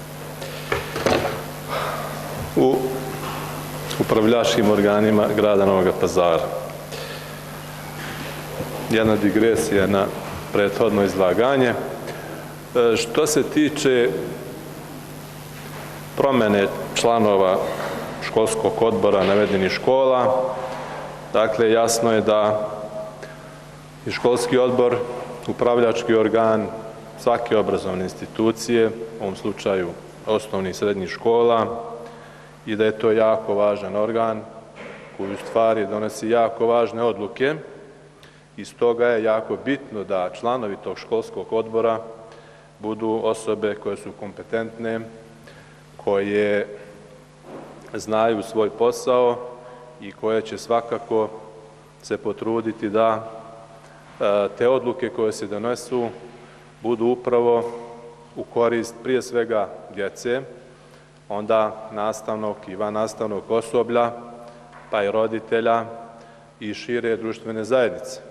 u upravljačkim organima grada Novog Pazara. Jedna digresija na prethodno izlaganje. Što se tiče promjene članova školskog odbora navedenih škola, dakle jasno je da i školski odbor, upravljački organ svake obrazovne institucije, u ovom slučaju osnovnih i srednjih škola, i da je to jako važan organ koji u stvari donosi jako važne odluke i stoga je jako bitno da članovi tog školskog odbora budu osobe koje su kompetentne, koje znaju svoj posao i koje će svakako se potruditi da te odluke koje se donesu budu upravo u korist prije svega djece, onda nastavnog i vannastavnog osoblja, pa i roditelja i šire društvene zajednice.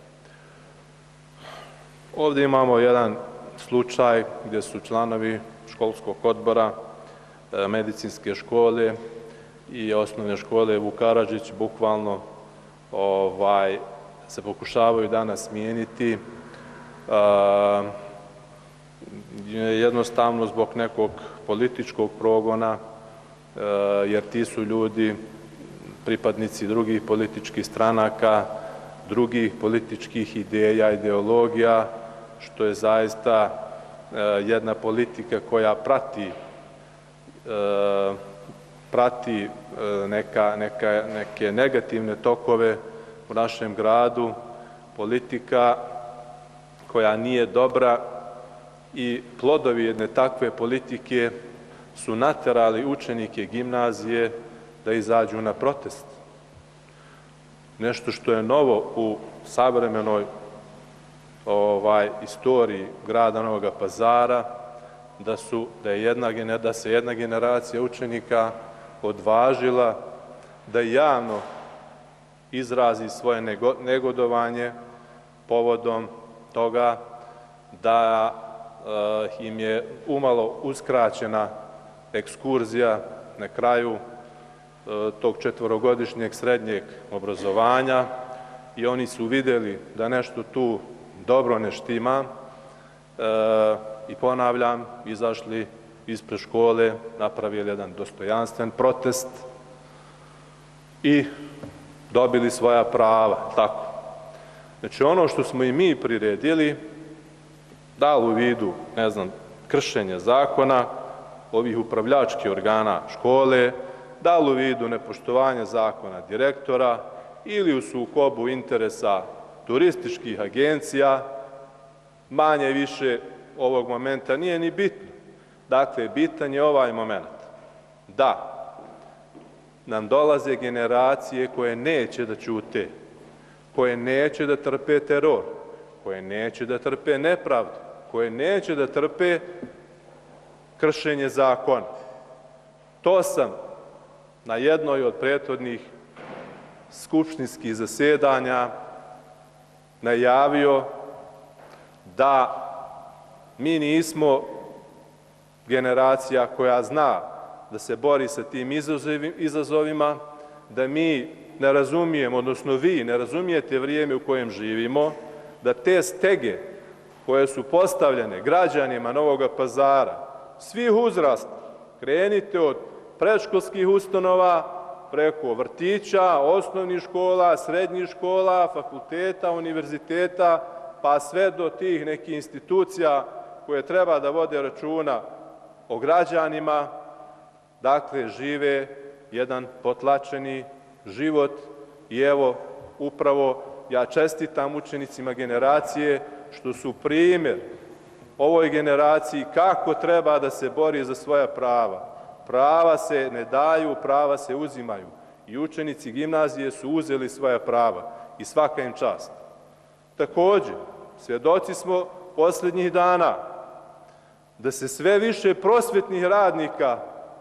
Ovdje imamo jedan slučaj gdje su članovi školskog odbora medicinske škole i osnovne škole Vuk Karadžić bukvalno ovaj, se pokušavaju danas smijeniti a, jednostavno zbog nekog političkog progona, a, jer ti su ljudi pripadnici drugih političkih stranaka, drugih političkih ideja, ideologija, što je zaista a, jedna politika koja prati a, prati neka, neka, neke negativne tokove u našem gradu, politika koja nije dobra i plodovi jedne takve politike su naterali učenike gimnazije da izađu na protest. Nešto što je novo u savremenoj ovaj, istoriji grada Novog Pazara, da, su, da, je jedna, da se jedna generacija učenika odvažila da javno izrazi svoje negodovanje povodom toga da uh, im je umalo uskraćena ekskurzija na kraju uh, tog četvorogodišnjeg srednjeg obrazovanja i oni su vidjeli da nešto tu dobro ne štima uh, i ponavljam, izašli ispred škole, napravili jedan dostojanstven protest i dobili svoja prava, tako. Znači ono što smo i mi priredili, da li u vidu, ne znam, kršenja zakona, ovih upravljačkih organa škole, da li u vidu nepoštovanja zakona direktora ili u sukobu interesa turističkih agencija, manje više ovog momenta nije ni bitno. Dakle, bitan je ovaj moment da nam dolaze generacije koje neće da ćute, koje neće da trpe teror, koje neće da trpe nepravdu, koje neće da trpe kršenje zakona. To sam na jednoj od prethodnih skupštinskih zasedanja najavio da mi nismo generacija koja zna da se bori sa tim izazovima, da mi ne razumijemo, odnosno vi ne razumijete vrijeme u kojem živimo, da te stege koje su postavljene građanima Novog Pazara, svih uzrasta, krenite od predškolskih ustanova, preko vrtića, osnovnih škola, srednjih škola, fakulteta, univerziteta, pa sve do tih nekih institucija koje treba da vode računa o građanima, dakle, žive jedan potlačeni život i evo, upravo ja čestitam učenicima generacije što su primjer ovoj generaciji kako treba da se bori za svoja prava. Prava se ne daju, prava se uzimaju i učenici gimnazije su uzeli svoja prava i svaka im čast. Također, svjedoci smo posljednjih dana da se sve više prosvjetnih radnika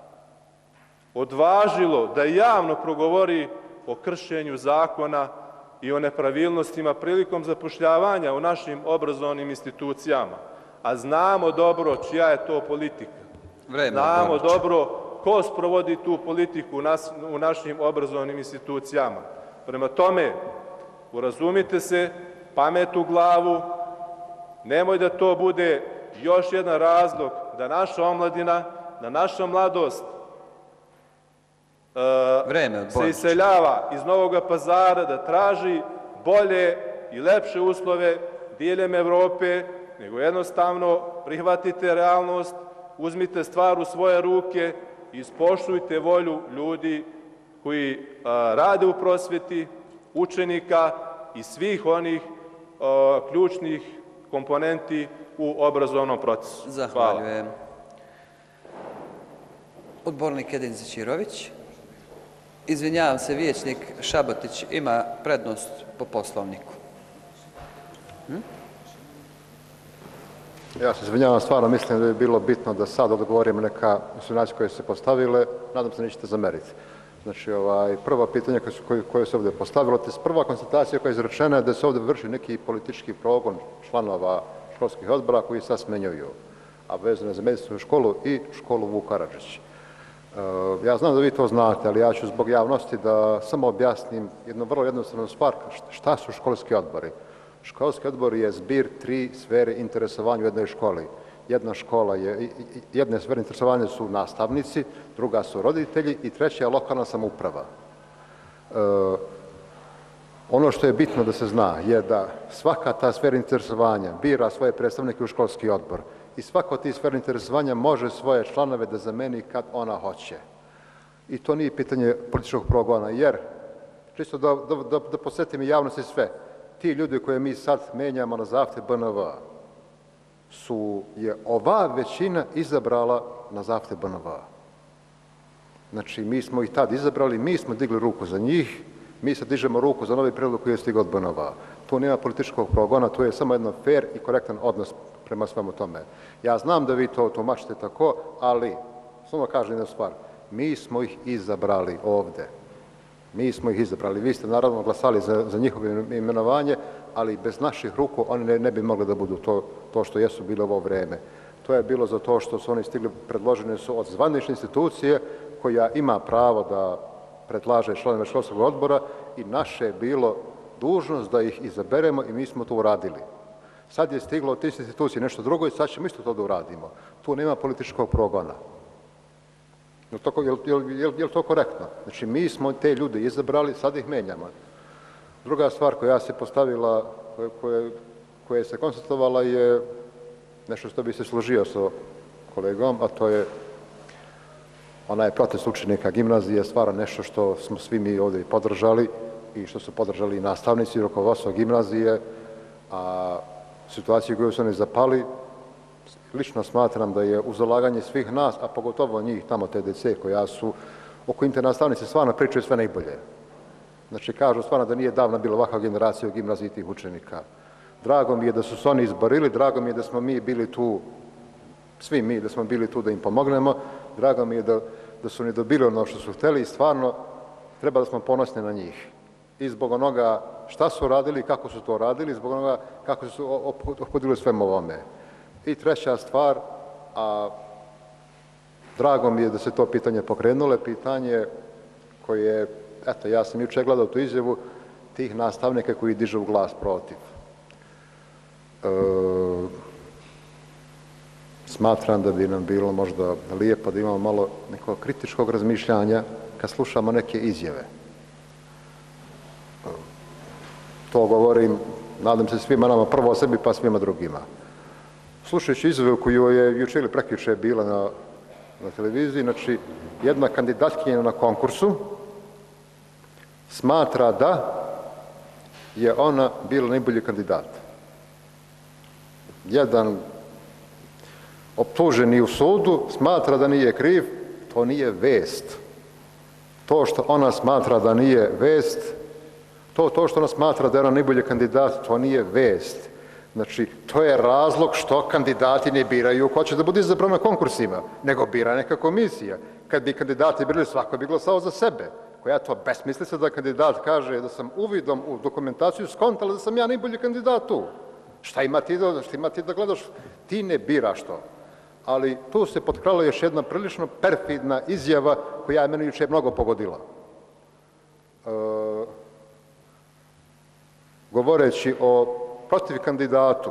odvažilo da javno progovori o kršenju zakona i o nepravilnostima prilikom zapošljavanja u našim obrazovnim institucijama. A znamo dobro čija je to politika. Vreme, znamo dobro ko sprovodi tu politiku u, nas, u našim obrazovnim institucijama. Prema tome, urazumite se, pamet u glavu, nemoj da to bude još jedan razlog da naša omladina, da naša mladost Vreme, se iseljava iz Novog Pazara, da traži bolje i lepše uslove diljem Evrope, nego jednostavno prihvatite realnost, uzmite stvar u svoje ruke i ispoštujte volju ljudi koji rade u prosvjeti, učenika i svih onih ključnih komponenti u obrazovnom procesu. Zahvaljujem. Odbornik Edin Zićirović. Izvinjavam se, vijećnik Šabotić ima prednost po poslovniku. Hm? Ja se izvinjavam, stvarno mislim da bi bilo bitno da sad odgovorim neka insinuacije koje su se postavile, nadam se nećete zameriti. Znači, ovaj, prvo pitanje koje, su, koje, koje se ovdje postavilo, te prva konstatacija koja je izrečena je da se ovdje vrši neki politički progon članova školskih odbora koji sad smenjuju, a vezano je za medicinsku školu i školu Vuk Karadžić. Uh, ja znam da vi to znate, ali ja ću zbog javnosti da samo objasnim jednu vrlo jednostavnu stvar, šta su školski odbori. Školski odbor je zbir tri sfere interesovanja u jednoj školi. Jedna škola je, jedne sfere interesovanja su nastavnici, druga su roditelji i treća je lokalna samouprava. E, ono što je bitno da se zna je da svaka ta sfera interesovanja bira svoje predstavnike u školski odbor i svako od tih sfera interesovanja može svoje članove da zameni kad ona hoće. I to nije pitanje političkog progona, jer, čisto da, da, da, da posjetim i javnosti sve, ti ljudi koje mi sad menjamo na zahtev B N V su, je ova većina izabrala na zahtev B N V. Znači, mi smo ih tad izabrali, mi smo digli ruku za njih, mi sad dižemo ruku za novi prijedlog koji je stigao od B N V. Tu nema političkog progona, tu je samo jedan fair i korektan odnos prema svemu tome. Ja znam da vi to tumačite tako, ali, samo kažem jednu stvar, mi smo ih izabrali ovde. Mi smo ih izabrali. Vi ste naravno glasali za, za njihovo imenovanje, ali bez naših ruku oni ne, ne bi mogli da budu to, to što jesu bili ovo vreme. To je bilo zato što su oni stigli, predloženi su od zvanične institucije koja ima pravo da predlaže članove školskog odbora i naše je bilo dužnost da ih izaberemo i mi smo to uradili. Sad je stiglo od te institucije nešto drugo i sad ćemo isto to da uradimo. Tu nema političkog progona. Je li to, je, je, je, je to korektno? Znači, mi smo te ljude izabrali, sad ih menjamo. Druga stvar koja se postavila, koje, koje, koje se konstatovala je nešto što bi se složio sa kolegom, a to je onaj protest učenika gimnazije, stvara nešto što smo svi mi ovdje podržali i što su podržali i nastavnici i rukovodstvo gimnazije, a situaciju koju su oni zapali, lično smatram da je uz zalaganje svih nas, a pogotovo njih tamo T D C koja su, oko internastavnice stvarno pričaju sve najbolje. Znači, kažu stvarno da nije davno bila ovakva generacija u gimnaziji tih učenika. Drago mi je da su se oni izborili, drago mi je da smo mi bili tu, svi mi, da smo bili tu da im pomognemo, drago mi je da, da su oni dobili ono što su hteli i stvarno treba da smo ponosni na njih. I zbog onoga šta su radili, kako su to radili, zbog onoga kako su ophodili svemu ovome. I treća stvar, a drago mi je da se to pitanje pokrenule, pitanje koje, eto, ja sam juče gledao tu izjavu tih nastavnika koji dižu glas protiv. E, smatram da bi nam bilo možda lijepo da imamo malo nekog kritičkog razmišljanja kad slušamo neke izjave. E, to govorim, nadam se svima nama, prvo o sebi pa svima drugima. Slušajući izjavu koju je juče ili prekjuče bila na, na televiziji, znači jedna kandidatkinja na konkursu smatra da je ona bila najbolji kandidat. Jedan optuženi u sudu smatra da nije kriv, to nije vest. To što ona smatra da nije vest, to, to što ona smatra da je ona najbolji kandidat, to nije vest. Znači, to je razlog što kandidati ne biraju ko će da bude izabran na konkursima, nego bira neka komisija. Kad bi kandidati birali, svako bi glasao za sebe. Koja to besmislica da kandidat kaže da sam uvidom u dokumentaciju skontala da sam ja najbolji kandidat tu. Šta ima ti da, šta ima ti da gledaš? Ti ne biraš to. Ali tu se potkrala još jedna prilično perfidna izjava koja je mene juče mnogo pogodila. E, govoreći o protiv kandidatu.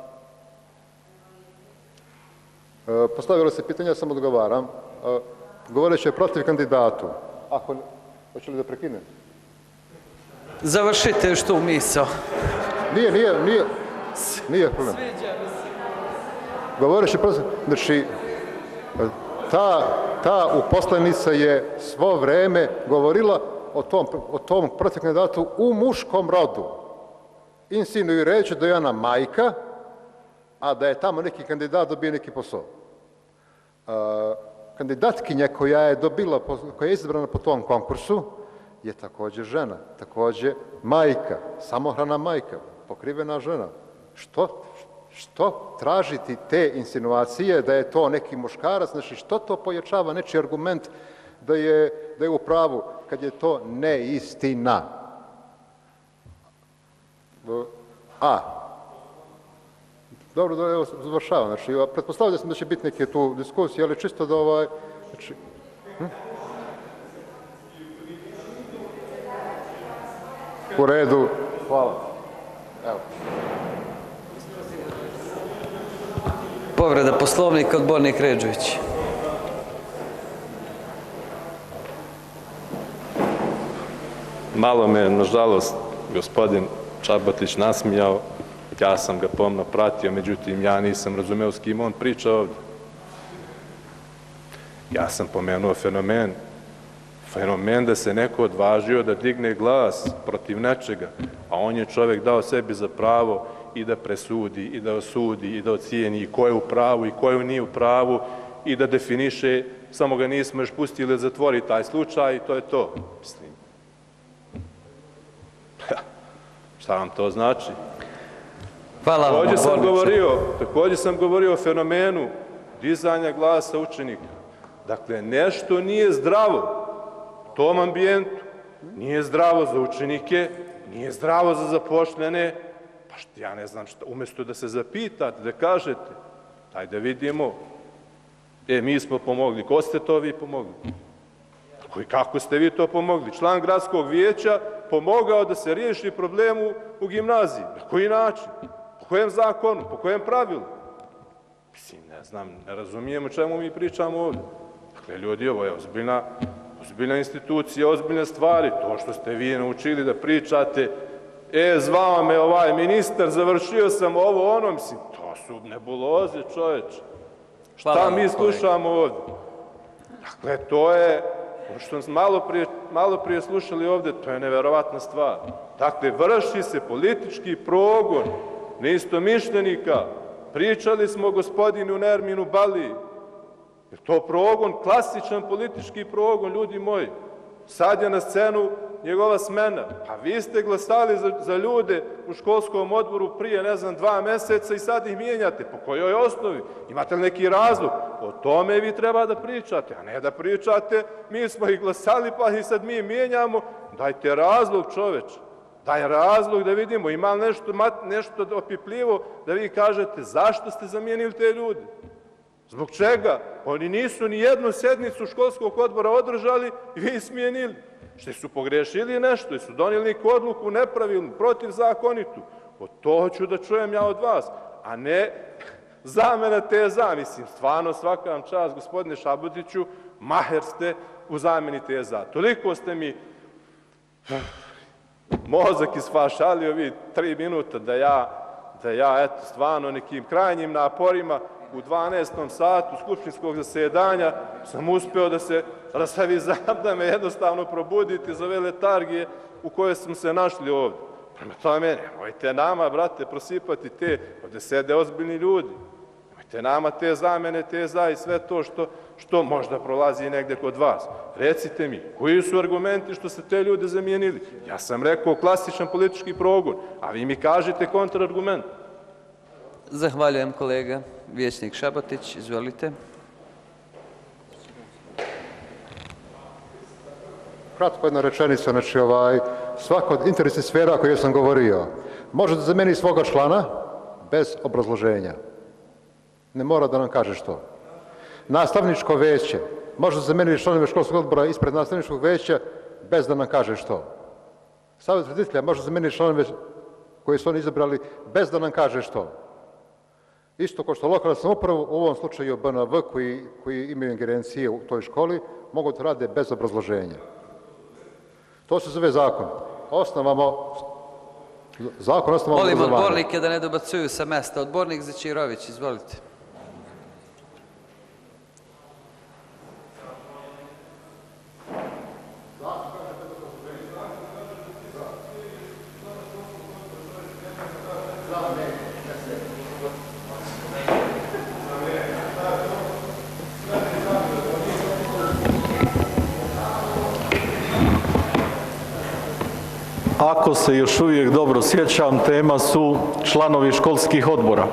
E, postavilo se pitanje, ja sam odgovaram. E, govoreći o protiv kandidatu. Ako, hoće li da prekinem? Završite što u misao. Nije, nije, nije. Nije problem. Govoreći protiv, znači, ta, ta uposlenica je svo vreme govorila o tom, o tom protiv kandidatu u muškom rodu. Insinuirajući da je ona majka, a da je tamo neki kandidat dobio neki posao. Kandidatkinja koja je dobila, koja je izabrana po tom konkursu, je također žena, također majka, samohrana majka, pokrivena žena. Što, što tražiti te insinuacije da je to neki muškarac, znači što to pojačava nečiji argument da je, da je u pravu, kad je to neistina. A, dobro, da evo završavam, znači, pretpostavljam sam da će biti neke tu diskusije, ali čisto da ovaj, znači, hm? U redu, hvala. Evo. Povreda Poslovnika, odbornik Ređović. Malo me, nažalost, gospodin Čabotić nasmijao, ja sam ga pomno pratio, međutim, ja nisam razumeo s kim on priča ovdje. Ja sam pomenuo fenomen, fenomen da se neko odvažio da digne glas protiv nečega, a on je čovjek dao sebi za pravo i da presudi, i da osudi, i da ocijeni ko je u pravu i ko je nije u pravu i da definiše, samo ga nismo još pustili da zatvori taj slučaj i to je to. Mislim, šta vam to znači? Hvala vam. Također sam govorio, također sam govorio o fenomenu dizanja glasa učenika. Dakle, nešto nije zdravo u tom ambijentu, nije zdravo za učenike, nije zdravo za zaposlene, pa što ja ne znam šta, umjesto da se zapitate, da kažete, daj da vidimo, e, mi smo pomogli, ko ste to vi pomogli? Kako ste vi to pomogli? Član gradskog vijeća pomogao da se riješi problemu u gimnaziji. Na koji način? Po kojem zakonu? Po kojem pravilu? Mislim, ne znam, ne razumijemo čemu mi pričamo ovdje. Dakle, ljudi, ovo je ozbiljna, ozbiljna institucija, ozbiljne stvari. To što ste vi naučili da pričate, e, zvao me ovaj ministar, završio sam ovo, ono, mislim, to su nebuloze, čoveče. Šta mi slušamo ovdje? Dakle, to je, ono što smo malo prije, malo prije slušali ovdje, to je neverovatna stvar. Dakle, vrši se politički progon neistomišljenika. Pričali smo o gospodinu Nerminu Baliji. Je to progon, klasičan politički progon, ljudi moji. Sad je na scenu njegova smena. A vi ste glasali za, za ljude u školskom odboru prije, ne znam, dva meseca i sad ih mijenjate. Po kojoj osnovi? Imate li neki razlog? O tome vi treba da pričate, a ne da pričate, mi smo ih glasali pa i sad mi mijenjamo. Dajte razlog, čoveče. Daj razlog da vidimo, ima li nešto, nešto opipljivo da vi kažete zašto ste zamijenili te ljude? Zbog čega? Oni nisu ni jednu sednicu školskog odbora održali i vi smijenili. Što su pogrešili nešto, su donijeli neku odluku nepravilnu, protivzakonitu. O to hoću da čujem ja od vas, a ne zamena teza. Mislim, stvarno svaka vam čast, gospodine Šabotiću, maher ste u zameni teza. Toliko ste mi mozak isfašalio vi tri minuta da ja, da ja, eto, stvarno nekim krajnjim naporima u dvanaestom satu skupštinskog zasedanja sam uspeo da se rasavizam, da me jednostavno probuditi iz ove letargije u kojoj sam se našli ovdje. Prema tome, nemojte nama, brate, prosipati te, ovdje sede ozbiljni ljudi. Nemojte nama te zamene, teza i sve to što, što možda prolazi negdje kod vas. Recite mi, koji su argumenti što ste te ljude zamijenili? Ja sam rekao klasičan politički progon, a vi mi kažete kontrargument. Zahvaljujem, kolega. Vijećnik Šabotić, izvolite. Kratko jedna rečenica, znači ovaj, svaka od interesnih sfera koje sam govorio, može da zameni svoga člana bez obrazloženja. Ne mora da nam kaže što. Nastavničko veće može da zameni članove školskog odbora ispred nastavničkog veća bez da nam kaže što. Savjet roditelja može da zameni članove koje su oni izabrali bez da nam kaže što. Isto kao što lokalna samouprava, u ovom slučaju B N V koji, koji imaju ingerencije u toj školi, mogu da rade bez obrazloženja. To se zove zakon. Osnovamo zakon, osnovamo Molim obrazovanje. odbornike da ne dobacuju sa mesta. Odbornik Zećirović, izvolite. ako se još uvijek dobro sjećam, tema su članovi školskih odbora.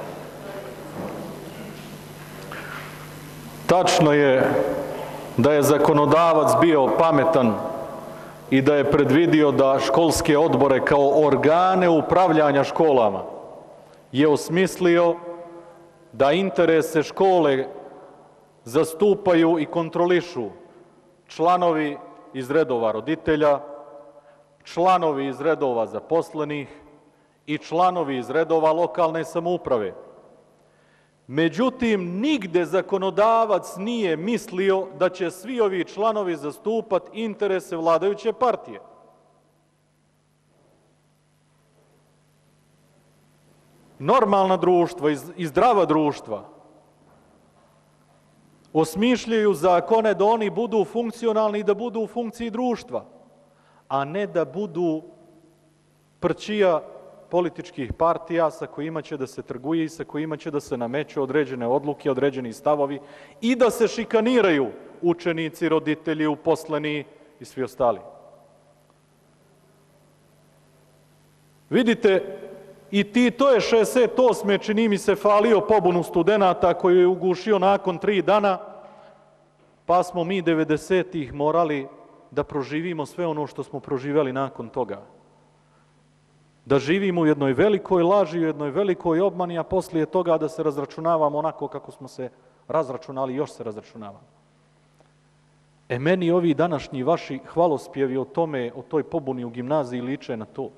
Tačno je da je zakonodavac bio pametan i da je predvidio da školske odbore kao organe upravljanja školama je osmislio da interese škole zastupaju i kontrolišu članovi iz redova roditelja, članovi iz redova zaposlenih i članovi iz redova lokalne samouprave. Međutim, nigde zakonodavac nije mislio da će svi ovi članovi zastupati interese vladajuće partije. Normalna društva i zdrava društva osmišljaju zakone da oni budu funkcionalni i da budu u funkciji društva, a ne da budu prćija političkih partija sa kojima će da se trguje i sa kojima će da se nameću određene odluke, određeni stavovi i da se šikaniraju učenici, roditelji, uposleni i svi ostali. Vidite, i Tito je šezdeset osme čini mi se falio pobunu studenata koju je ugušio nakon tri dana, pa smo mi devedesetih morali da proživimo sve ono što smo proživjeli nakon toga. Da živimo u jednoj velikoj laži, u jednoj velikoj obmani, a poslije toga da se razračunavamo onako kako smo se razračunali i još se razračunavamo. E meni ovi današnji vaši hvalospjevi o tome, o toj pobuni u gimnaziji liče na to.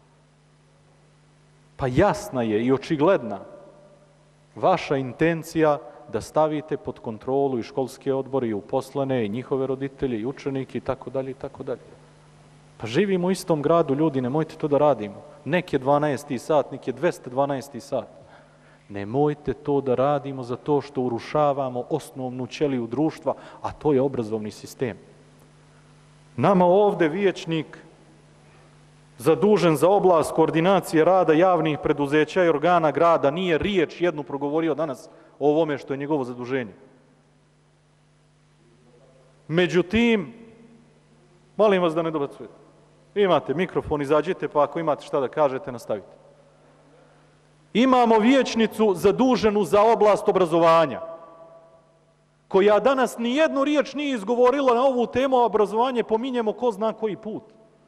Pa jasna je i očigledna vaša intencija da stavite pod kontrolu i školske odbore i uposlene i njihove roditelje i učenike i tako dalje i tako dalje. Pa živimo u istom gradu, ljudi, nemojte to da radimo. Nek je dvanaesti sat, nek je dvesta dvanaesti sat. Nemojte to da radimo zato što urušavamo osnovnu ćeliju društva, a to je obrazovni sistem. Nama ovde vijećnik zadužen za oblast koordinacije rada javnih preduzeća i organa grada nije riječ jednu progovorio danas o ovome što je njegovo zaduženje. Međutim, molim vas da ne dobacujete. Imate mikrofon, izađite, pa ako imate šta da kažete, nastavite. Imamo vijećnicu zaduženu za oblast obrazovanja, koja danas ni jednu riječ nije izgovorila na ovu temu, a obrazovanje pominjemo ko zna koji put.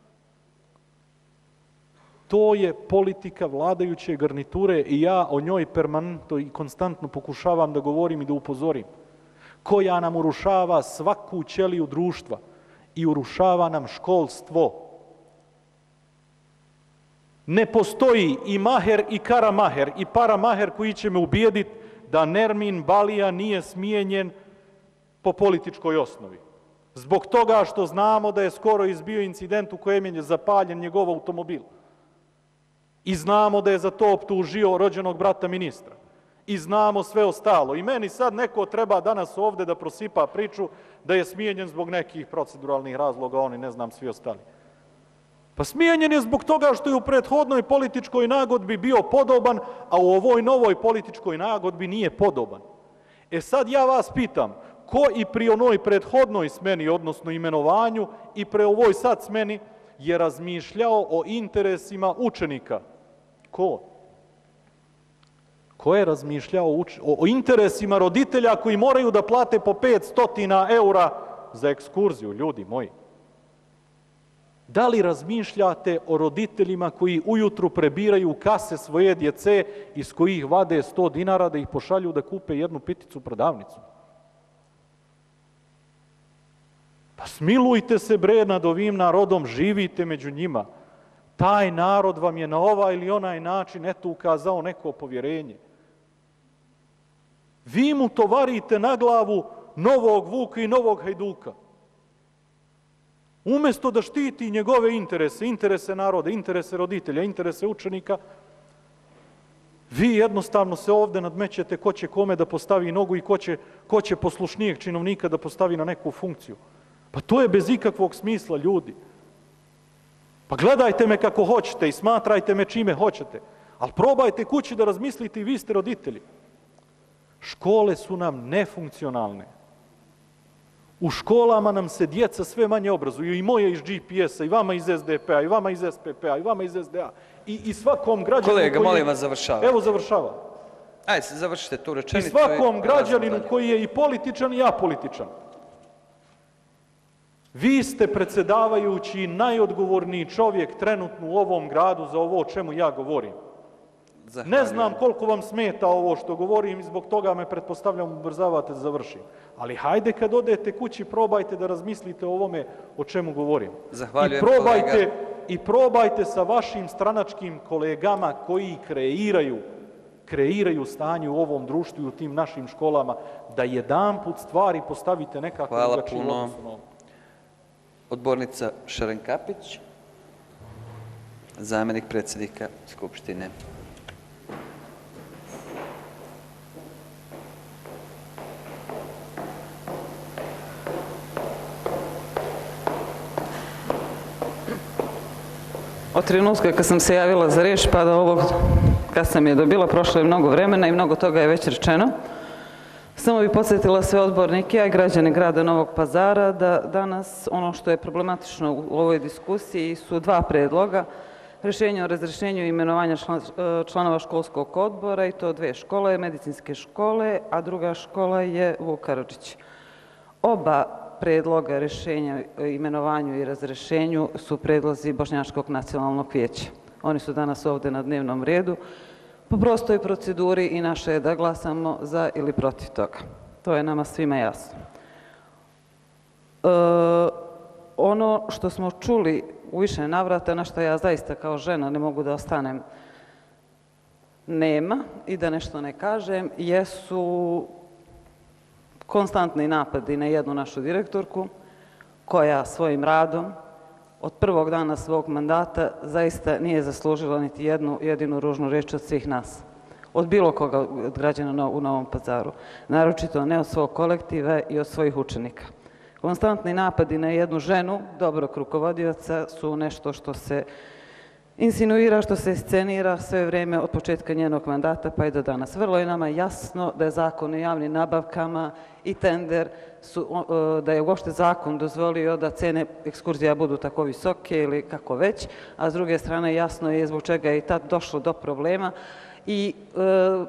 To je politika vladajuće garniture i ja o njoj permanentno i konstantno pokušavam da govorim i da upozorim, koja nam urušava svaku ćeliju društva i urušava nam školstvo. Ne postoji i maher i karamaher i paramaher koji će me ubijediti da Nermin Balija nije smijenjen po političkoj osnovi. Zbog toga što znamo da je skoro izbio incident u kojem je zapaljen njegov automobil. I znamo da je za to optužio rođenog brata ministra. I znamo sve ostalo. I meni sad neko treba danas ovde da prosipa priču da je smijenjen zbog nekih proceduralnih razloga, oni ne znam svi ostali. Pa smijenjen je zbog toga što je u prethodnoj političkoj nagodbi bio podoban, a u ovoj novoj političkoj nagodbi nije podoban. E sad ja vas pitam, ko i pri onoj prethodnoj smeni, odnosno imenovanju, i pre ovoj sad smeni, je razmišljao o interesima učenika? Ko? Ko je razmišljao o, o interesima roditelja koji moraju da plate po petsto eura za ekskurziju, ljudi moji? Da li razmišljate o roditeljima koji ujutru prebiraju kase svoje djece iz kojih vade sto dinara da ih pošalju da kupe jednu piticu u prodavnicu? Pa smilujte se bre nad ovim narodom, živite među njima. Taj narod vam je na ovaj ili onaj način eto ukazao neko povjerenje. Vi mu tovarite na glavu novog Vuka i novog Hajduka. Umjesto da štiti njegove interese, interese naroda, interese roditelja, interese učenika, vi jednostavno se ovde nadmećete ko će kome da postavi nogu i ko će, ko će poslušnijeg činovnika da postavi na neku funkciju. Pa to je bez ikakvog smisla, ljudi. Pa gledajte me kako hoćete i smatrajte me čime hoćete, ali probajte kući da razmislite i vi ste roditelji. Škole su nam nefunkcionalne. U školama nam se djeca sve manje obrazuju, i moje iz G P S-a, i vama iz S D P-a, i vama iz S P P-a, i vama iz S D A. I, i svakom građaninu Kolega, koji je... molim vas, završava. Evo, završava. Ajde, završite tu I rečenicu. svakom građaninu koji je i političan i apolitičan. Vi ste, predsjedavajući, najodgovorniji čovjek trenutno u ovom gradu za ovo o čemu ja govorim. Ne znam koliko vam smeta ovo što govorim i zbog toga me, pretpostavljam, ubrzavate da završim. Ali hajde kad odete kući, probajte da razmislite o ovome o čemu govorim. Zahvaljujem, I probajte, kolega. I probajte sa vašim stranačkim kolegama koji kreiraju, kreiraju stanje u ovom društvu i u tim našim školama, da jedanput stvari postavite nekako drugačije u odnosu na ovo. Odbornica Šaren Kapić, zamjenik predsjednika Skupštine. Od trenutka kad sam se javila za riječ pa do ovog kad sam je dobila, prošlo je mnogo vremena i mnogo toga je već rečeno. Samo bih podsjetila sve odbornike, a i građane grada Novog Pazara, da danas ono što je problematično u ovoj diskusiji su dva predloga. Rješenje o razrješenju imenovanja članova školskog odbora, i to dve škole, medicinske škole, a druga škola je Vuk Karadžić. Oba predloga rješenja o imenovanju i razrješenju su predlozi Bošnjačkog nacionalnog vijeća. Oni su danas ovdje na dnevnom redu. Po prostoj proceduri i naše je da glasamo za ili protiv toga. To je nama svima jasno. E, ono što smo čuli u više navrata, na što ja zaista kao žena ne mogu da ostanem nema i da nešto ne kažem, jesu konstantni napadi na jednu našu direktorku koja svojim radom od prvog dana svog mandata zaista nije zaslužila niti jednu jedinu ružnu riječ od svih nas. Od bilo koga od građana u Novom Pazaru. Naročito ne od svog kolektiva i od svojih učenika. Konstantni napadi na jednu ženu, dobrog rukovodioca, su nešto što se insinuira, što se scenira sve vrijeme od početka njenog mandata pa i do danas. Vrlo je nama jasno da je zakon o javnim nabavkama i tender, su, da je uopšte zakon dozvolio da cene ekskurzija budu tako visoke ili kako već, a s druge strane jasno je zbog čega je i tad došlo do problema. I e,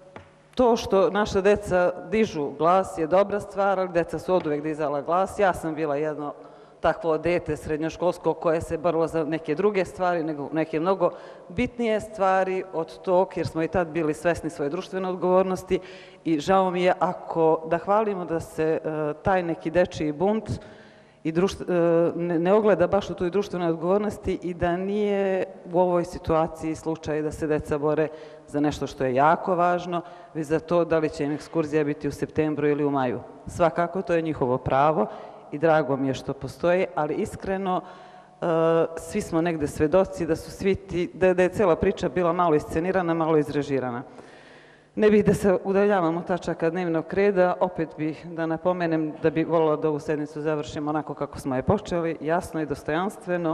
to što naša deca dižu glas je dobra stvar, ali deca su oduvek dizala glas. Ja sam bila jedno takvo dete srednjoškolsko koje se borilo za neke druge stvari, nego neke mnogo bitnije stvari od tog, jer smo i tad bili svesni svoje društvene odgovornosti i žao mi je ako da hvalimo da se uh, taj neki dečiji bunt i društv, uh, ne, ne ogleda baš u toj društvenoj odgovornosti i da nije u ovoj situaciji slučaj da se deca bore za nešto što je jako važno, već za to da li će im ekskurzija biti u septembru ili u maju. Svakako to je njihovo pravo i drago mi je što postoji, ali iskreno uh, svi smo negde svedoci da su svi ti, da, da je cela priča bila malo iscenirana, malo izrežirana. Ne bih da se udaljavamo tačaka dnevnog reda, opet bih da napomenem da bih voljela da ovu sednicu završimo onako kako smo je počeli, jasno i dostojanstveno,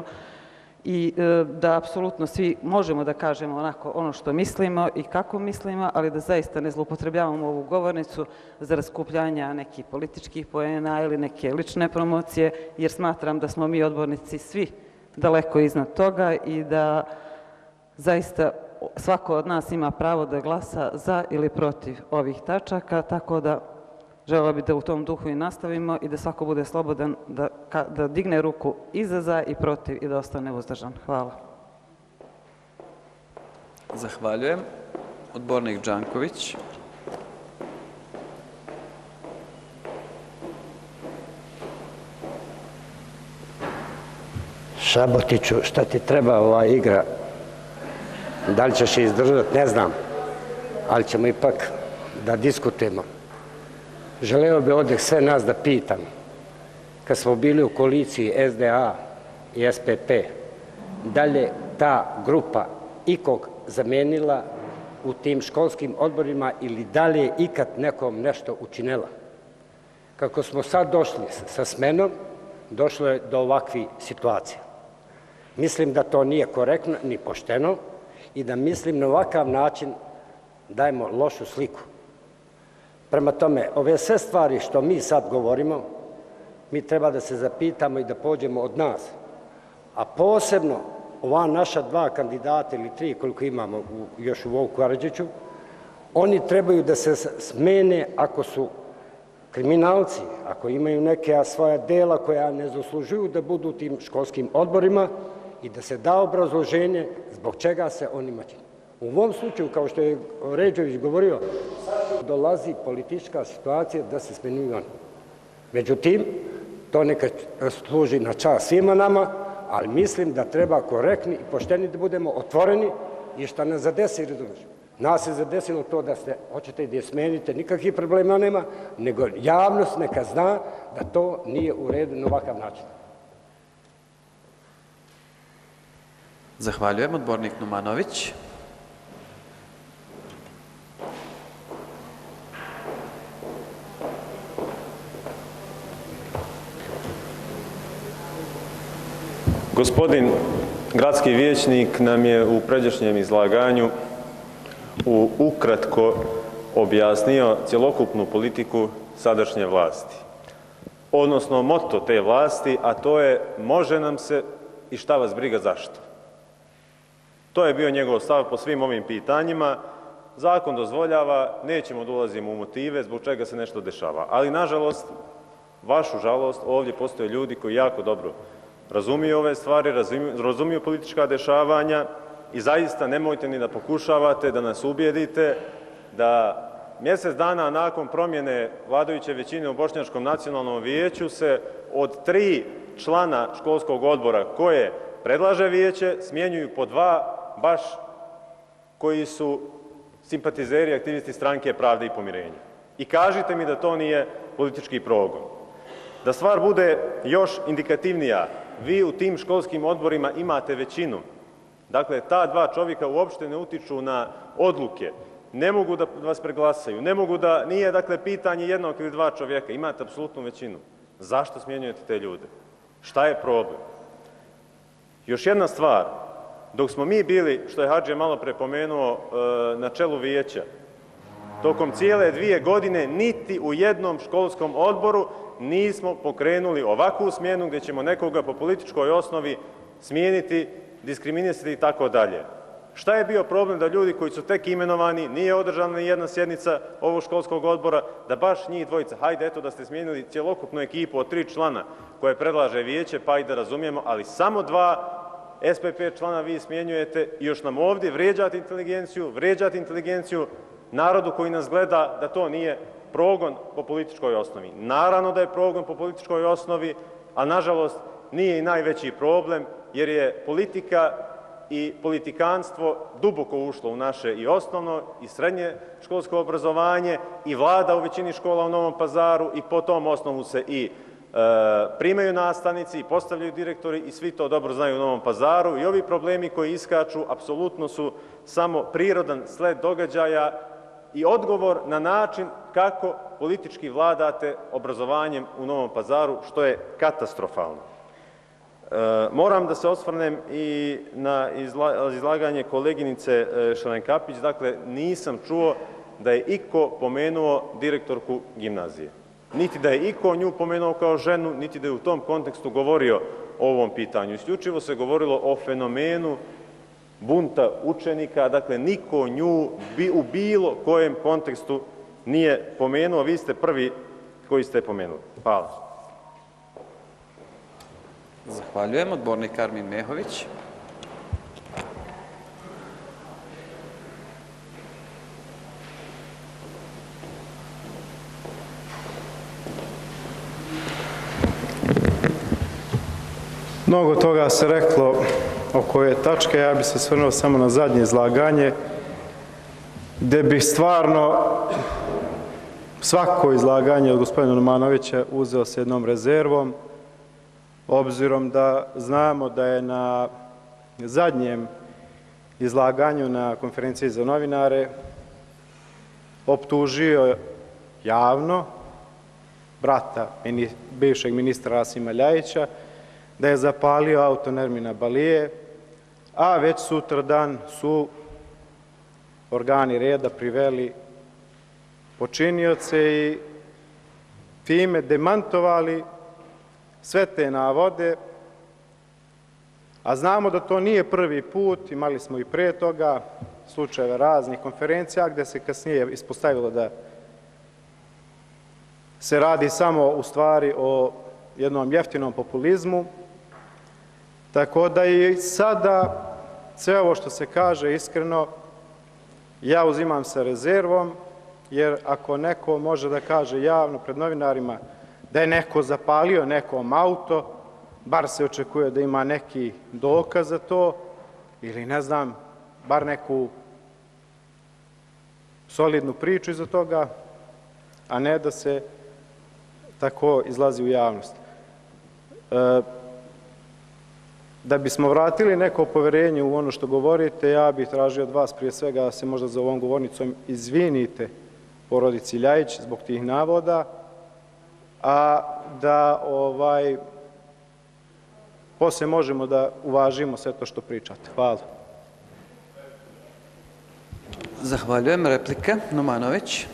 i e, da apsolutno svi možemo da kažemo onako ono što mislimo i kako mislimo, ali da zaista ne zloupotrebljavamo ovu govornicu za raskupljanja nekih političkih poena ili neke lične promocije, jer smatram da smo mi odbornici svi daleko iznad toga i da zaista svako od nas ima pravo da glasa za ili protiv ovih tačaka, tako da želela bih da u tom duhu i nastavimo i da svako bude slobodan da, da digne ruku i za za i protiv i da ostane uzdržan. Hvala. Zahvaljujem. Odbornik Đanković. Šabotiću, šta ti treba ova igra? Da li ćeš je izdržati, ne znam, ali ćemo ipak da diskutujemo. Želeo bi ovdje sve nas da pitam, kad smo bili u koaliciji S D A i S P P, da li je ta grupa ikog zamenila u tim školskim odborima ili da li je ikad nekom nešto učinila? Kako smo sad došli sa smenom, došlo je do ovakvih situacija. Mislim da to nije korektno ni pošteno i da mislim na ovakav način dajemo lošu sliku. Prema tome, ove sve stvari što mi sad govorimo mi treba da se zapitamo i da pođemo od nas. A posebno ova naša dva kandidata ili tri koliko imamo u, još u Vuku Karadžiću, oni trebaju da se smene ako su kriminalci, ako imaju neke svoja dela koja ne zaslužuju da budu u tim školskim odborima i da se da obrazloženje zbog čega se oni mačinu. U ovom slučaju, kao što je Ređević govorio, dolazi politička situacija da se smenjuju oni. Međutim, to neka služi na čast svima nama, ali mislim da treba korektni i pošteni da budemo otvoreni i šta nas zadesi, nas je zadesilo to da ste, hoćete da je smenite, nikakvih problema nema, nego javnost neka zna da to nije u redu na ovakav način. Zahvaljujem, odbornik Numanović. Gospodin gradski vijećnik nam je u pređašnjem izlaganju u ukratko objasnio cjelokupnu politiku sadašnje vlasti, odnosno moto te vlasti, a to je može nam se i šta vas briga zašto. To je bio njegov stav po svim ovim pitanjima. Zakon dozvoljava, nećemo da ulazimo u motive zbog čega se nešto dešava, ali nažalost, vašu žalost, ovdje postoje ljudi koji jako dobro razumiju ove stvari, razumiju, razumiju politička dešavanja i zaista nemojte ni da pokušavate da nas ubijedite da mjesec dana nakon promjene vladajuće većine u Bošnjačkom nacionalnom vijeću se od tri člana školskog odbora koje predlaže vijeće smjenjuju po dva baš koji su simpatizeri i aktivisti Stranke pravde i pomirenja. I kažite mi da to nije politički progon. Da stvar bude još indikativnija, vi u tim školskim odborima imate većinu. Dakle, ta dva čovjeka uopšte ne utiču na odluke, ne mogu da vas preglasaju, ne mogu da, nije dakle pitanje jednog ili dva čovjeka, imate apsolutnu većinu. Zašto smjenjujete te ljude? Šta je problem? Još jedna stvar, dok smo mi bili, što je Hadžija malo pre pomenuo, na čelu vijeća, tokom cijele dvije godine niti u jednom školskom odboru nismo pokrenuli ovakvu smjenu gdje ćemo nekoga po političkoj osnovi smijeniti, diskriminisati i tako dalje. Šta je bio problem da ljudi koji su tek imenovani, nije održana ni jedna sjednica ovog školskog odbora, da baš njih dvojica, hajde eto da ste smijenili cjelokupnu ekipu od tri člana koje predlaže vijeće, pa i da razumijemo, ali samo dva S P P člana vi smjenjujete i još nam ovdje vrijeđate inteligenciju, vrijeđate inteligenciju narodu koji nas gleda da to nije progon po političkoj osnovi. Naravno da je progon po političkoj osnovi, a nažalost nije i najveći problem, jer je politika i politikanstvo duboko ušlo u naše i osnovno i srednje školsko obrazovanje i vlada u većini škola u Novom Pazaru i po tom osnovu se i e, primaju nastavnici i postavljaju direktori i svi to dobro znaju u Novom Pazaru i ovi problemi koji iskaču apsolutno su samo prirodan sled događaja i odgovor na način kako politički vladate obrazovanjem u Novom Pazaru, što je katastrofalno. E, moram da se osvrnem i na izla, izlaganje koleginice Šalenkapić, dakle nisam čuo da je iko pomenuo direktorku gimnazije. Niti da je iko nju pomenuo kao ženu, niti da je u tom kontekstu govorio o ovom pitanju. Isključivo se govorilo o fenomenu bunta učenika, dakle niko nju bi, u bilo kojem kontekstu nije pomenuo, vi ste prvi koji ste pomenuli. Hvala. Zahvaljujem. Odbornik Armin Mehović. Mnogo toga se reklo oko ove tačke, ja bih se osvrnuo samo na zadnje izlaganje, gdje bih stvarno svako izlaganje od gospodina Numanovića uzeo s jednom rezervom, obzirom da znamo da je na zadnjem izlaganju na konferenciji za novinare optužio javno brata bivšeg ministra Rasima Ljajića da je zapalio auto Nermina Balije, a već sutradan su organi reda priveli počinioce i time demantovali sve te navode, a znamo da to nije prvi put, imali smo i pre toga slučajeve raznih konferencija gde se kasnije ispostavilo da se radi samo u stvari o jednom jeftinom populizmu, tako da i sada sve ovo što se kaže iskreno ja uzimam sa rezervom, jer ako neko može da kaže javno pred novinarima da je neko zapalio nekom auto, bar se očekuje da ima neki dokaz za to, ili ne znam, bar neku solidnu priču iza toga, a ne da se tako izlazi u javnost. Da bismo vratili neko poverenje u ono što govorite, ja bih tražio od vas prije svega da se možda za ovom govornicom izvinite porodici Ljajić zbog tih navoda, a da ovaj, posle možemo da uvažimo sve to što pričate. Hvala. Zahvaljujem. Replika, Numanović.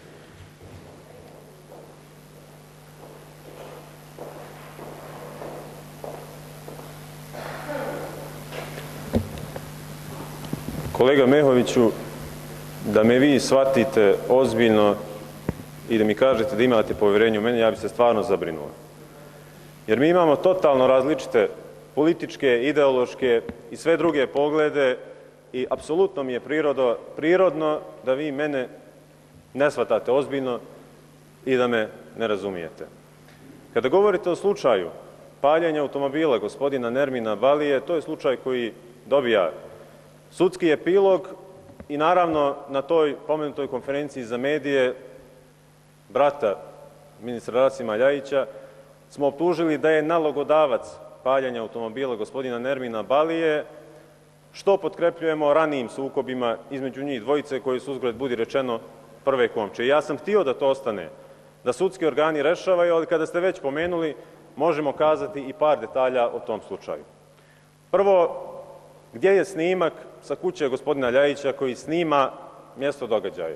Kolega Mehoviću, da me vi shvatite ozbiljno i da mi kažete da imate poverenje u mene, ja bi se stvarno zabrinuo. Jer mi imamo totalno različite političke, ideološke i sve druge poglede i apsolutno mi je prirodo, prirodno da vi mene ne shvatate ozbiljno i da me ne razumijete. Kada govorite o slučaju paljenja automobila gospodina Nermina Balije, to je slučaj koji dobija sudski epilog i naravno na toj pomenutoj konferenciji za medije brata ministra Rasima Ljajića smo optužili da je nalogodavac paljenja automobila gospodina Nermina Balije, što potkrepljujemo ranijim sukobima između njih dvojice koji su, uzgred budi rečeno, prve komče. Ja sam htio da to ostane, da sudski organi rešavaju, ali kada ste već pomenuli, možemo kazati i par detalja o tom slučaju. Prvo, gdje je snimak sa kuće gospodina Ljajića koji snima mjesto događaja?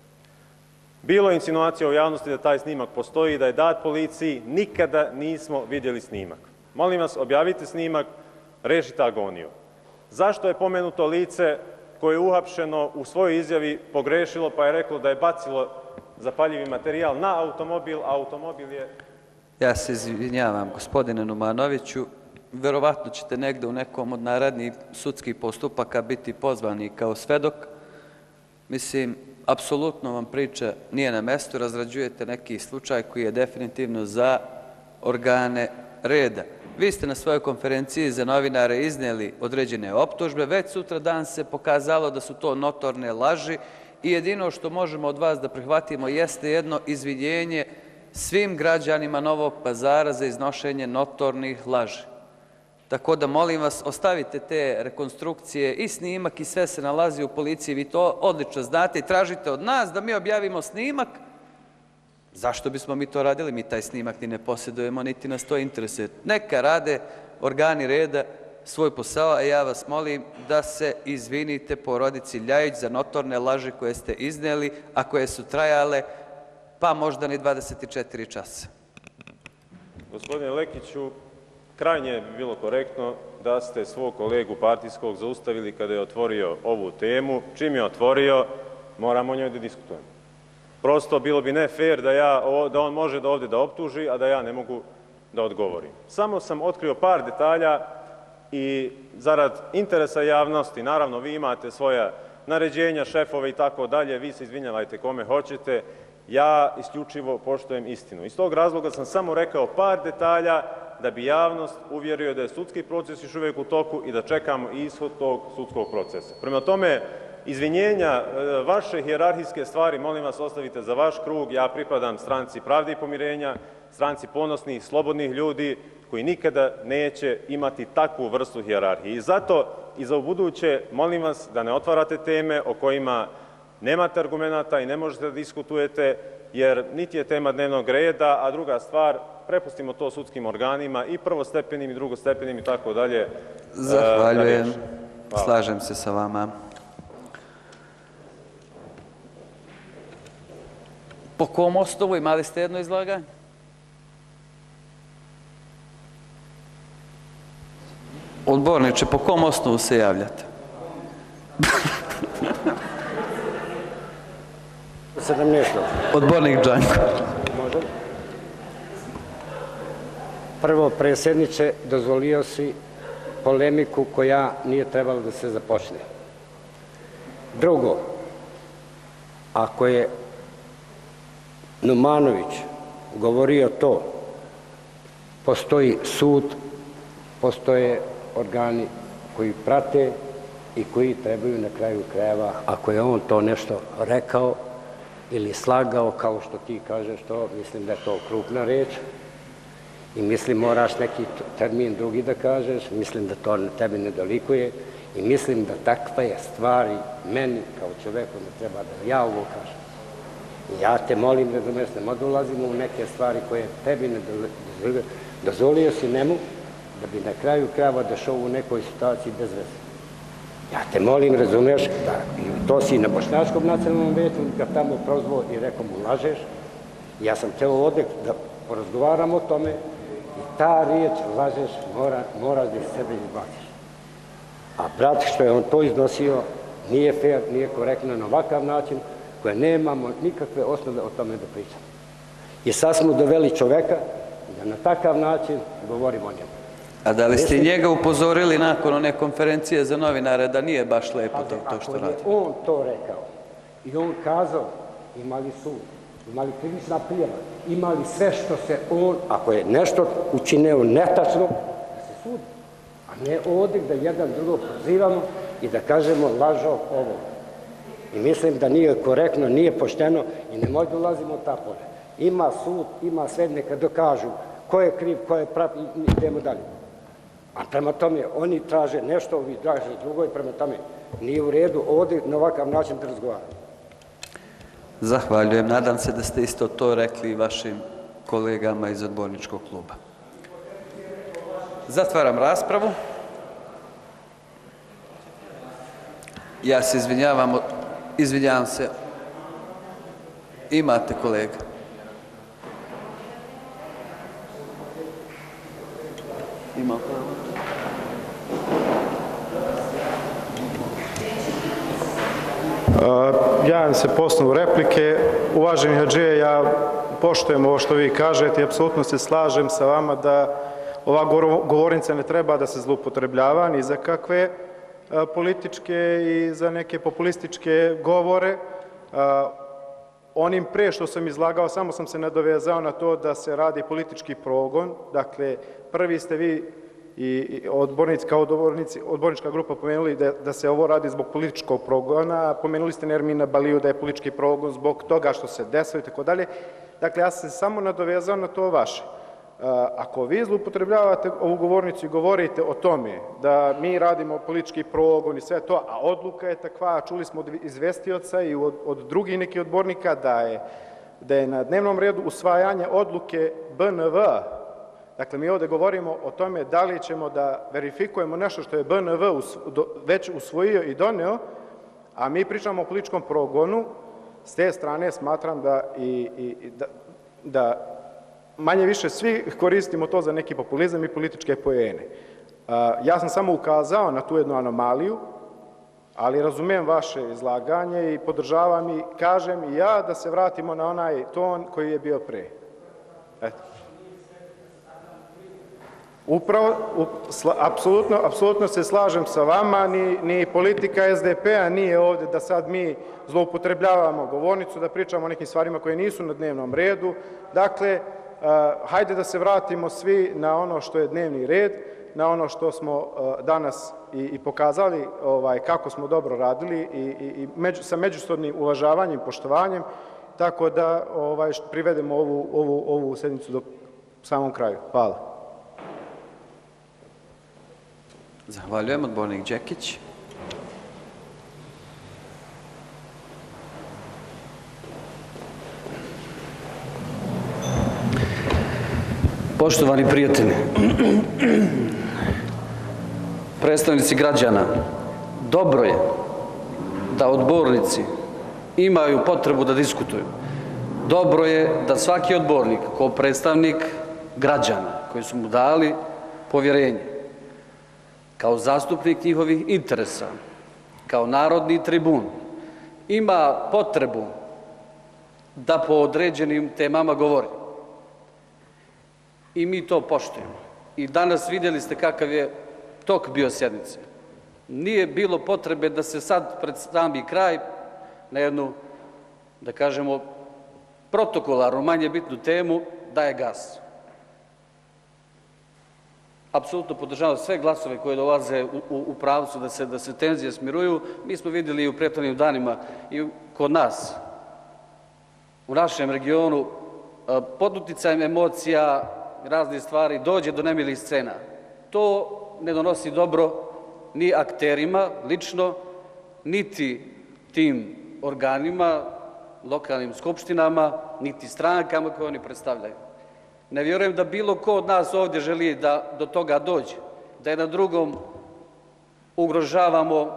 Bilo je insinuacija u javnosti da taj snimak postoji, da je dat policiji, nikada nismo vidjeli snimak. Molim vas, objavite snimak, rešite agoniju. Zašto je pomenuto lice koje je uhapšeno u svojoj izjavi pogrešilo pa je reklo da je bacilo zapaljivi materijal na automobil, a automobil je... Ja se izvinjavam, gospodine Numanoviću, verovatno ćete negde u nekom od narednih sudskih postupaka biti pozvani kao svedok. Mislim, apsolutno vam priča nije na mestu, razrađujete neki slučaj koji je definitivno za organe reda. Vi ste na svojoj konferenciji za novinare iznijeli određene optužbe, već sutra dan se pokazalo da su to notorne laži i jedino što možemo od vas da prihvatimo jeste jedno izvinjenje svim građanima Novog Pazara za iznošenje notornih laži. Tako da, molim vas, ostavite te rekonstrukcije i snimak i sve se nalazi u policiji, vi to odlično znate i tražite od nas da mi objavimo snimak. Zašto bismo mi to radili? Mi taj snimak ni ne posjedujemo, niti nas to interesuje. Neka rade organi reda svoj posao, a ja vas molim da se izvinite porodici Ljajić za notorne laži koje ste iznijeli, a koje su trajale pa možda ni dvadeset četiri časa. Gospodine Lekiću, krajnje bi bilo korektno da ste svog kolegu partijskog zaustavili kada je otvorio ovu temu. Čim je otvorio, moramo o njoj da diskutujemo. Prosto bilo bi ne fair da, ja, da on može da ovdje da optuži, a da ja ne mogu da odgovorim. Samo sam otkrio par detalja i zarad interesa javnosti, naravno vi imate svoja naređenja, šefove i tako dalje, vi se izvinjavajte kome hoćete, ja isključivo poštujem istinu. Iz tog razloga sam samo rekao par detalja da bi javnost uvjerio da je sudski proces još uvijek u toku i da čekamo ishod tog sudskog procesa. Prema tome, izvinjenja, vaše hijerarhijske stvari, molim vas, ostavite za vaš krug. Ja pripadam stranci Pravde i pomirenja, stranci ponosnih, slobodnih ljudi koji nikada neće imati takvu vrstu hijerarhije. I zato i za ubuduće, molim vas da ne otvarate teme o kojima nemate argumenata i ne možete da diskutujete, jer niti je tema dnevnog reda, a druga stvar, prepustimo to sudskim organima i prvostepenim i drugostepenim i tako dalje. Zahvaljujem. Slažem se sa vama. Po kom osnovu imali ste jedno izlaganje? Odborniče, po kom osnovu se javljate? Odbornik Đanko. Prvo, predsjedniče, dozvolio si polemiku koja nije trebala da se započne. Drugo, ako je Numanović govorio to, postoji sud, postoje organi koji prate i koji trebaju na kraju krajeva, ako je on to nešto rekao ili slagao, kao što ti kažeš to, mislim da je to krupna reč i mislim moraš neki termin drugi da kažeš, mislim da to tebi ne dolikuje i mislim da takve stvari meni kao čoveku ne treba da ja ovo kažem. Ja te molim, razumiješ, ne mogu ulazimo u neke stvari koje tebi ne dolikuje. Dozvolio si njemu da bi na kraju krajeva došao u nekoj situaciji bez veze. Ja te molim, razumiješ, da to si na Bošnjačkom nacionalnom vijeću ga tamo prozvao i rekao mu lažeš. Ja sam htio ovdje da porazgovaram o tome i ta riječ lažeš moraš da sebe izbaciš. A brat što je on to iznosio nije fair, nije korektno na ovakav način koje nemamo nikakve osnove o tome da pričamo. I sad smo doveli čoveka da na takav način govorimo o njemu. A da li ste njega upozorili nakon one konferencije za novinare da nije baš lepo to što radi? Ako je on to rekao i on kazao, imali sud, imali krivična prijava, imali sve što se on, ako je nešto učinio netačno, da se sudi. A ne ovdje da jedan drugog prozivamo i da kažemo lažo ovo. I mislim da nije korektno, nije pošteno i ne možda ulazimo u ta polja. Ima sud, ima sve, neka dokažu ko je kriv, ko je prav i idemo dalje. A prema tome, oni traže nešto, ovi traže drugo i prema tome nije u redu ovdje na ovakav način da razgovaramo. Zahvaljujem. Nadam se da ste isto to rekli i vašim kolegama iz odborničkog kluba. Zatvaram raspravu. Ja se izvinjavam, izvinjavam se. Imate kolega. Ima pravo. Javim se po osnovu replike. Uvaženi Hadžije, ja poštujem ovo što vi kažete i apsolutno se slažem sa vama da ova govornica ne treba da se zloupotrebljava ni za kakve političke i za neke populističke govore. Onim pre što sam izlagao, samo sam se nadovezao na to da se radi politički progon. Dakle, prvi ste vi i odbornici, kao odbornička grupa pomenuli da se ovo radi zbog političkog progona, pomenuli ste Nermina Baliju da je politički progon zbog toga što se desilo i tako dalje. Dakle, ja sam se samo nadovezao na to vaše. Ako vi zloupotrebljavate ovu govornicu i govorite o tome da mi radimo politički progon i sve to, a odluka je takva, čuli smo od izvestioca i od drugih nekih odbornika da je na dnevnom redu usvajanje odluke B N V. Dakle, mi ovdje govorimo o tome da li ćemo da verifikujemo nešto što je B N V već usvojio i doneo, a mi pričamo o političkom progonu. S te strane smatram da manje više svi koristimo to za neki populizam i političke poene. Ja sam samo ukazao na tu jednu anomaliju, ali razumijem vaše izlaganje i podržavam i kažem i ja da se vratimo na onaj ton koji je bio pre. Eto. Upravo, apsolutno se slažem sa vama, ni politika S D P-a nije ovdje da sad mi zloupotrebljavamo govornicu, da pričamo o nekim stvarima koje nisu na dnevnom redu. Dakle, hajde da se vratimo svi na ono što je dnevni red, na ono što smo danas i pokazali kako smo dobro radili i sa međusobnim uvažavanjem i poštovanjem, tako da privedemo ovu sednicu do samom kraju. Hvala. Zahvaljujem. Odbornik Đekić. Poštovani prijatelji, predstavnici građana, dobro je da odbornici imaju potrebu da diskutuju. Dobro je da svaki odbornik, kao predstavnik građana koji su mu dali povjerenje, kao zastupnik njihovih interesa, kao narodni tribun, ima potrebu da po određenim temama govori. I mi to poštujemo. I danas vidjeli ste kakav je tok bio sjednice. Nije bilo potrebe da se sad pred sami kraj na jednu, da kažemo, protokolarnu, manje bitnu temu daje gas. Apsolutno podržavam sve glasove koje dolaze u, u, u pravcu da se, da se tenzije smiruju. Mi smo vidjeli i u prethodnim danima i kod nas, u našem regionu, pod uticajem emocija, raznih stvari, dođe do nemilih scena. To ne donosi dobro ni akterima, lično, niti tim organima, lokalnim skupštinama, niti strankama koje oni predstavljaju. Ne vjerujem da bilo ko od nas ovdje želi da do toga dođe, da jedan drugom ugrožavamo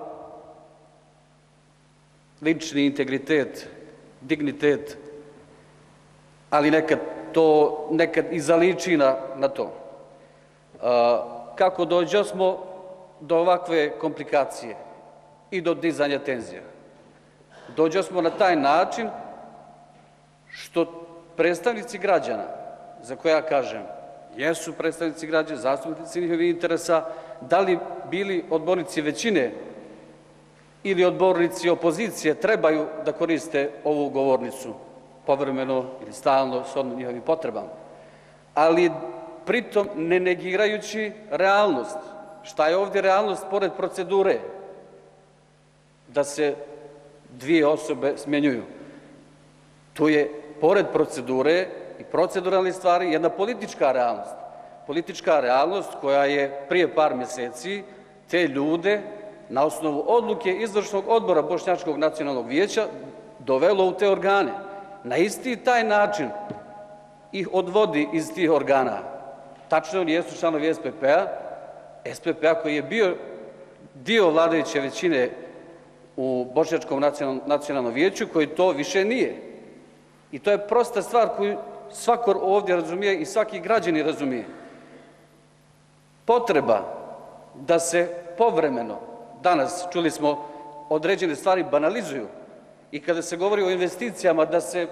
lični integritet, dignitet, ali nekad to nekad i zaliči na, na to. A, kako dođe smo do ovakve komplikacije i do dizanja tenzija? Dođe smo na taj način što predstavnici građana, za koje ja kažem, jesu predstavnici građana, zastupnici njihovih interesa, da li bili odbornici većine ili odbornici opozicije, trebaju da koriste ovu govornicu povremeno ili stalno s odnom njihovim potrebama. Ali pritom ne negirajući realnost. Šta je ovdje realnost pored procedure? Da se dvije osobe smjenjuju. Tu je, pored procedure i proceduralnih stvari, jedna politička realnost. Politička realnost koja je prije par mjeseci te ljude na osnovu odluke izvršnog odbora Bošnjačkog nacionalnog vijeća dovelo u te organe. Na isti taj način ih odvodi iz tih organa. Tačno, oni jesu članovi S P P-a, S P P-a koji je bio dio vladajuće većine u Bošnjačkom nacionalnom vijeću, koji to više nije. I to je prosta stvar koju svako ovdje razumije i svaki građani razumije. Potreba da se povremeno, danas čuli smo, određene stvari banalizuju i kada se govori o investicijama da se,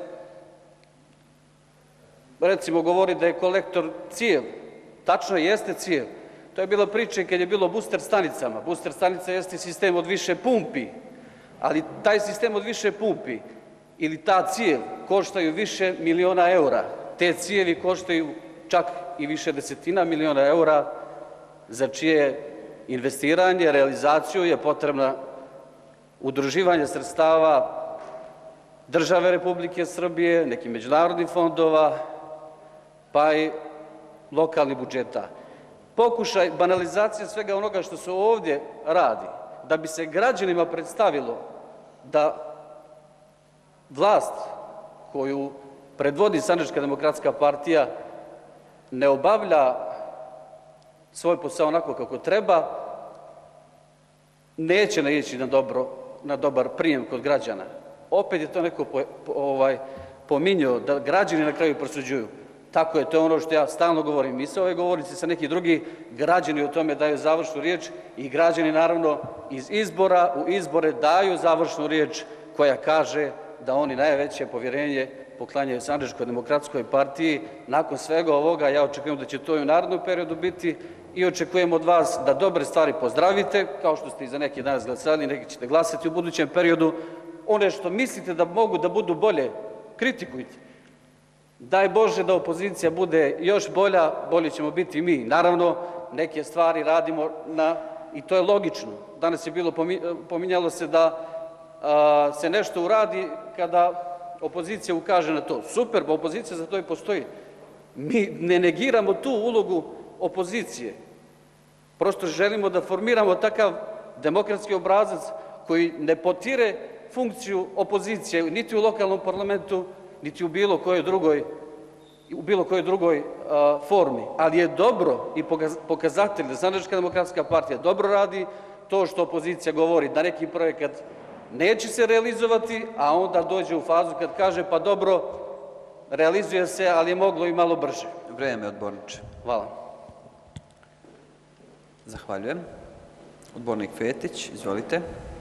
recimo, govori da je kolektor cijev, tačno jeste cijev. To je bila priča kad je bilo booster stanicama. Booster stanica jeste sistem od više pumpi, ali taj sistem od više pumpi ili ta cijev koštaju više miliona eura. Te cijevi koštaju čak i više desetina miliona eura, za čije investiranje, realizaciju je potrebna udruživanje sredstava države Republike Srbije, nekih međunarodnih fondova, pa i lokalnih budžeta. Pokušaj banalizacije svega onoga što se ovdje radi, da bi se građanima predstavilo da vlast koju predvodi Sandžačka demokratska partija ne obavlja svoj posao onako kako treba, neće naići na, dobro, na dobar prijem kod građana. Opet je to neko po, po, ovaj, pominjao da građani na kraju prosuđuju. Tako je, to je ono što ja stalno govorim. Mi se ove govornice sa neki drugi građani o tome daju završnu riječ i građani naravno iz izbora u izbore daju završnu riječ koja kaže da oni najveće povjerenje poklanjaju Sandžačkoj demokratskoj partiji. Nakon svega ovoga ja očekujem da će to i u narednom periodu biti i očekujem od vas da dobre stvari pozdravite, kao što ste i za neki danas glasali, neki ćete glasati u budućem periodu. One što mislite da mogu da budu bolje, kritikujte. Daj Bože da opozicija bude još bolja, bolje ćemo biti i mi. Naravno, neke stvari radimo na, i to je logično. Danas je bilo, pominjalo se da a, se nešto uradi kada opozicija ukaže na to. Super, pa opozicija za to i postoji. Mi ne negiramo tu ulogu opozicije. Prosto želimo da formiramo takav demokratski obrazac koji ne potire funkciju opozicije niti u lokalnom parlamentu, niti u bilo kojoj drugoj, u bilo kojoj drugoj a, formi. Ali je dobro i pokazatelj da Sandžačka demokratska partija dobro radi to što opozicija govori da neki projekat neće se realizovati, a onda dođe u fazu kad kaže pa dobro, realizuje se, ali je moglo i malo brže. Vreme, odborniče. Hvala. Zahvaljujem. Odbornik Fetić, izvolite.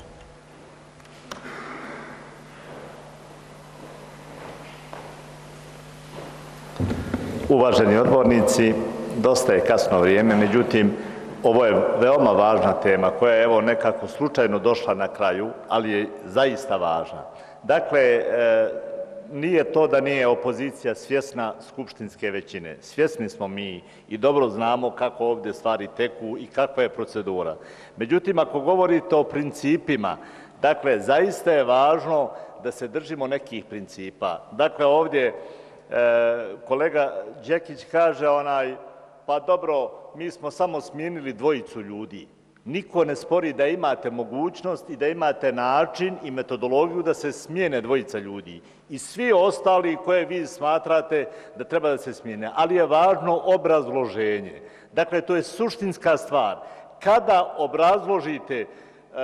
Uvaženi odbornici, dosta je kasno vrijeme, međutim, ovo je veoma važna tema koja je evo nekako slučajno došla na kraju, ali je zaista važna. Dakle, e, nije to da nije opozicija svjesna skupštinske većine. Svjesni smo mi i dobro znamo kako ovdje stvari teku i kakva je procedura. Međutim, ako govorite o principima, dakle, zaista je važno da se držimo nekih principa. Dakle, ovdje e, kolega Đekić kaže onaj, pa dobro, mi smo samo smijenili dvojicu ljudi. Niko ne spori da imate mogućnost i da imate način i metodologiju da se smijene dvojica ljudi. I svi ostali koje vi smatrate da treba da se smijene. Ali je važno obrazloženje. Dakle, to je suštinska stvar. Kada obrazložite e,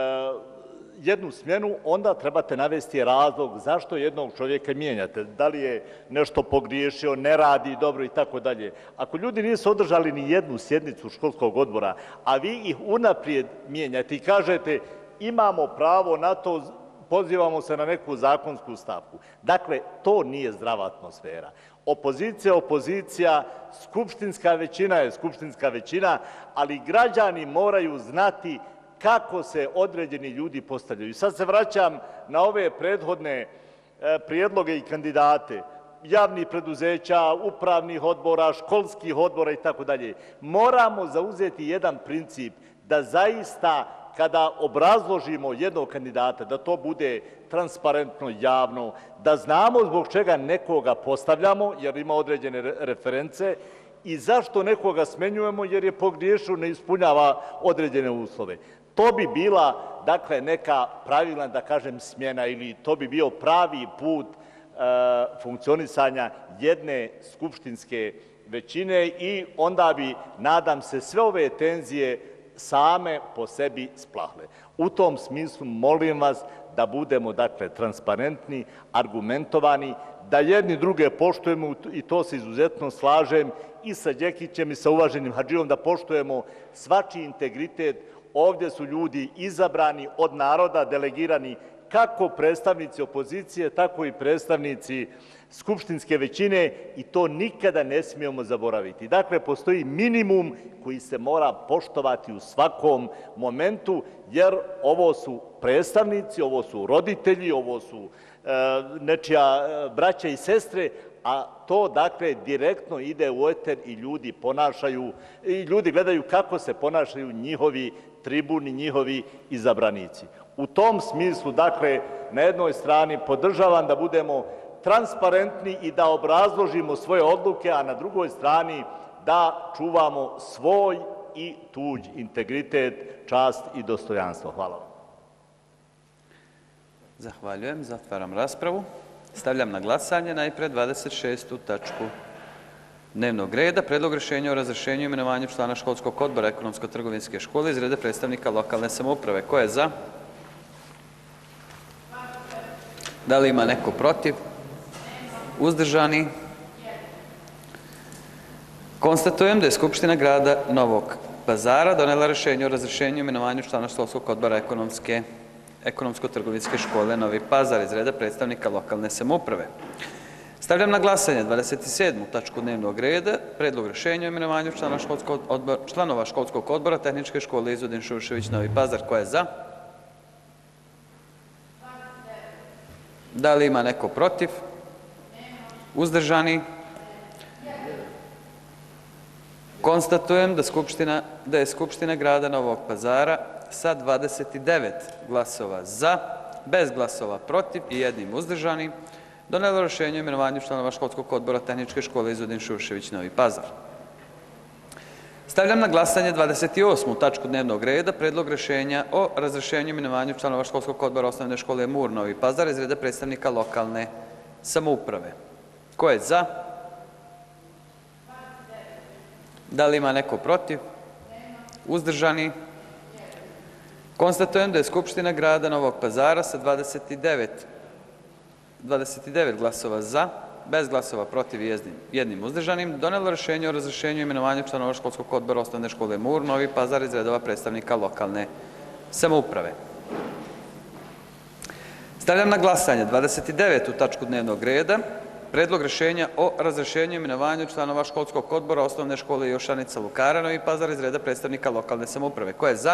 jednu smjenu, onda trebate navesti razlog zašto jednog čovjeka mijenjate. Da li je nešto pogriješio, ne radi dobro i tako dalje. Ako ljudi nisu održali ni jednu sjednicu školskog odbora, a vi ih unaprijed mijenjate i kažete imamo pravo na to, pozivamo se na neku zakonsku stavku. Dakle, to nije zdrava atmosfera. Opozicija, opozicija, skupštinska većina je skupštinska većina, ali građani moraju znati kako se određeni ljudi postavljaju. Sad se vraćam na ove prethodne prijedloge i kandidate javnih preduzeća, upravnih odbora, školskih odbora i tako dalje. Moramo zauzeti jedan princip da zaista kada obrazložimo jednog kandidata, da to bude transparentno, javno, da znamo zbog čega nekoga postavljamo, jer ima određene reference, i zašto nekoga smenjujemo, jer je pogriješio, ne ispunjava određene uslove. To bi bila, dakle, neka pravilna, da kažem, smjena ili to bi bio pravi put e, funkcionisanja jedne skupštinske većine i onda bi, nadam se, sve ove tenzije same po sebi splahle. U tom smislu molim vas da budemo, dakle, transparentni, argumentovani, da jedni druge poštujemo i to se izuzetno slažem i sa Đekićem i sa uvaženim Hadžijom, da poštujemo svačiji integritet. Ovdje su ljudi izabrani od naroda, delegirani kako predstavnici opozicije, tako i predstavnici skupštinske većine i to nikada ne smijemo zaboraviti. Dakle, postoji minimum koji se mora poštovati u svakom momentu, jer ovo su predstavnici, ovo su roditelji, ovo su e, nečija braća i sestre, a to, dakle, direktno ide u eter i ljudi ponašaju, i ljudi gledaju kako se ponašaju njihovi tribuni, njihovi izabranici. U tom smislu, dakle, na jednoj strani podržavam da budemo transparentni i da obrazložimo svoje odluke, a na drugoj strani da čuvamo svoj i tuđ integritet, čast i dostojanstvo. Hvala vam. Zahvaljujem. Zatvaram raspravu. Stavljam na glasanje najpre dvadeset šestu tačku dnevnog reda. Predlog rješenja o razrješenju i imenovanju člana školskog odbora ekonomsko-trgovinske škole iz reda predstavnika lokalne samouprave. Ko je za? Da li ima neko protiv? Uzdržani? Konstatujem da je Skupština grada Novog Pazara donela rješenje o razrješenju i imenovanju člana školskog odbora ekonomske ekonomsko-trgovinske škole Novi Pazar iz reda predstavnika lokalne samouprave. Stavljam na glasanje dvadeset sedmu tačku dnevnog reda, predlog rješenja o imenovanju člana školskog odbora, članova školskog odbora Tehničke škole Izudin Šušević Novi Pazar. Ko je za? Da li ima neko protiv? Uzdržani? Konstatujem da, skupština, da je Skupština grada Novog Pazara sa dvadeset devet glasova za, bez glasova protiv i jednim uzdržanim, donelo rješenje o imenovanju članova školskog odbora Tehničke škole Izudin Šušević Novi Pazar. Stavljam na glasanje dvadeset osmu tačku dnevnog reda, predlog rješenja o razrješenju i imenovanju članova školskog odbora Osnovne škole Mur Novi Pazar iz reda predstavnika lokalne samouprave. Ko je za? Da li ima neko protiv? Uzdržani? Konstatujem da je Skupština grada Novog Pazara sa dvadeset devet, dvadeset devet glasova za, bez glasova protiv i jednim uzdržanim, donelo rješenje o razrješenju i imenovanju članova školskog odbora Osnovne škole Mur Novi Pazar iz redova predstavnika lokalne samouprave. Stavljam na glasanje dvadeset devetu tačku dnevnog reda, Predlog rešenja o razrešenju i imenovanju članova školskog odbora Osnovne škole Jošanica Lukara, Novi Pazar iz reda predstavnika lokalne samouprave. Ko je za?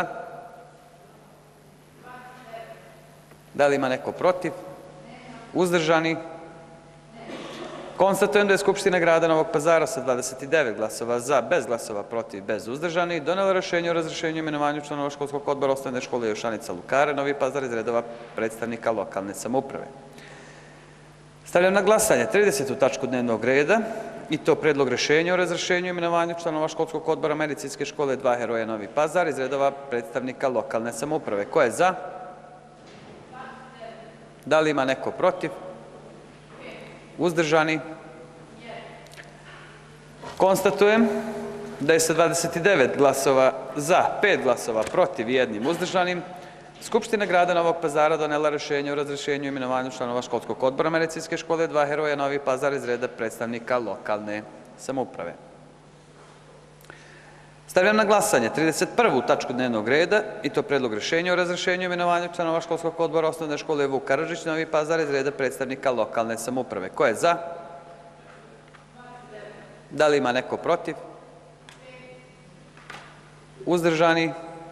Da li ima neko protiv? Uzdržani? Konstatujem da je Skupština grada Novog Pazara sa dvadeset devet glasova za, bez glasova protiv, bez uzdržanih, donela rešenje o razrešenju i imenovanju članova školskog odbora Osnovne škole Jošanica Lukare, Novi Pazar iz redova predstavnika lokalne samouprave. Stavljam na glasanje tridesetu tačku dnevnog reda, i to Predlog rešenja o razrešenju i imenovanju članova školskog odbora Medicinske škole Dva heroja Novi Pazar iz redova predstavnika lokalne samouprave. Ko je za? Da li ima neko protiv? Uzdržani? Konstatujem da je sa dvadeset devet glasova za, pet glasova protiv i jednim uzdržanim, Skupština grada Novog Pazara donela rešenje o razrešenju i imenovanju članova školskog odbora Medicinske škole Dva heroja Novi Pazar iz reda predstavnika lokalne samouprave. Stavljam na glasanje trideset prvu tačku dnevnog reda, i to Predlog rešenja o razrešenju i imenovanju članova školskog odbora Osnovne škole Vuk Karadžić, Novi Pazar iz reda predstavnika lokalne samouprave. Ko je za? Da li ima neko protiv? Uzdržani?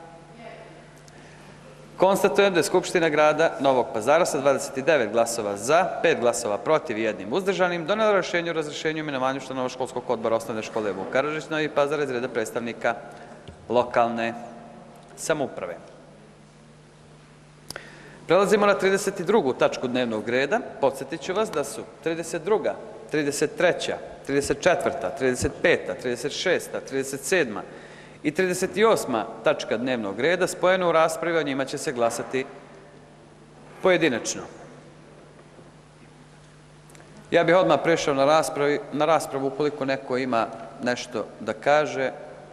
Konstatujem da je Skupština grada Novog Pazara sa dvadeset devet glasova za, pet glasova protiv i jednim uzdržanim donela rešenje o razrešenju i imenovanju članova školskog odbora Osnovne škole Vuk Karadžić, Novi Pazar iz reda predstavnika lokalne samouprave. Prelazimo na trideset drugu tačku dnevnog reda. Podsjetit ću vas da su trideset druga, trideset treća, trideset četvrta, trideset peta, trideset šesta, trideset sedma i trideset osma tačka dnevnog reda spojene u raspravi, o njima će se glasati pojedinačno. Ja bih odmah prešao na raspravu, na raspravu ukoliko neko ima nešto da kaže.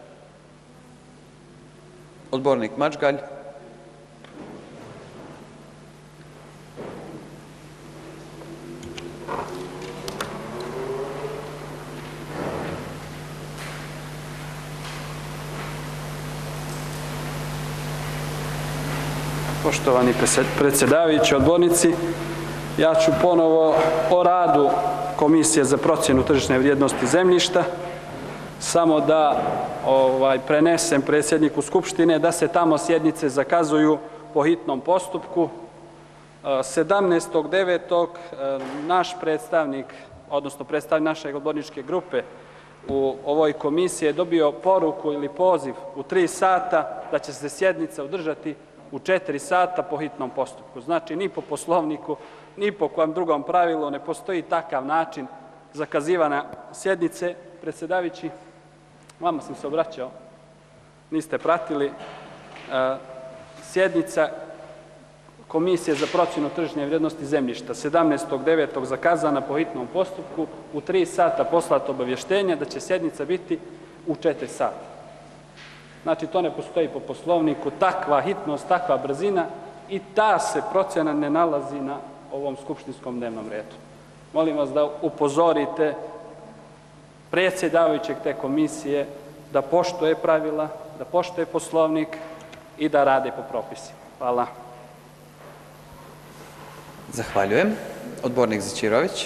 Odbornik Mačgalj. Poštovani predsjedavajući, odbornici, ja ću ponovo o radu Komisije za procjenu tržišne vrijednosti zemljišta, samo da ovaj, prenesem predsjedniku Skupštine da se tamo sjednice zakazuju po hitnom postupku. sedamnaestog devetog naš predstavnik, odnosno predstavnik naše odborničke grupe u ovoj komisiji je dobio poruku ili poziv u tri sata da će se sjednica održati u četiri sata po hitnom postupku. Znači, ni po poslovniku, ni po kojem drugom pravilu ne postoji takav način zakazivanja sjednice. Predsjedavajući, vama sam se obraćao, niste pratili. Sjednica Komisije za procjenu tržišne vrijednosti zemljišta sedamnaestog devetog zakazana po hitnom postupku, u tri sata poslato obavještenje da će sjednica biti u četiri sata. Znači, to ne postoji po poslovniku, takva hitnost, takva brzina, i ta se procjena ne nalazi na ovom skupštinskom dnevnom redu. Molim vas da upozorite predsjedavajućeg te komisije da poštuje pravila, da poštuje poslovnik i da rade po propisima. Hvala. Zahvaljujem. Odbornik Zićirović.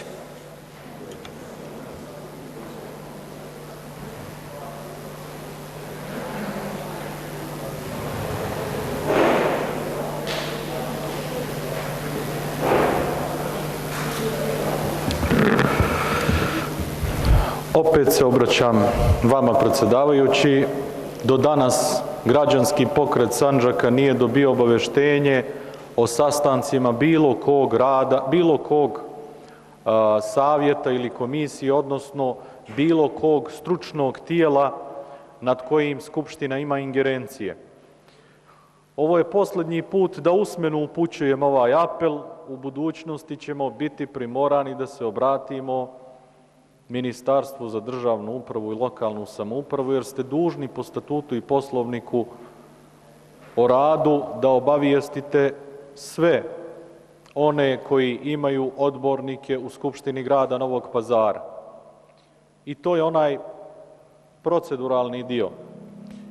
Opet se obraćam vama, predsjedavajući. Do danas građanski pokret Sandžaka nije dobio obavještenje o sastancima bilo kog rada, bilo kog a, savjeta ili komisije, odnosno bilo kog stručnog tijela nad kojim Skupština ima ingerencije. Ovo je posljednji put da usmeno upućujem ovaj apel. U budućnosti ćemo biti primorani da se obratimo Ministarstvu za državnu upravu i lokalnu samoupravu, jer ste dužni po statutu i poslovniku o radu da obavijestite sve one koji imaju odbornike u Skupštini grada Novog Pazara. I to je onaj proceduralni dio.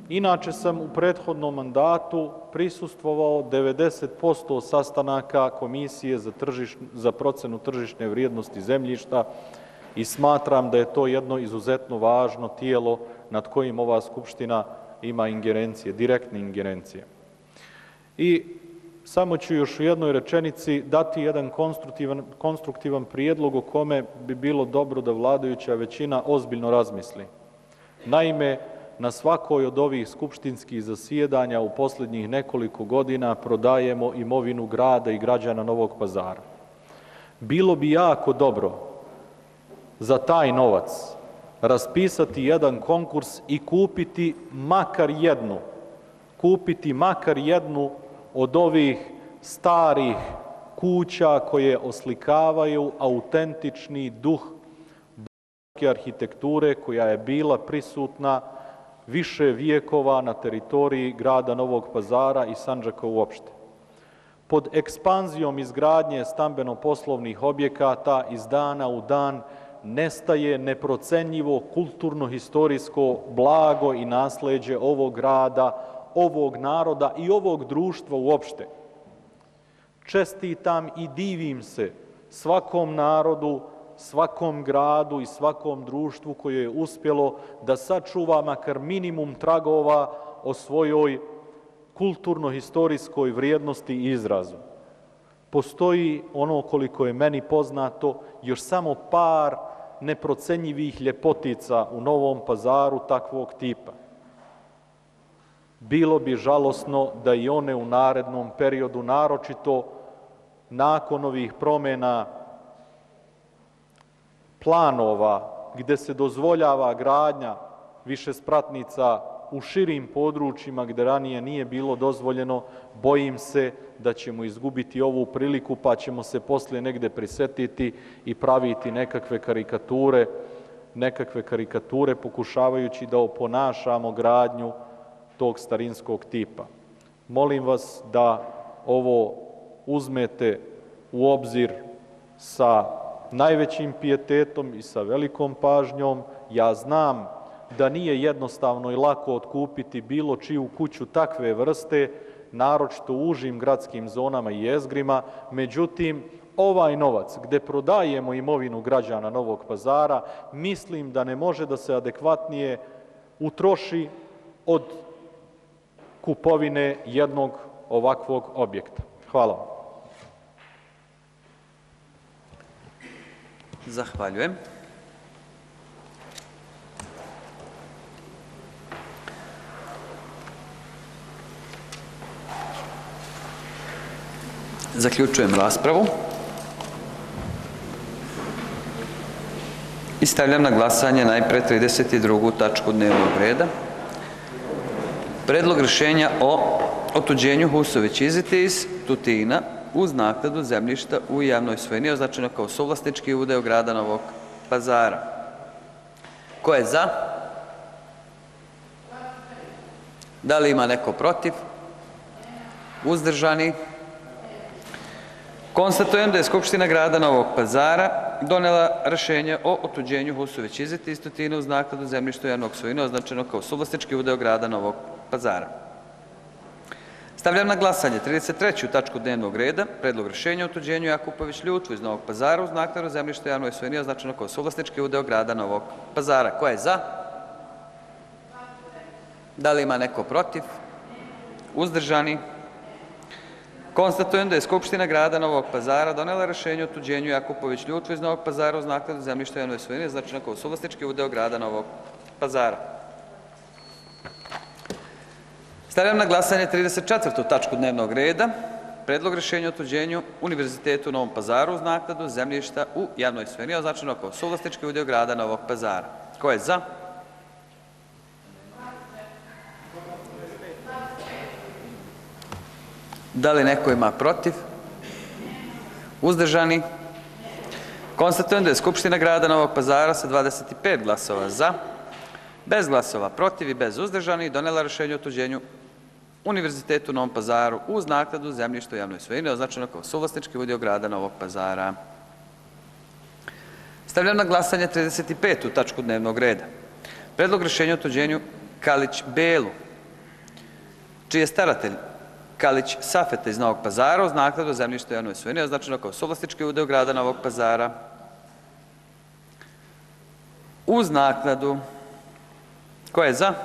Inače sam u prethodnom mandatu prisustvovao devedeset posto sastanaka Komisije za, tržiš, za procenu tržišne vrijednosti zemljišta i smatram da je to jedno izuzetno važno tijelo nad kojim ova Skupština ima ingerencije, direktne ingerencije. I samo ću još u jednoj rečenici dati jedan konstruktivan, konstruktivan prijedlog o kome bi bilo dobro da vladajuća većina ozbiljno razmisli. Naime, na svakoj od ovih skupštinskih zasjedanja u posljednjih nekoliko godina prodajemo imovinu grada i građana Novog Pazara. Bilo bi jako dobro za taj novac raspisati jedan konkurs i kupiti makar jednu, kupiti makar jednu od ovih starih kuća koje oslikavaju autentični duh arhitekture koja je bila prisutna više vijekova na teritoriji grada Novog Pazara i Sandžaka uopšte. Pod ekspanzijom izgradnje stambeno-poslovnih objekata iz dana u dan nestaje neprocenjivo kulturno-historijsko blago i nasleđe ovog grada, ovog naroda i ovog društva uopšte. Čestitam i divim se svakom narodu, svakom gradu i svakom društvu koje je uspjelo da sačuva makar minimum tragova o svojoj kulturno-historijskoj vrijednosti i izrazu. Postoji, ono koliko je meni poznato, još samo par neprocenjivih ljepotica u Novom Pazaru takvog tipa. Bilo bi žalosno da i one u narednom periodu, naročito nakon ovih promjena planova gdje se dozvoljava gradnja višespratnica u širim područjima gdje ranije nije bilo dozvoljeno, bojim se da ćemo izgubiti ovu priliku pa ćemo se poslije negdje prisetiti i praviti nekakve karikature, nekakve karikature pokušavajući da oponašamo gradnju tog starinskog tipa. Molim vas da ovo uzmete u obzir sa najvećim pijetetom i sa velikom pažnjom. Ja znam da nije jednostavno i lako otkupiti bilo čiju kuću takve vrste, naročito u užim gradskim zonama i jezgrima, međutim, ovaj novac gdje prodajemo imovinu građana Novog Pazara, mislim da ne može da se adekvatnije utroši od kupovine jednog ovakvog objekta. Hvala vam. Zahvaljujem. Zaključujem raspravu i stavljam na glasanje najpre trideset drugu tačku dnevnog reda. Predlog rješenja o otuđenju Husović Izitis, Tutina, uz naknadu zemljišta u javnoj svojini označeno kao suvlasnički udeo grada Novog Pazara. Ko je za? Da li ima neko protiv? Uzdržani? Konstatujem da je Skupština grada Novog Pazara donela rješenje o otuđenju Husović Izitis, Tutina, uz naknadu zemljišta u javnoj svojini označeno kao suvlasnički udeo grada Novog Pazara. Stavljam na glasanje trideset treću tačku dnevnog reda, predlog rješenja o otuđenju Jakupović Ljutvu iz Novog Pazara uz naknadu zemljišta u javnoj svojini označeno kao suvlasnički udeo grada Novog Pazara. Ko je za? Da li ima neko protiv? Uzdržani? Konstatujem da je Skupština grada Novog Pazara donela rješenje o otuđenju Jakupović Ljutvu iz Novog Pazara uz naknadu zemljišta u javnoj svojini označeno kao suvlasnički udeo grada Novog Pazara. Stavljam na glasanje trideset četvrtu tačku dnevnog reda, predlog rješenja o otuđenju Univerzitetu u Novom Pazaru uz naknadu zemljišta u javnoj svojini označeno kao suvlasnički udeo grada Novog Pazara. Ko je za? Da li neko ima protiv? Uzdržani? Konstatujem da je Skupština grada Novog Pazara sa dvadeset pet glasova za, bez glasova protiv i bez uzdržanih donela rješenje o otuđenju Univerzitetu u Novom Pazaru uz naknadu zemljišta u javnoj svojini označeno kao suvlasnički udeo grada Novog Pazara. Stavljam na glasanje trideset petu tačku dnevnog reda. Predlog rješenja o otuđenju Kalić Belu čiji je staratelj Kalić Safeta iz Novog Pazara uz naknadu zemljišta u javnoj svojini označeno kao suvlasnički udeo grada Novog Pazara uz naknadu. Ko je za?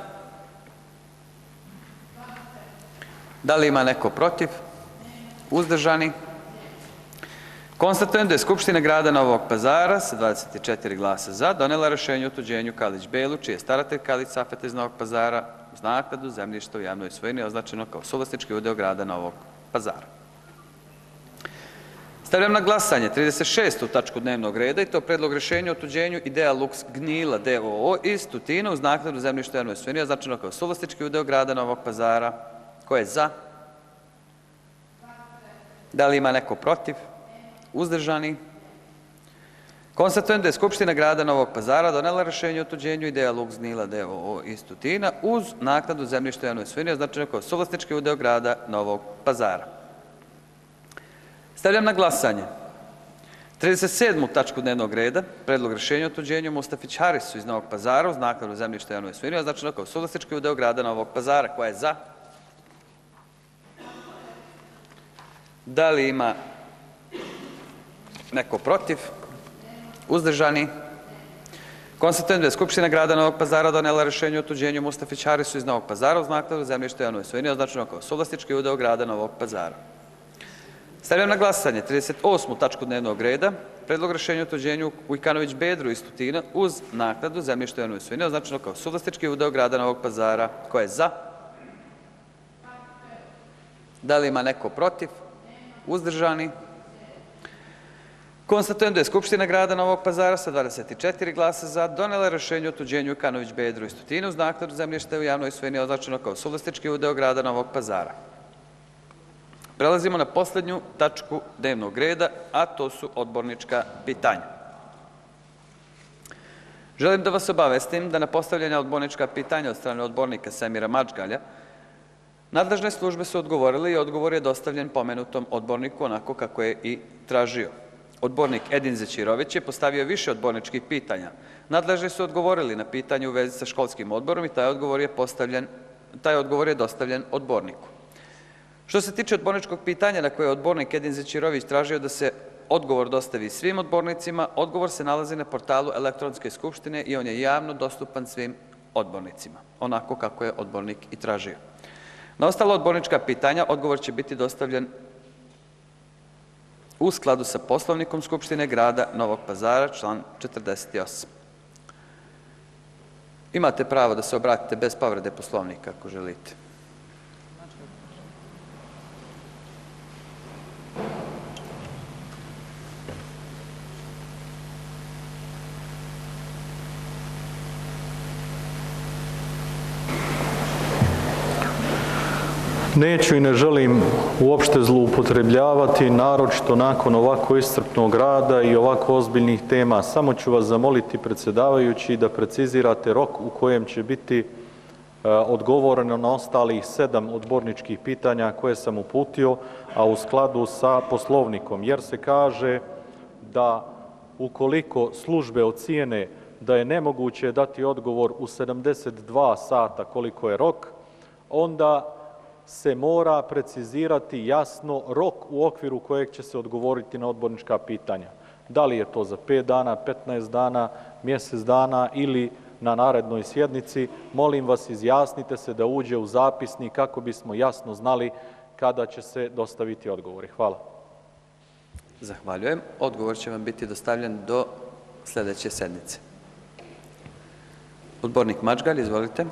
Da li ima neko protiv? Uzdržani? Konstatujem da je Skupština grada Novog Pazara sa dvadeset četiri glasa za donela rješenje o otuđenju Kalić Belu, čiji je staratelj Kalić Safeta iz Novog Pazara uz naknadu zemljišta u javnoj svojini označeno kao suvlasnički udeo grada Novog Pazara. Stavljam na glasanje trideset šestu tačku dnevnog reda i to predlog rješenja o otuđenju Idea Lux Gnila d o o iz Tutina uz naknadu zemljišta u javnoj svojini označeno kao suvlasnički udeo grada Novog Pazara. Ko je za? Da li ima neko protiv? Uzdržani? Konstatujem da je Skupština grada Novog Pazara donela rješenje o otuđenju Idea Lux Gnila d o o iz Tutina uz naknadu zemljišta u javnoj svojini označeno kao suvlasnički udeo grada Novog Pazara. Stavljam na glasanje trideset sedmu tačku dnevnog reda, predlog rješenja o otuđenju Mustafić Harisu iz Novog Pazara uz naknadu zemljišta u javnoj svojini označeno kao suvlasnički udeo grada Novog Pazara. Ko je za? Da li ima neko protiv? Uzdržani? Konstatujem da je Skupština grada Novog Pazara donela rješenje o otuđenju Mustafić Harisu iz Novog Pazara uz naknadu zemljišta u javnoj svojini označeno kao suvlasnički udeo grada Novog Pazara. Stavljam na glasanje trideset osmu tačku dnevnog reda, predlog rješenja o otuđenju Vujkanović Bedru iz Tutina uz naknadu zemljišta u javnoj svojini označeno kao suvlasnički udeo grada Novog Pazara. Ko je za? Da li ima neko protiv? Uzdržani? Konstatujem da je Skupština grada Novog Pazara sa dvadeset četiri glasa za donela rješenje o otuđenju Vujkanović Bedru iz Tutina uz naknadu zemljišta u javnoj svojini označeno kao suvlasnički udeo grada Novog Pazara. Prelazimo na posljednju tačku dnevnog reda, a to su odbornička pitanja. Želim da vas obavestim da na postavljanje odbornička pitanja od strane odbornika Semira Mačgalja nadležne službe su odgovorile i odgovor je dostavljen pomenutom odborniku onako kako je i tražio. Odbornik Edin Zećirović je postavio više odborničkih pitanja. Nadležni su odgovorili na pitanje u vezi sa školskim odborom i taj odgovor je postavljen, taj odgovor je dostavljen odborniku. Što se tiče odborničkog pitanja na koje je odbornik Edin Zećirović tražio da se odgovor dostavi svim odbornicima, odgovor se nalazi na portalu elektronske skupštine i on je javno dostupan svim odbornicima, onako kako je odbornik i tražio. Na ostala odbornička pitanja odgovor će biti dostavljen u skladu sa Poslovnikom Skupštine grada Novog Pazara, član četrdeset osam. Imate pravo da se obratite bez povrede Poslovnika ako želite. Neću i ne želim uopšte zloupotrebljavati, naročito nakon ovako iscrpnog rada i ovako ozbiljnih tema. Samo ću vas zamoliti, predsjedavajući, da precizirate rok u kojem će biti e, odgovoreno na ostalih sedam odborničkih pitanja koje sam uputio, a u skladu sa Poslovnikom, jer se kaže da ukoliko službe ocijene da je nemoguće dati odgovor u sedamdeset dva sata koliko je rok, onda se mora precizirati jasno rok u okviru kojeg će se odgovoriti na odbornička pitanja. Da li je to za pet dana, petnaest dana, mjesec dana ili na narednoj sjednici, molim vas izjasnite se da uđe u zapisnik kako bismo jasno znali kada će se dostaviti odgovori. Hvala. Zahvaljujem. Odgovor će vam biti dostavljen do sljedeće sednice. Odbornik Mačgalj, izvolite.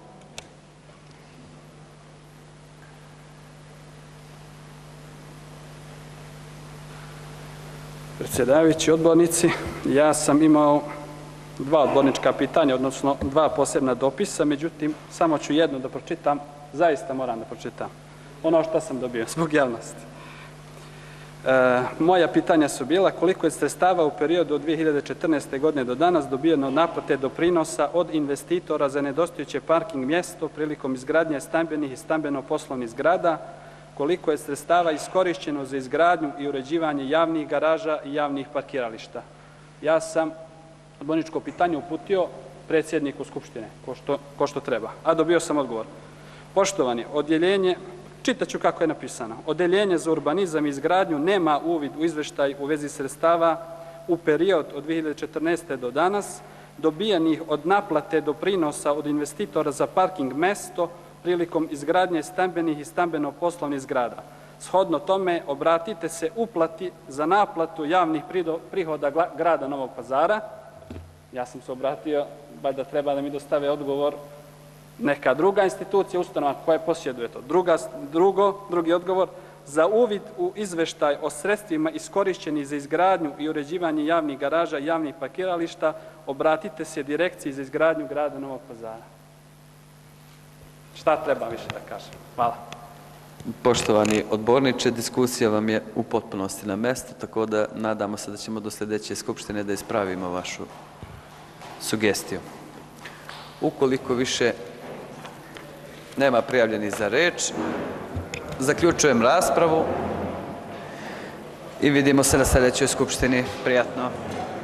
Predsjedavajući, odbornici, ja sam imao dva odbornička pitanja, odnosno dva posebna dopisa, međutim, samo ću jedno da pročitam, zaista moram da pročitam, ono što sam dobio zbog javnosti. E, moja pitanja su bila koliko je sredstava u periodu od dvije hiljade četrnaeste. godine do danas dobijeno od naplate doprinosa od investitora za nedostajuće parking mjesto prilikom izgradnje stambenih i stambeno-poslovnih zgrada, koliko je sredstava iskorišćeno za izgradnju i uređivanje javnih garaža i javnih parkirališta. Ja sam odborničko pitanje uputio predsjedniku Skupštine, ko što, ko što treba, a dobio sam odgovor. Poštovani, odjeljenje, čitaću kako je napisano, Odeljenje za urbanizam i izgradnju nema uvid u izveštaj u vezi sredstava u period od dvije hiljade četrnaeste. do danas, dobijenih od naplate doprinosa od investitora za parking mesto prilikom izgradnje stambenih i stambeno-poslovnih zgrada. Shodno tome, obratite se uplati za naplatu javnih prihoda grada Novog Pazara. Ja sam se obratio, da treba da mi dostave odgovor neka druga institucija, ustanova koja posjeduje to. Druga, drugo, drugi odgovor, za uvid u izveštaj o sredstvima iskorišćenih za izgradnju i uređivanje javnih garaža i javnih parkirališta, obratite se Direkciji za izgradnju grada Novog Pazara. Šta treba više da kažem? Hvala. Poštovani odborniče, diskusija vam je u potpunosti na mestu, tako da nadamo se da ćemo do sljedeće skupštine da ispravimo vašu sugestiju. Ukoliko više nema prijavljenih za reč, zaključujem raspravu i vidimo se na sljedećoj skupštini. Prijatno.